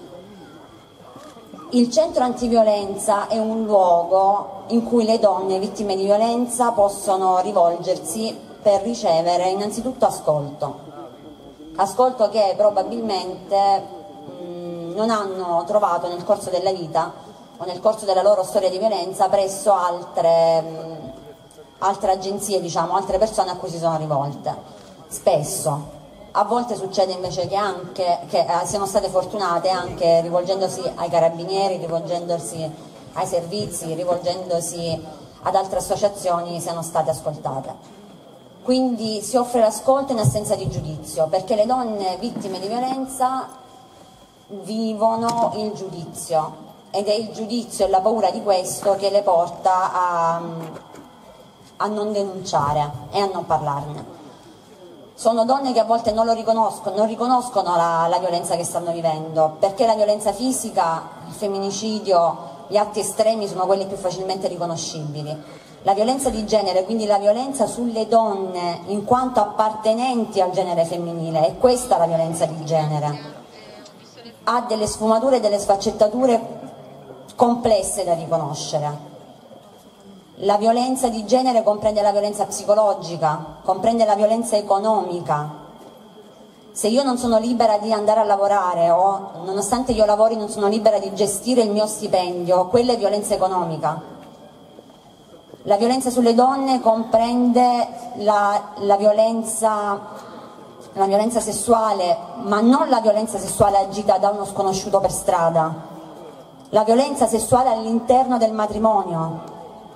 Il centro antiviolenza è un luogo in cui le donne vittime di violenza possono rivolgersi per ricevere innanzitutto ascolto, ascolto che probabilmente mh, non hanno trovato nel corso della vita o nel corso della loro storia di violenza presso altre, mh, altre agenzie, diciamo, altre persone a cui si sono rivolte. Spesso. A volte succede invece che, anche, che eh, siano state fortunate anche rivolgendosi ai carabinieri, rivolgendosi ai servizi, rivolgendosi ad altre associazioni, siano state ascoltate. Quindi si offre l'ascolto in assenza di giudizio, perché le donne vittime di violenza vivono il giudizio ed è il giudizio e la paura di questo che le porta a, a non denunciare e a non parlarne. Sono donne che a volte non lo riconoscono, non riconoscono la, la violenza che stanno vivendo, perché la violenza fisica, il femminicidio, gli atti estremi sono quelli più facilmente riconoscibili. La violenza di genere, quindi la violenza sulle donne in quanto appartenenti al genere femminile, è questa la violenza di genere. Ha delle sfumature e delle sfaccettature complesse da riconoscere. La violenza di genere comprende la violenza psicologica, comprende la violenza economica. Se io non sono libera di andare a lavorare o nonostante io lavori non sono libera di gestire il mio stipendio, quella è violenza economica. La violenza sulle donne comprende la, la, violenza, la violenza sessuale, ma non la violenza sessuale agita da uno sconosciuto per strada, la violenza sessuale all'interno del matrimonio.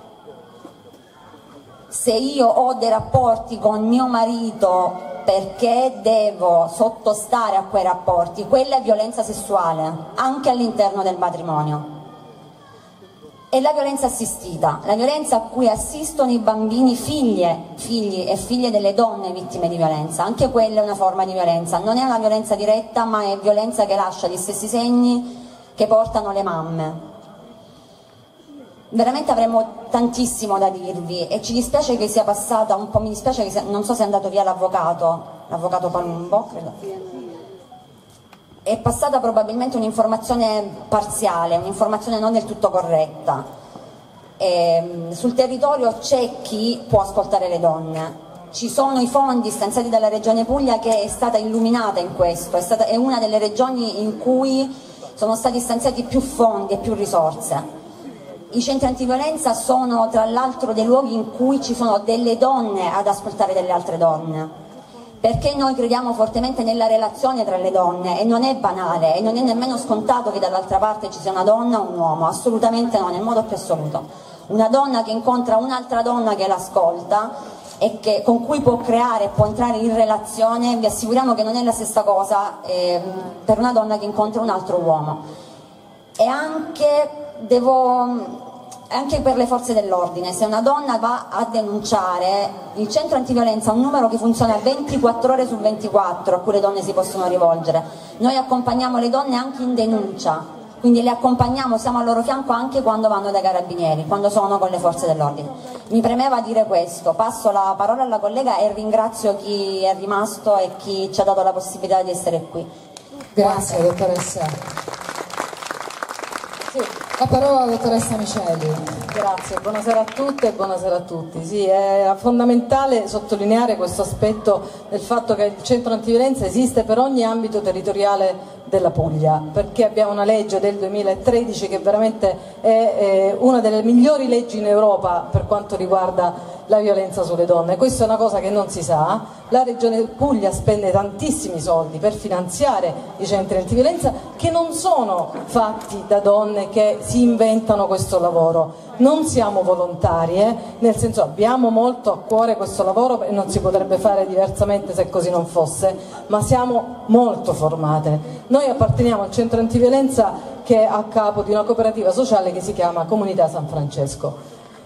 Se io ho dei rapporti con mio marito perché devo sottostare a quei rapporti, quella è violenza sessuale, anche all'interno del matrimonio. e la violenza assistita, la violenza a cui assistono i bambini figlie, figli e figlie delle donne vittime di violenza. Anche quella è una forma di violenza, non è una violenza diretta, ma è violenza che lascia gli stessi segni che portano le mamme. Veramente avremmo tantissimo da dirvi e ci dispiace che sia passata un po', mi dispiace che sia, non so se è andato via l'avvocato, l'avvocato Palumbo, credo. È passata probabilmente un'informazione parziale, un'informazione non del tutto corretta. E, sul territorio c'è chi può ascoltare le donne, ci sono i fondi stanziati dalla Regione Puglia che è stata illuminata in questo, è, stata, è una delle regioni in cui sono stati stanziati più fondi e più risorse. I centri antiviolenza sono tra l'altro dei luoghi in cui ci sono delle donne ad ascoltare delle altre donne, perché noi crediamo fortemente nella relazione tra le donne e non è banale e non è nemmeno scontato che dall'altra parte ci sia una donna o un uomo, assolutamente no, nel modo più assoluto. Una donna che incontra un'altra donna che l'ascolta e che, con cui può creare, può entrare in relazione, vi assicuriamo che non è la stessa cosa eh, per una donna che incontra un altro uomo. E anche, devo... anche per le forze dell'ordine, se una donna va a denunciare, il centro antiviolenza è un numero che funziona ventiquattro ore su ventiquattro a cui le donne si possono rivolgere. Noi accompagniamo le donne anche in denuncia, quindi le accompagniamo, siamo al loro fianco anche quando vanno dai carabinieri, quando sono con le forze dell'ordine. Mi premeva dire questo, passo la parola alla collega e ringrazio chi è rimasto e chi ci ha dato la possibilità di essere qui. Grazie, Grazie. dottoressa. Sì. La parola alla dottoressa Miceli. Grazie, buonasera a tutte e buonasera a tutti. Sì, è fondamentale sottolineare questo aspetto del fatto che il centro antiviolenza esiste per ogni ambito territoriale della Puglia, perché abbiamo una legge del duemilatredici che veramente è, è una delle migliori leggi in Europa per quanto riguarda la violenza sulle donne. Questa è una cosa che non si sa. La Regione Puglia spende tantissimi soldi per finanziare i centri antiviolenza che non sono fatti da donne che si inventano questo lavoro. Non siamo volontarie, nel senso abbiamo molto a cuore questo lavoro e non si potrebbe fare diversamente se così non fosse, ma siamo molto formate. Noi apparteniamo al centro antiviolenza che è a capo di una cooperativa sociale che si chiama Comunità San Francesco.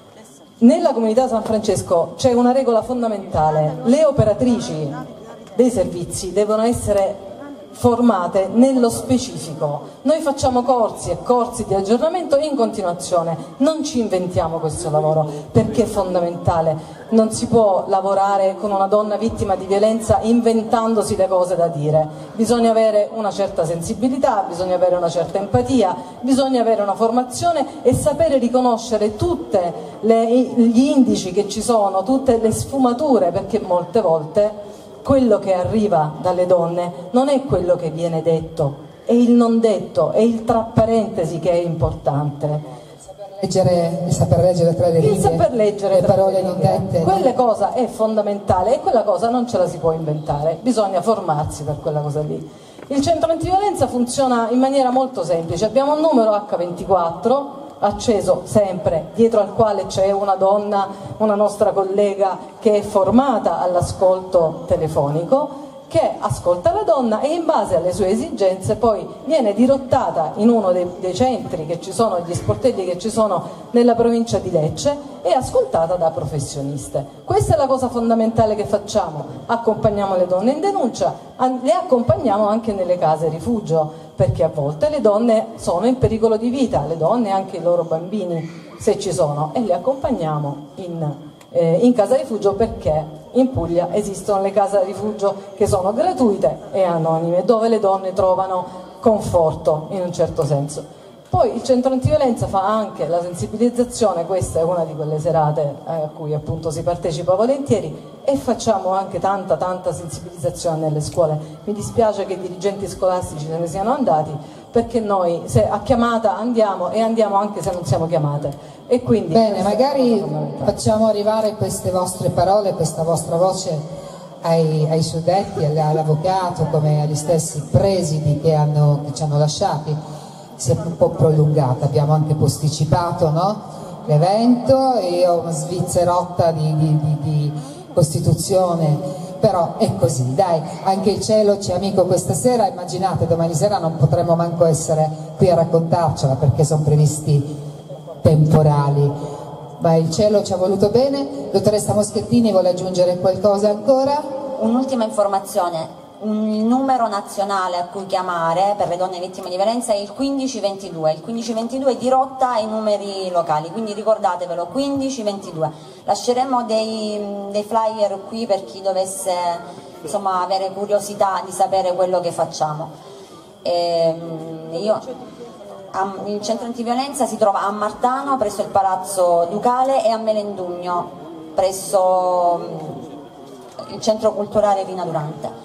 Nella Comunità San Francesco c'è una regola fondamentale: le operatrici dei servizi devono essere formate nello specifico. Noi facciamo corsi e corsi di aggiornamento in continuazione, non ci inventiamo questo lavoro perché è fondamentale. Non si può lavorare con una donna vittima di violenza inventandosi le cose da dire. Bisogna avere una certa sensibilità, bisogna avere una certa empatia, bisogna avere una formazione e sapere riconoscere tutti gli indici che ci sono, tutte le sfumature, perché molte volte quello che arriva dalle donne non è quello che viene detto, è il non detto, è il tra parentesi che è importante. Leggere, il saper leggere tra le righe, il saper leggere le parole non dette. Quella cosa è fondamentale e quella cosa non ce la si può inventare, bisogna formarsi per quella cosa lì. Il centro antiviolenza funziona in maniera molto semplice, abbiamo un numero acca ventiquattro acceso sempre, dietro al quale c'è una donna, una nostra collega che è formata all'ascolto telefonico, che ascolta la donna e in base alle sue esigenze poi viene dirottata in uno dei, dei centri che ci sono, gli sportelli che ci sono nella provincia di Lecce, e ascoltata da professioniste. Questa è la cosa fondamentale che facciamo: accompagniamo le donne in denuncia, le accompagniamo anche nelle case rifugio, perché a volte le donne sono in pericolo di vita, le donne e anche i loro bambini se ci sono, e le accompagniamo in, eh, in casa rifugio, perché in Puglia esistono le case rifugio che sono gratuite e anonime, dove le donne trovano conforto in un certo senso. Poi il centro antiviolenza fa anche la sensibilizzazione, questa è una di quelle serate a cui appunto si partecipa volentieri, e facciamo anche tanta tanta sensibilizzazione nelle scuole. Mi dispiace che i dirigenti scolastici se ne siano andati, perché noi se a chiamata andiamo e andiamo anche se non siamo chiamate. E quindi bene, magari facciamo arrivare queste vostre parole, questa vostra voce ai, ai suddetti, all'avvocato, come agli stessi presidi che, hanno, che ci hanno lasciati. Si è un po' prolungata, abbiamo anche posticipato, no? L'evento, e ho una svizzerotta di, di, di, di Costituzione, però è così, dai, anche il cielo ci è amico questa sera. Immaginate, domani sera non potremo manco essere qui a raccontarcela, perché sono previsti temporali, ma il cielo ci ha voluto bene. Dottoressa Moschettini vuole aggiungere qualcosa ancora? Un'ultima informazione. Il numero nazionale a cui chiamare per le donne vittime di violenza è il quindici ventidue, il quindici ventidue è dirotta ai numeri locali, quindi ricordatevelo, quindici ventidue. Lasceremo dei, dei flyer qui per chi dovesse, insomma, avere curiosità di sapere quello che facciamo. E, io, il centro antiviolenza si trova a Martano presso il Palazzo Ducale e a Melendugno presso il centro culturale Rina Durante.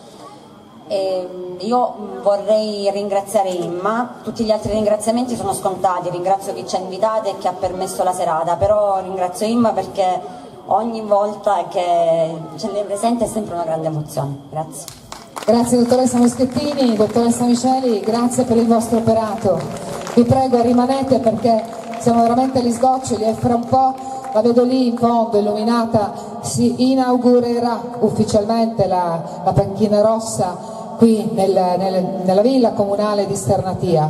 E io vorrei ringraziare Imma, tutti gli altri ringraziamenti sono scontati, ringrazio chi ci ha invitati e chi ha permesso la serata, però ringrazio Imma perché ogni volta che ce l'è presente è sempre una grande emozione. Grazie. Grazie dottoressa Moschettini, dottoressa Miceli, grazie per il vostro operato. Vi prego rimanete perché siamo veramente agli sgoccioli e fra un po', la vedo lì in fondo illuminata, si inaugurerà ufficialmente la, la panchina rossa qui nel, nel, nella villa comunale di Sternatia.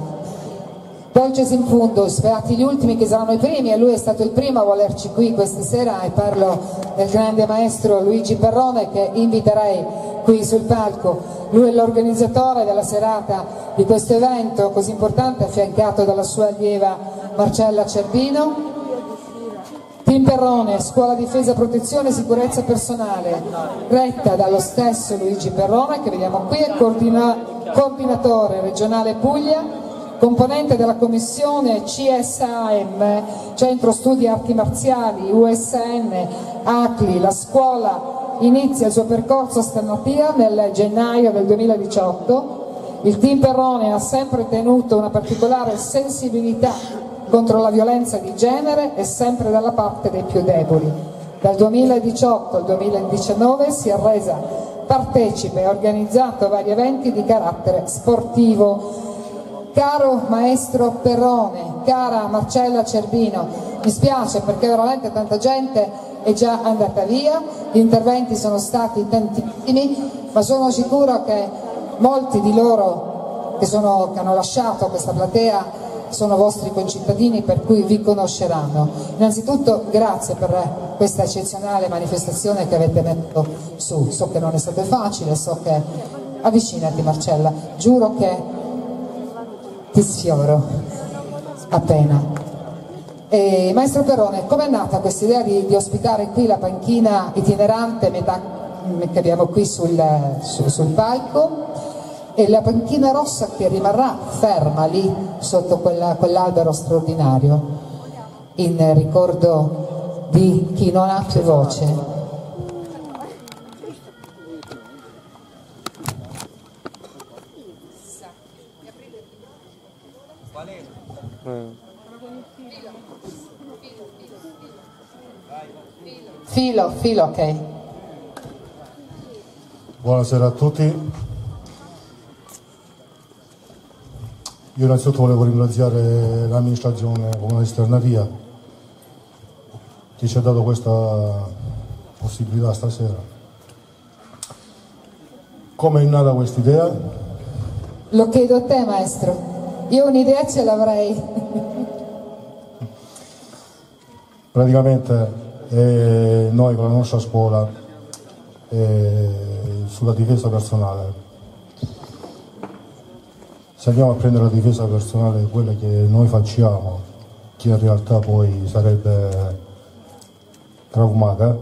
Dolces in fundus, beati gli ultimi che saranno i primi, e lui è stato il primo a volerci qui questa sera, e parlo del grande maestro Luigi Perrone che inviterei qui sul palco. Lui è l'organizzatore della serata di questo evento così importante, affiancato dalla sua allieva Marcella Cerbino. Team Perrone, Scuola Difesa, Protezione e Sicurezza Personale, retta dallo stesso Luigi Perrone che vediamo qui, è coordina coordinatore regionale Puglia, componente della commissione C S A M, Centro Studi Arti Marziali, U S N, A C L I. La scuola inizia il suo percorso a Sternatia nel gennaio del duemiladiciotto. Il Team Perrone ha sempre tenuto una particolare sensibilità contro la violenza di genere e sempre dalla parte dei più deboli. Dal duemiladiciotto al duemiladiciannove si è resa partecipe e organizzato vari eventi di carattere sportivo. Caro maestro Perrone, cara Marcella Cerbino, mi spiace perché veramente tanta gente è già andata via, gli interventi sono stati tantissimi, ma sono sicuro che molti di loro che, sono, che hanno lasciato questa platea sono vostri concittadini, per cui vi conosceranno. Innanzitutto grazie per questa eccezionale manifestazione che avete messo su, so che non è stato facile, so che... avvicinati Marcella, giuro che ti sfioro appena. E, maestro Perrone, com'è nata questa idea di, di ospitare qui la panchina itinerante metà, che abbiamo qui sul, sul, sul palco, e la panchina rossa che rimarrà ferma lì sotto quella, quell'albero straordinario in ricordo di chi non ha più voce? Filo, filo, ok. Buonasera a tutti. Io innanzitutto volevo ringraziare l'amministrazione comunale di Sternatia che ci ha dato questa possibilità stasera. Come è nata questa idea? Lo chiedo a te maestro, io un'idea ce l'avrei. Praticamente eh, noi con la nostra scuola eh, sulla difesa personale se andiamo a prendere la difesa personale, quella che noi facciamo, che in realtà poi sarebbe Krav Maga,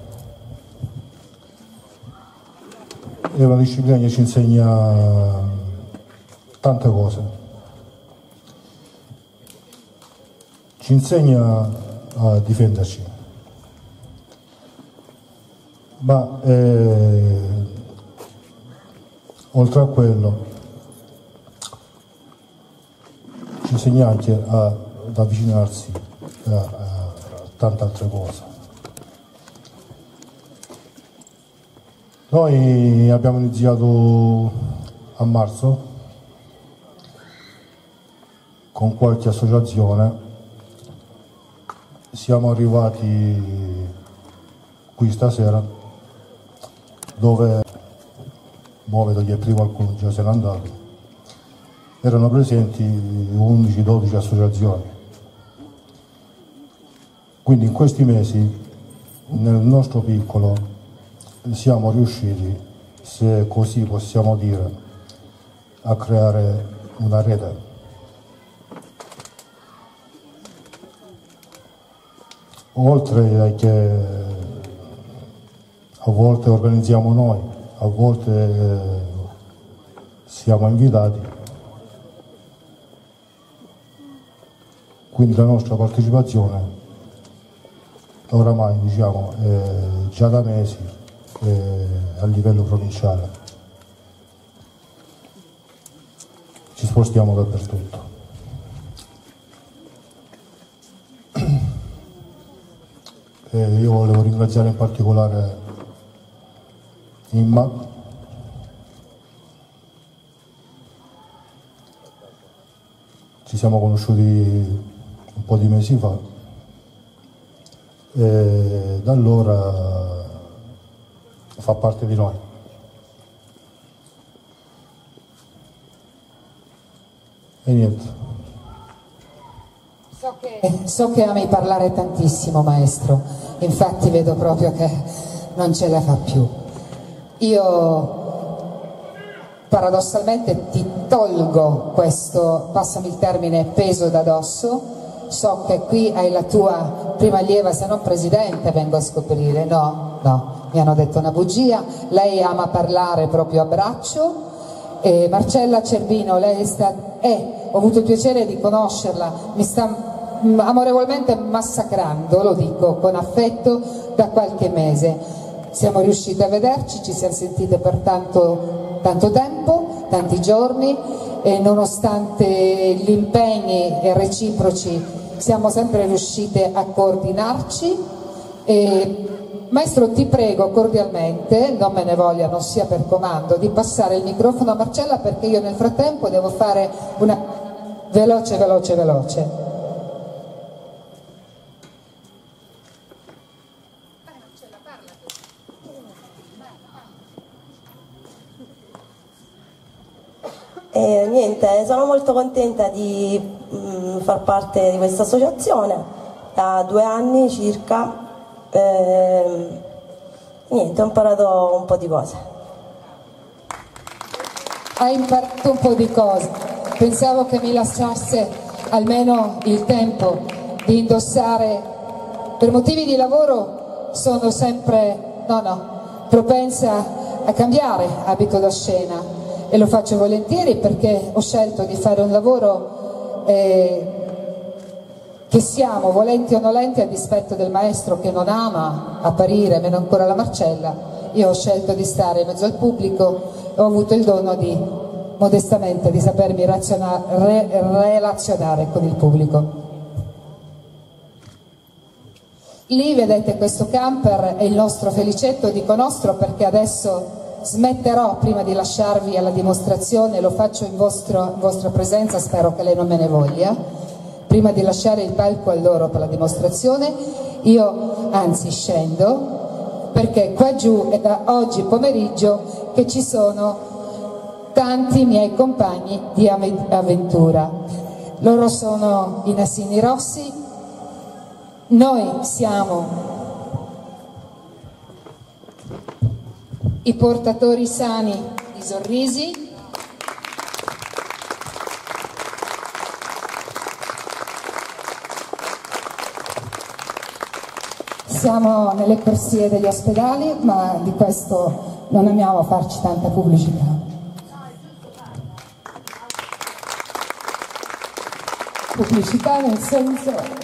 è una disciplina che ci insegna tante cose. Ci insegna a difenderci, ma eh, oltre a quello ci insegna anche a, ad avvicinarsi a, a tante altre cose. Noi abbiamo iniziato a marzo con qualche associazione, siamo arrivati qui stasera dove, mo vedo che prima qualcuno già se n'è andato, erano presenti undici dodici associazioni Quindi in questi mesi nel nostro piccolo siamo riusciti, se così possiamo dire, a creare una rete. Oltre che a volte organizziamo noi, a volte siamo invitati, quindi la nostra partecipazione oramai diciamo è già da mesi a livello provinciale, ci spostiamo dappertutto. E io volevo ringraziare in particolare Imma, ci siamo conosciuti un po' di mesi fa e da allora fa parte di noi. E niente. So che, so che ami parlare tantissimo, maestro, infatti vedo proprio che non ce la fa più. Io paradossalmente ti tolgo questo, passami il termine, peso da dosso. So che qui hai la tua prima allieva, se non presidente, vengo a scoprire. No, no, mi hanno detto una bugia. Lei ama parlare proprio a braccio. E Marcella Cervino, lei è stata, è, ho avuto il piacere di conoscerla, mi sta amorevolmente massacrando, lo dico con affetto, da qualche mese. Siamo riusciti a vederci, ci siamo sentite per tanto, tanto tempo, tanti giorni, e nonostante gli impegni reciproci siamo sempre riuscite a coordinarci. E maestro, ti prego cordialmente, non me ne voglia, non sia per comando, di passare il microfono a Marcella, perché io nel frattempo devo fare una veloce veloce veloce. E niente, sono molto contenta di mh, far parte di questa associazione da due anni circa. E, niente, ho imparato un po' di cose. Hai imparato un po' di cose, pensavo che mi lasciasse almeno il tempo di indossare, per motivi di lavoro sono sempre, no no, propensa a cambiare abito da scena. E lo faccio volentieri perché ho scelto di fare un lavoro eh, che siamo, volenti o nolenti, a dispetto del maestro che non ama apparire, meno ancora la Marcella. Io ho scelto di stare in mezzo al pubblico e ho avuto il dono di, modestamente, di sapermi re, relazionare con il pubblico. Lì vedete questo camper è il nostro felicetto, dico nostro perché adesso smetterò, prima di lasciarvi alla dimostrazione, lo faccio in, vostro, in vostra presenza, spero che lei non me ne voglia, prima di lasciare il palco a loro per la dimostrazione, io anzi scendo, perché qua giù è da oggi pomeriggio che ci sono tanti miei compagni di avventura. Loro sono i Nassini Rossi, noi siamo i portatori sani di sorrisi, siamo nelle corsie degli ospedali, ma di questo non amiamo farci tanta pubblicità. Pubblicità nel senso...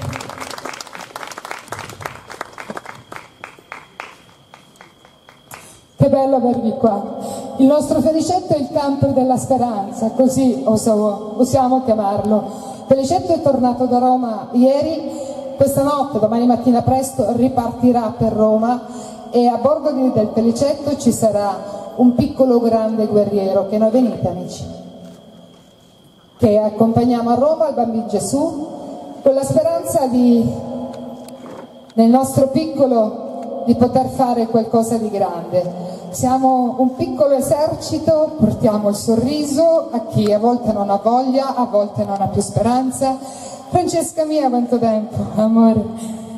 Che bello avervi qua. Il nostro Felicetto è il camper della speranza, così oso, osiamo chiamarlo. Felicetto è tornato da Roma ieri, questa notte, domani mattina presto, ripartirà per Roma e a bordo di, del Felicetto ci sarà un piccolo grande guerriero, che noi venite amici, che accompagniamo a Roma, al Bambino Gesù, con la speranza di, nel nostro piccolo, di poter fare qualcosa di grande. Siamo un piccolo esercito, portiamo il sorriso a chi a volte non ha voglia, a volte non ha più speranza. Francesca mia, quanto tempo, amore.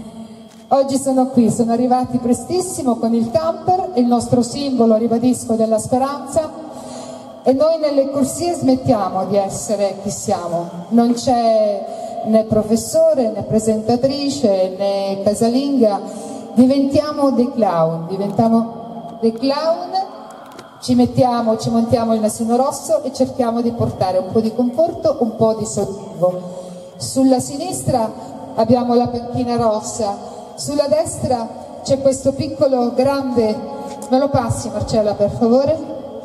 Oggi sono qui, sono arrivati prestissimo con il camper, il nostro simbolo, ribadisco, della speranza, e noi nelle corsie smettiamo di essere chi siamo. Non c'è né professore, né presentatrice, né casalinga, diventiamo dei clown, diventiamo dei clown, ci mettiamo, ci montiamo il nasino rosso e cerchiamo di portare un po' di conforto, un po' di sollievo. Sulla sinistra abbiamo la panchina rossa, sulla destra c'è questo piccolo grande, me lo passi Marcella per favore?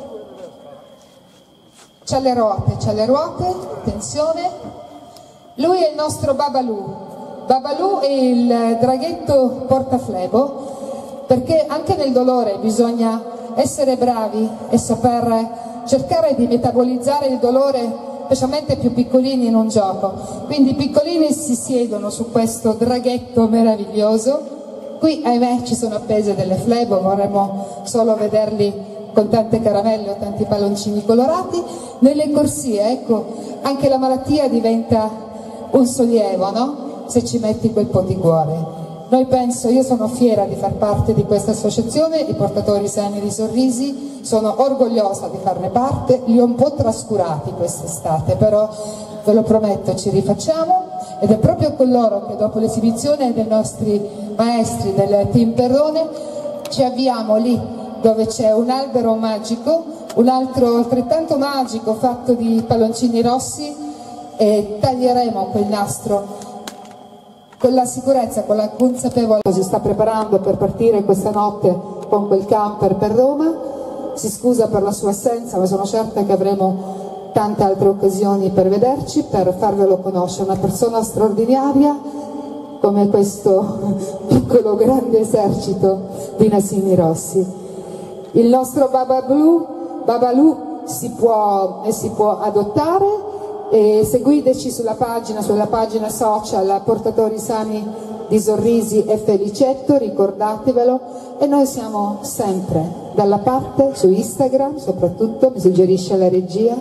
C'ha le ruote, c'ha le ruote, attenzione, lui è il nostro Babalù, Babalù è il draghetto portaflebo, perché anche nel dolore bisogna essere bravi e saper cercare di metabolizzare il dolore, specialmente più piccolini in un gioco. Quindi i piccolini si siedono su questo draghetto meraviglioso. Qui ahimè ci sono appese delle flebo, vorremmo solo vederli con tante caramelle o tanti palloncini colorati. Nelle corsie, ecco, anche la malattia diventa un sollievo, no? Se ci metti quel po' di cuore. Noi penso, io sono fiera di far parte di questa associazione, i portatori sani di sorrisi, sono orgogliosa di farne parte, li ho un po' trascurati quest'estate, però ve lo prometto ci rifacciamo, ed è proprio con loro che dopo l'esibizione dei nostri maestri del Team Perrone ci avviamo lì dove c'è un albero magico, un altro altrettanto magico fatto di palloncini rossi, e taglieremo quel nastro con la sicurezza, con la consapevolezza. Si sta preparando per partire questa notte con quel camper per Roma, si scusa per la sua assenza, ma sono certa che avremo tante altre occasioni per vederci, per farvelo conoscere. Una persona straordinaria come questo piccolo grande esercito di nasini rossi. Il nostro Babalù, Babalù si può, eh, si può adottare. E seguiteci sulla pagina, sulla pagina social Portatori Sani di Sorrisi e Felicetto, ricordatevelo, e noi siamo sempre dalla parte, su Instagram soprattutto, mi suggerisce la regia.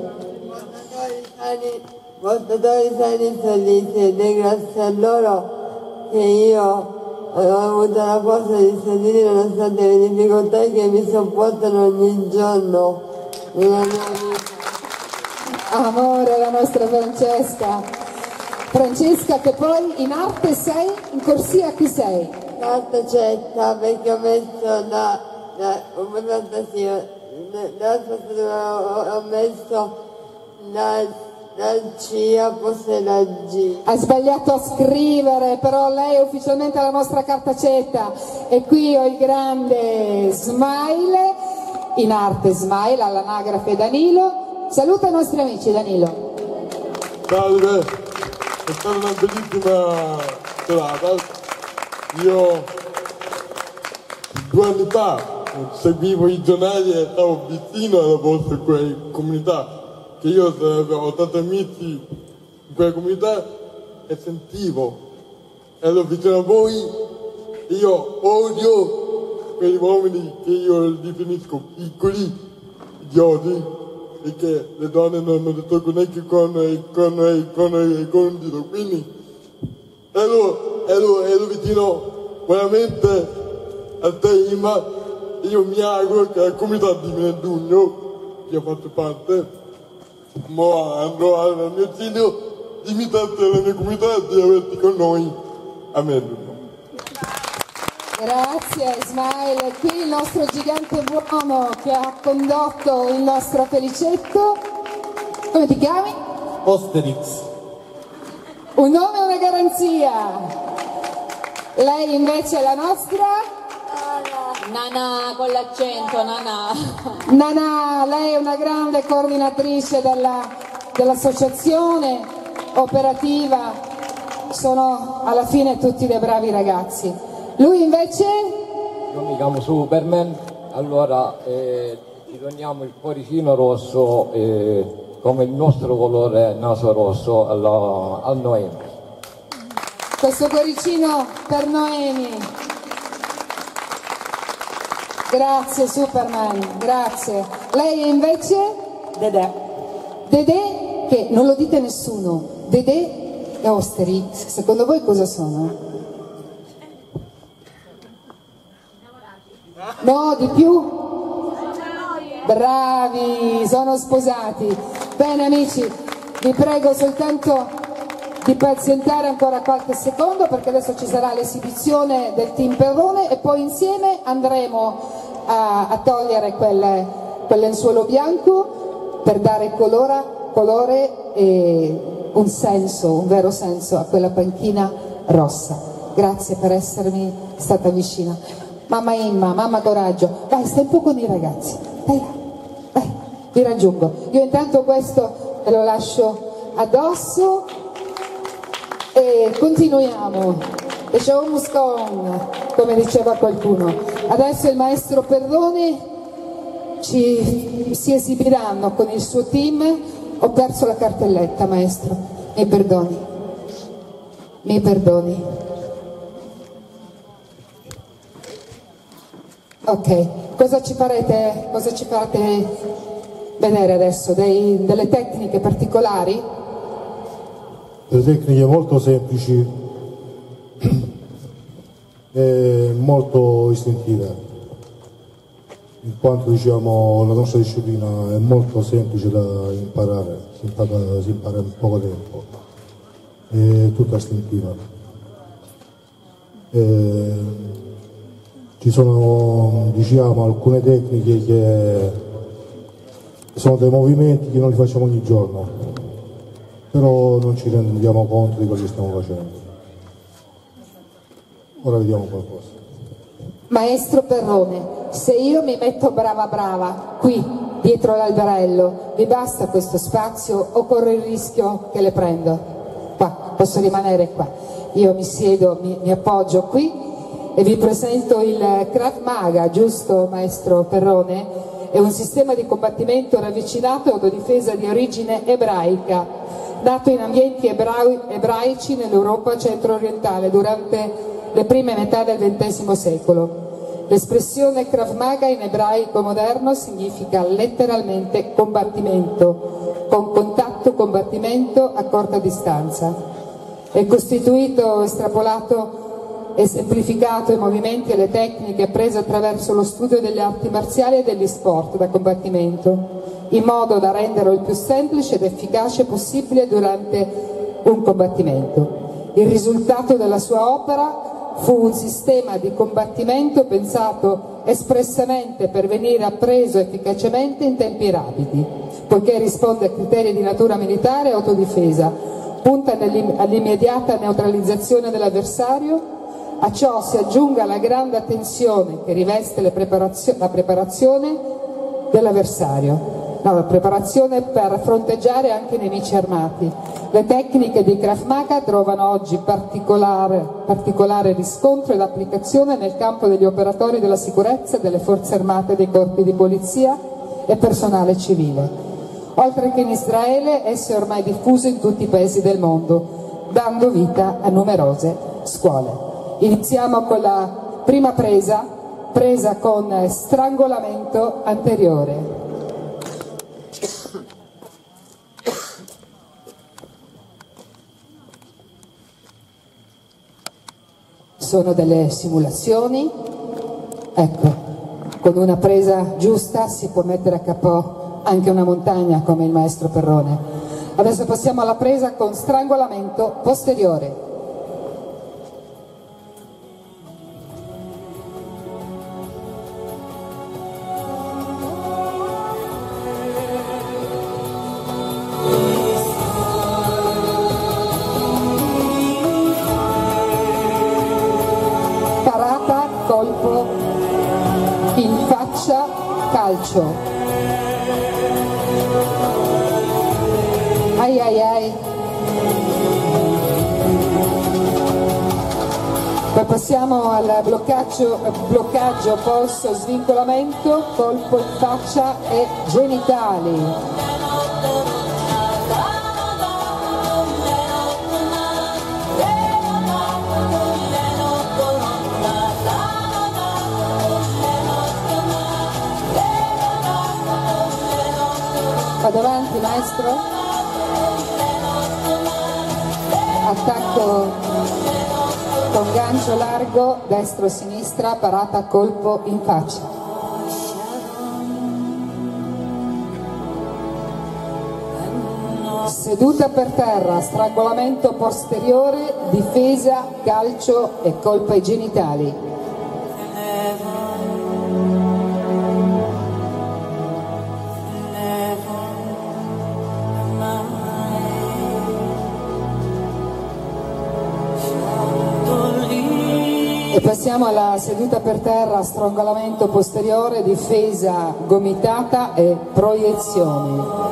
Portatori Sani Sorrisi, ed è grazie a loro che io ho avuto la forza di salire nonostante le difficoltà che mi sopportano ogni giorno nella mia vita. Amore, la nostra Francesca. Francesca, che poi in arte sei, in corsia chi sei? Cartacetta, perché ho messo la, la, come fantasia, ho messo la, la C a posto la G. Hai sbagliato a scrivere, però lei è ufficialmente la nostra cartacetta. E qui ho il grande Smile, in arte Smile, all'anagrafe Danilo. Saluta i nostri amici, Danilo. Salve, è stata una bellissima serata. Io due anni fa seguivo i giornali e stavo vicino alla vostra comunità, che io avevo tanti amici in quella comunità e sentivo, ero vicino a voi. Io odio quegli uomini che io definisco piccoli, idioti, e che le donne non mi toccano neanche con, con, con, con, con un dito, quindi ero, ero, ero vicino veramente a te, ma io mi auguro che la comunità di Melendugno, che ho fatto parte, ma andrò al mio figlio di imitarti alla mia comunità e di averti con noi a Melendugno. Grazie Smile, qui il nostro gigante buono che ha condotto il nostro Felicetto. Come ti chiami? Osterix. Un nome e una garanzia. Lei invece è la nostra? Nana, con l'accento, Nana. Nana, lei è una grande coordinatrice della, dell'associazione operativa, sono alla fine tutti dei bravi ragazzi. Lui invece? Io mi chiamo Superman, allora eh, ti doniamo il cuoricino rosso eh, come il nostro colore naso rosso alla, al Noemi. Questo cuoricino per Noemi. Grazie Superman, grazie. Lei invece? Dedè. Dedè, che non lo dite nessuno, Dedè e Osterix, secondo voi cosa sono? No, di più? Bravi, sono sposati. Bene amici, vi prego soltanto di pazientare ancora qualche secondo perché adesso ci sarà l'esibizione del team Perrone e poi insieme andremo a, a togliere quel, quel lenzuolo bianco per dare colora, colore e un senso, un vero senso a quella panchina rossa. Grazie per essermi stata vicina. Mamma Imma, mamma coraggio, vai, stai un po' con i ragazzi, dai là, vai, vi raggiungo. Io intanto questo te lo lascio addosso e continuiamo. The show must go on, come diceva qualcuno. Adesso il maestro Perrone ci si esibiranno con il suo team. Ho perso la cartelletta, maestro, mi perdoni, mi perdoni. Ok, cosa ci farete, cosa ci farete vedere adesso? Dei, delle tecniche particolari? Delle tecniche molto semplici e molto istintive, in quanto diciamo la nostra disciplina è molto semplice da imparare, si impara, si impara in poco tempo, è tutta istintiva. E, ci sono diciamo alcune tecniche che sono dei movimenti che non li facciamo ogni giorno, però non ci rendiamo conto di quello che stiamo facendo. Ora vediamo qualcosa. Maestro Perrone, se io mi metto brava brava qui dietro l'alberello, vi basta questo spazio o corro il rischio che le prendo? Qua, posso rimanere qua. Io mi siedo, mi, mi appoggio qui e vi presento il Krav Maga, giusto maestro Perrone? È un sistema di combattimento ravvicinato e autodifesa di origine ebraica, nato in ambienti ebrai, ebraici nell'Europa centro-orientale durante le prime metà del ventesimo secolo. L'espressione Krav Maga in ebraico moderno significa letteralmente combattimento, con contatto combattimento a corta distanza. È costituito, estrapolato e semplificato i movimenti e le tecniche apprese attraverso lo studio delle arti marziali e degli sport da combattimento, in modo da renderlo il più semplice ed efficace possibile durante un combattimento. Il risultato della sua opera fu un sistema di combattimento pensato espressamente per venire appreso efficacemente in tempi rapidi, poiché risponde a criteri di natura militare e autodifesa, punta all'immediata neutralizzazione dell'avversario. A ciò si aggiunga la grande attenzione che riveste le preparazio- la preparazione dell'avversario, no, la preparazione per fronteggiare anche i nemici armati. Le tecniche di Krav Maga trovano oggi particolare, particolare riscontro ed applicazione nel campo degli operatori della sicurezza, delle forze armate, dei corpi di polizia e personale civile. Oltre che in Israele, esso è ormai diffuso in tutti i paesi del mondo, dando vita a numerose scuole. Iniziamo con la prima presa, presa con strangolamento anteriore. Sono delle simulazioni, ecco, con una presa giusta si può mettere a capo anche una montagna come il maestro Perrone. Adesso passiamo alla presa con strangolamento posteriore. Colpo in faccia, calcio. Ai ai ai. Poi passiamo al bloccaggio, bloccaggio polso, svincolamento, colpo in faccia e genitali. Vado avanti maestro, attacco con gancio largo, destro-sinistra, parata colpo in faccia. Seduta per terra, strangolamento posteriore, difesa, calcio e colpo ai genitali. E passiamo alla seduta per terra, strangolamento posteriore, difesa, gomitata e proiezioni.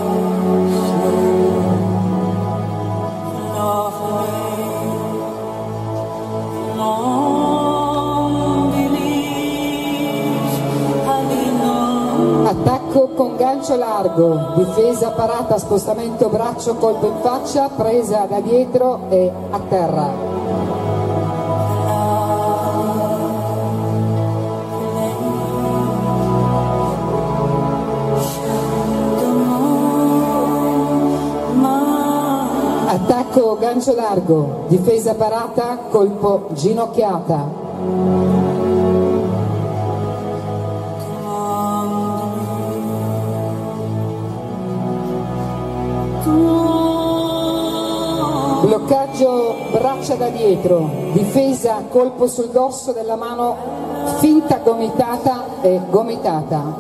Attacco con gancio largo, difesa, parata, spostamento braccio, colpo in faccia, presa da dietro e a terra. Attacco gancio largo, difesa parata, colpo ginocchiata. Bloccaggio braccia da dietro, difesa colpo sul dorso della mano, finta gomitata e gomitata.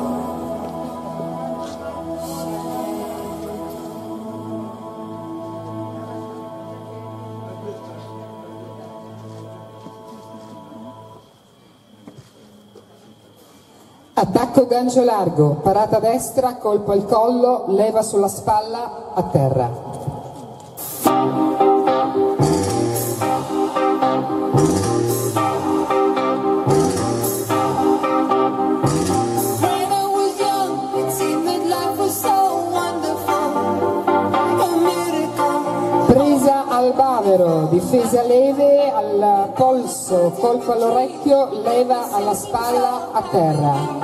Attacco gancio largo, parata destra, colpo al collo, leva sulla spalla, a terra. Presa al bavero, difesa leve al polso, colpo all'orecchio, leva alla spalla, a terra.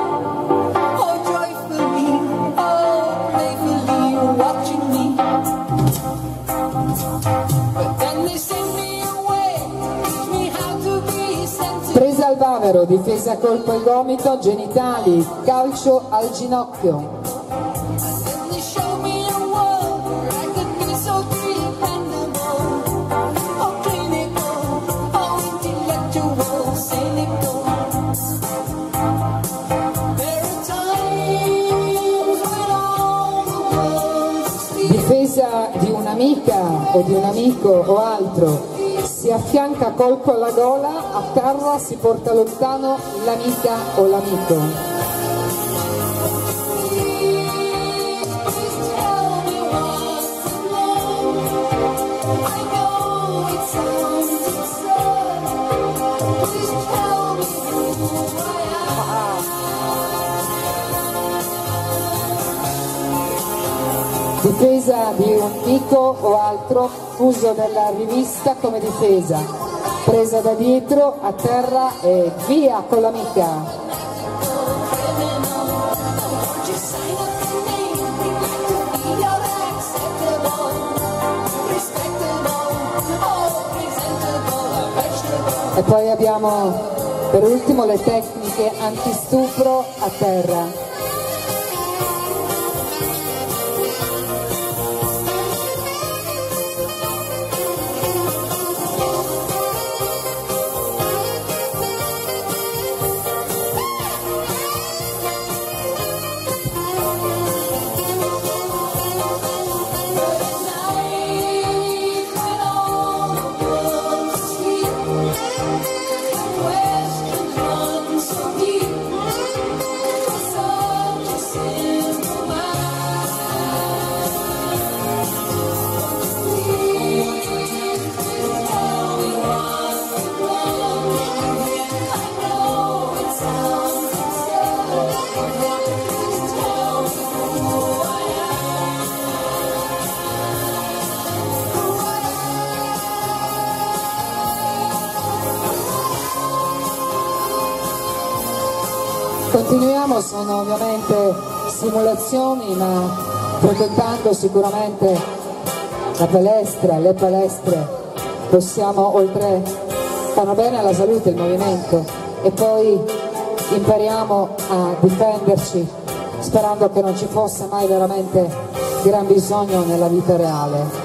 Presa al bavero, difesa colpo al gomito, genitali, calcio al ginocchio. Difesa di un'amica o di un amico o altro, si affianca colpo alla gola, a terra si porta lontano l'amica o l'amico. Difesa di un amico o altro, uso della rivista come difesa, presa da dietro, a terra e via con l'amica. E poi abbiamo per ultimo le tecniche antistupro a terra. Continuiamo, sono ovviamente simulazioni, ma frequentando sicuramente la palestra, le palestre, possiamo oltre fanno bene alla salute il movimento e poi impariamo a difenderci sperando che non ci fosse mai veramente gran bisogno nella vita reale.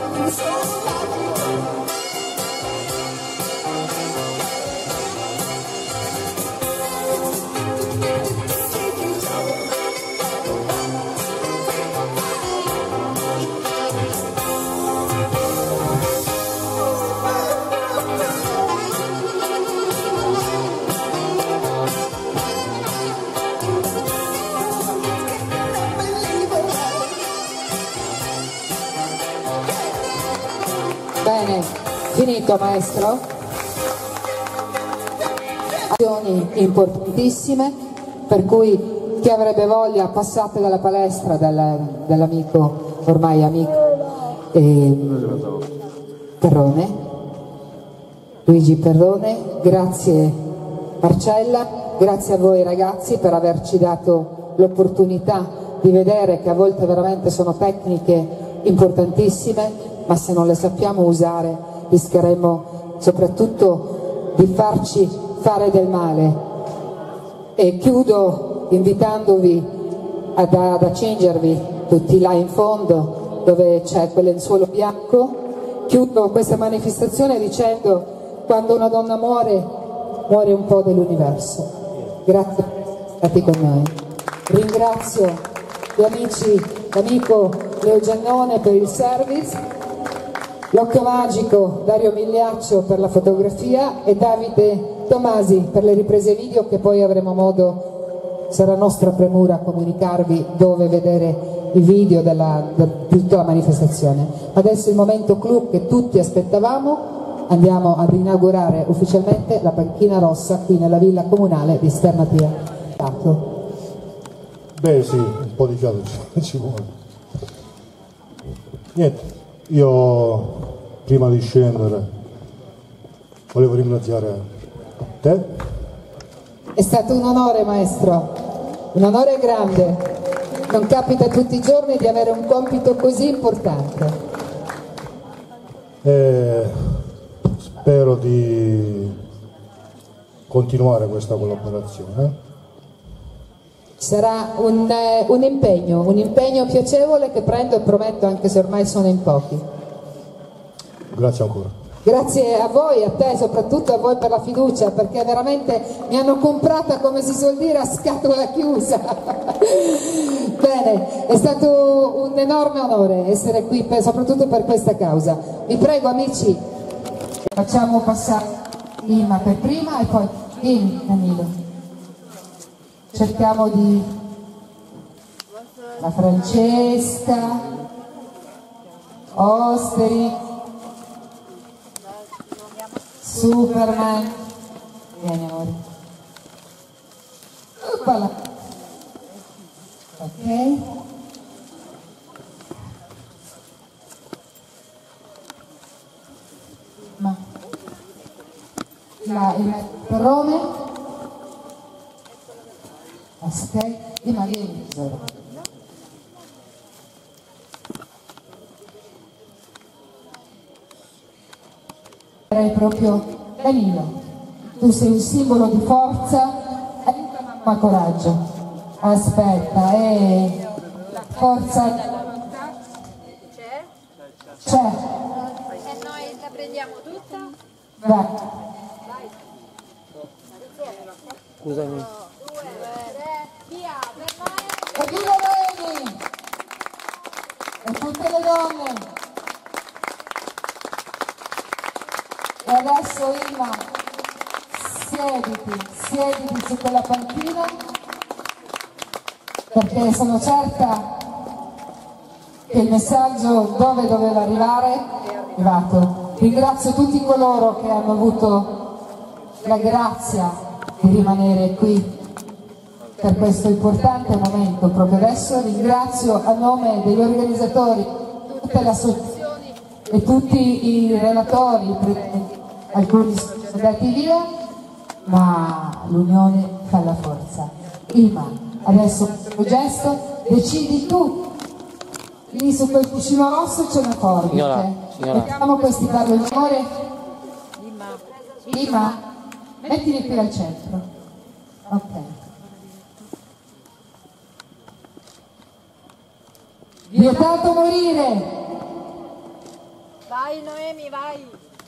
Bene, finito maestro. Azioni importantissime, per cui chi avrebbe voglia passate dalla palestra del, dell'amico, ormai amico, eh, Perrone, Luigi Perrone. Grazie Marcella, grazie a voi ragazzi per averci dato l'opportunità di vedere che a volte veramente sono tecniche importantissime, ma se non le sappiamo usare rischieremo soprattutto di farci fare del male. E chiudo invitandovi ad, ad accingervi tutti là in fondo dove c'è quel lenzuolo bianco. Chiudo questa manifestazione dicendo: quando una donna muore, muore un po' dell'universo. Grazie per essere stati con noi. Ringrazio gli amici, l'amico Leo Giannone per il service, l'Occhio Magico Dario Migliaccio per la fotografia e Davide Tomasi per le riprese video, che poi avremo modo, sarà nostra premura comunicarvi dove vedere i video della, di tutta la manifestazione. Adesso è il momento clou che tutti aspettavamo, andiamo ad inaugurare ufficialmente la panchina rossa qui nella villa comunale di Sternatia. Beh sì, un po' di fiato ci vuole. Niente, io prima di scendere volevo ringraziare te. È stato un onore maestro, un onore grande, non capita tutti i giorni di avere un compito così importante. E spero di continuare questa collaborazione. Sarà un, eh, un impegno, un impegno piacevole che prendo e prometto, anche se ormai sono in pochi. Grazie ancora. Grazie a voi, a te, soprattutto a voi per la fiducia, perché veramente mi hanno comprata, come si suol dire, a scatola chiusa. Bene, è stato un enorme onore essere qui, per, soprattutto per questa causa. Vi prego amici, facciamo passare Lima per prima e poi vieni Danilo. Cerchiamo di... la Francesca, Osteri, Superman, vieni amore, oppala, ok, ma la, il Perrone, ok, di Marini, direi proprio Danilo, tu sei un simbolo di forza ma coraggio. Aspetta, eh, forza C'è? c'è. E noi la prendiamo tutta? Vai. Scusami. Due, tre, via, per noi. E viva Noemi! E tutte le donne! E adesso Ilma, siediti, siediti su quella panchina, perché sono certa che il messaggio dove doveva arrivare è arrivato. Ringrazio tutti coloro che hanno avuto la grazia di rimanere qui per questo importante momento proprio adesso. Ringrazio a nome degli organizzatori, tutte le associazioni e tutti i relatori, alcuni sono andati via, ma l'unione fa la forza. Ilma, adesso questo gesto, decidi tu. Lì su quel cuscino rosso c'è una forbice. Signora, signora. Mettiamo questi per l'onore. Lima, mettili qui al centro. Ok. Vietato morire! Vai Noemi, vai!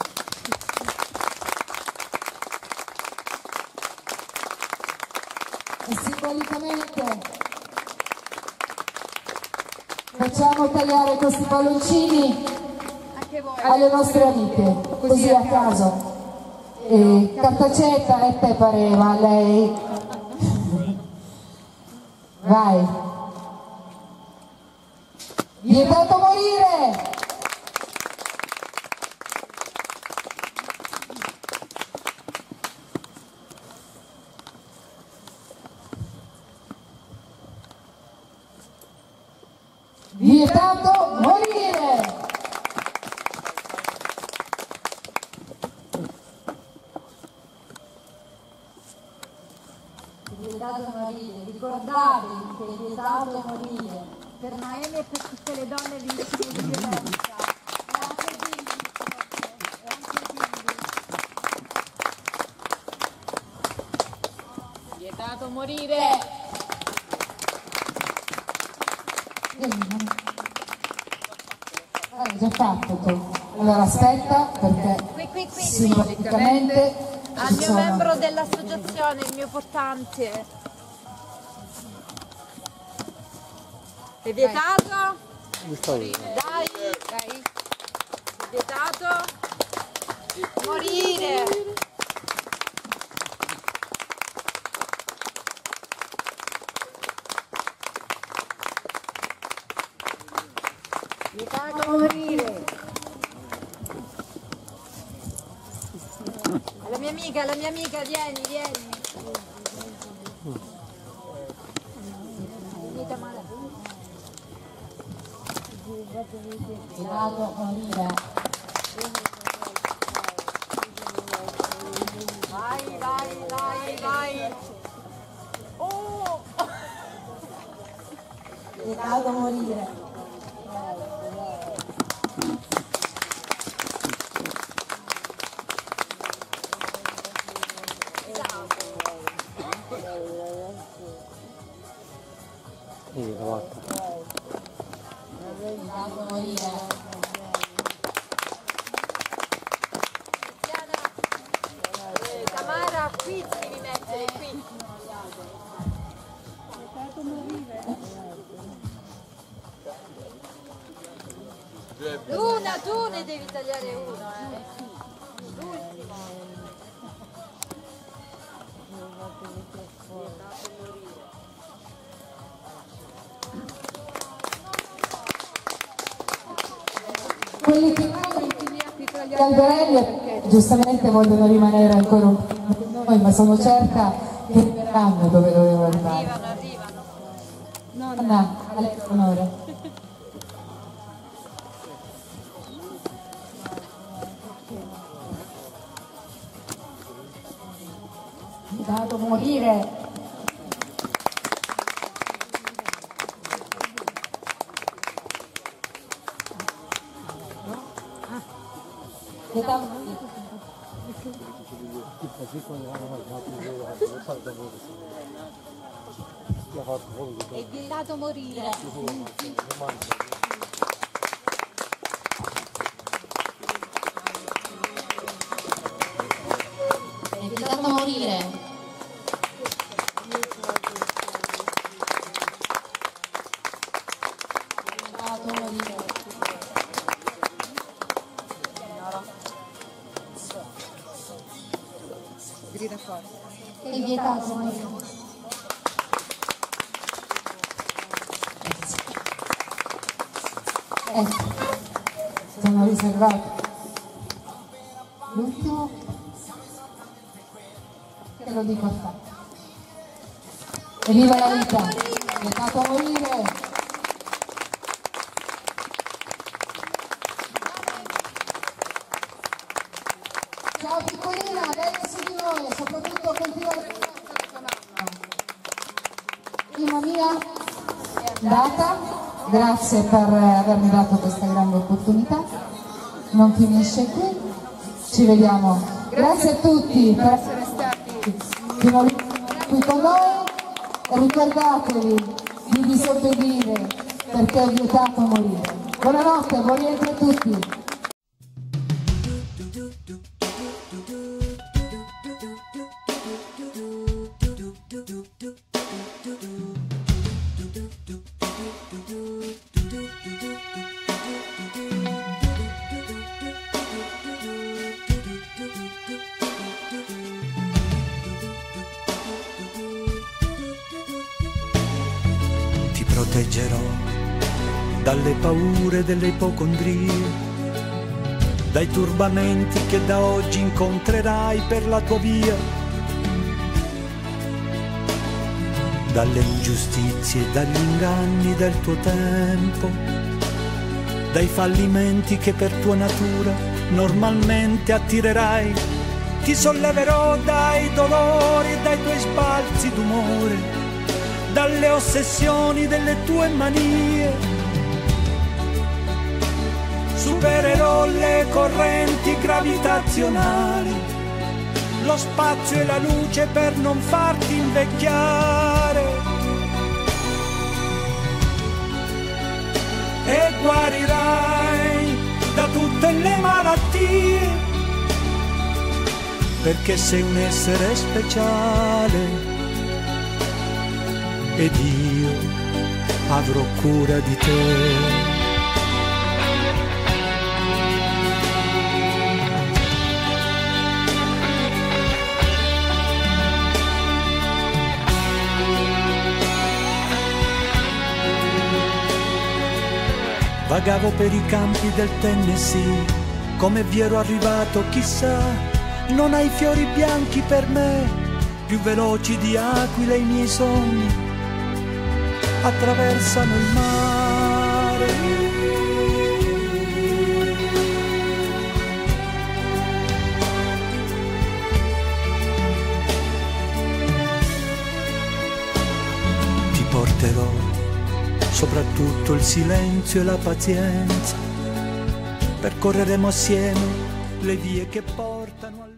E simbolicamente facciamo tagliare questi palloncini alle nostre amiche, così a caso. E cartacetta e te pareva a lei. Vai. Vietato morire! Vietato morire! Vietato morire, ricordatevi che è vietato morire per Noemi e per tutte le donne vittime di violenza. Vietato morire! Hai già fatto tu. Allora aspetta perché Qui, qui, qui. simbolicamente Al ci mio sono... membro dell'associazione, il mio portante. È vietato? Dai, dai. È vietato? Morire! Vietato morire! La mia amica, la mia amica, vieni, vieni. Venite male. Vietato morire. Vai, vai, vai, vai. Oh! Vietato morire. Vietato morire. Eh, Tamara, qui ti devi mettere, qui. Luna, tu ne devi tagliare uno, eh. L'ultimo. Quelli che vanno impegnati tra gli alberelli perché giustamente vogliono rimanere ancora un po' con noi, ma sono certa che arriveranno dove dovevo arrivare. Arrivano, arrivano. Anna, a lei l'onore. Vietato morire. Vietato È vietato morire. È vietato morire. Grida forte. È vietato morire. Ecco, sono riservati. L'ultimo, che lo dico a fatto. E viva la vita! Vietato a morire! Ciao piccolina, venga su di noi e soprattutto continua a prima mia, data, grazie per avermi dato questa grande opportunità, non finisce qui, ci vediamo Grazie a tutti per essere stati qui con noi e ricordatevi di disobbedire perché è vietato morire. Buonanotte, buon rientro a tutti. Ti proteggerò dalle paure delle ipocondrie, dai turbamenti che da oggi incontrerai per la tua via, dalle ingiustizie, dagli inganni del tuo tempo, dai fallimenti che per tua natura normalmente attirerai. Ti solleverò dai dolori e dai tuoi sbalzi d'umore, dalle ossessioni delle tue manie. Supererò le correnti gravitazionali, lo spazio e la luce per non farti invecchiare. E guarirai da tutte le malattie, perché sei un essere speciale ed io avrò cura di te. Vagavo per i campi del Tennessee, come vi ero arrivato chissà, non hai fiori bianchi per me, più veloci di aquile i miei sogni, attraversano il mare. Ti porterò soprattutto il silenzio e la pazienza, percorreremo assieme le vie che portano al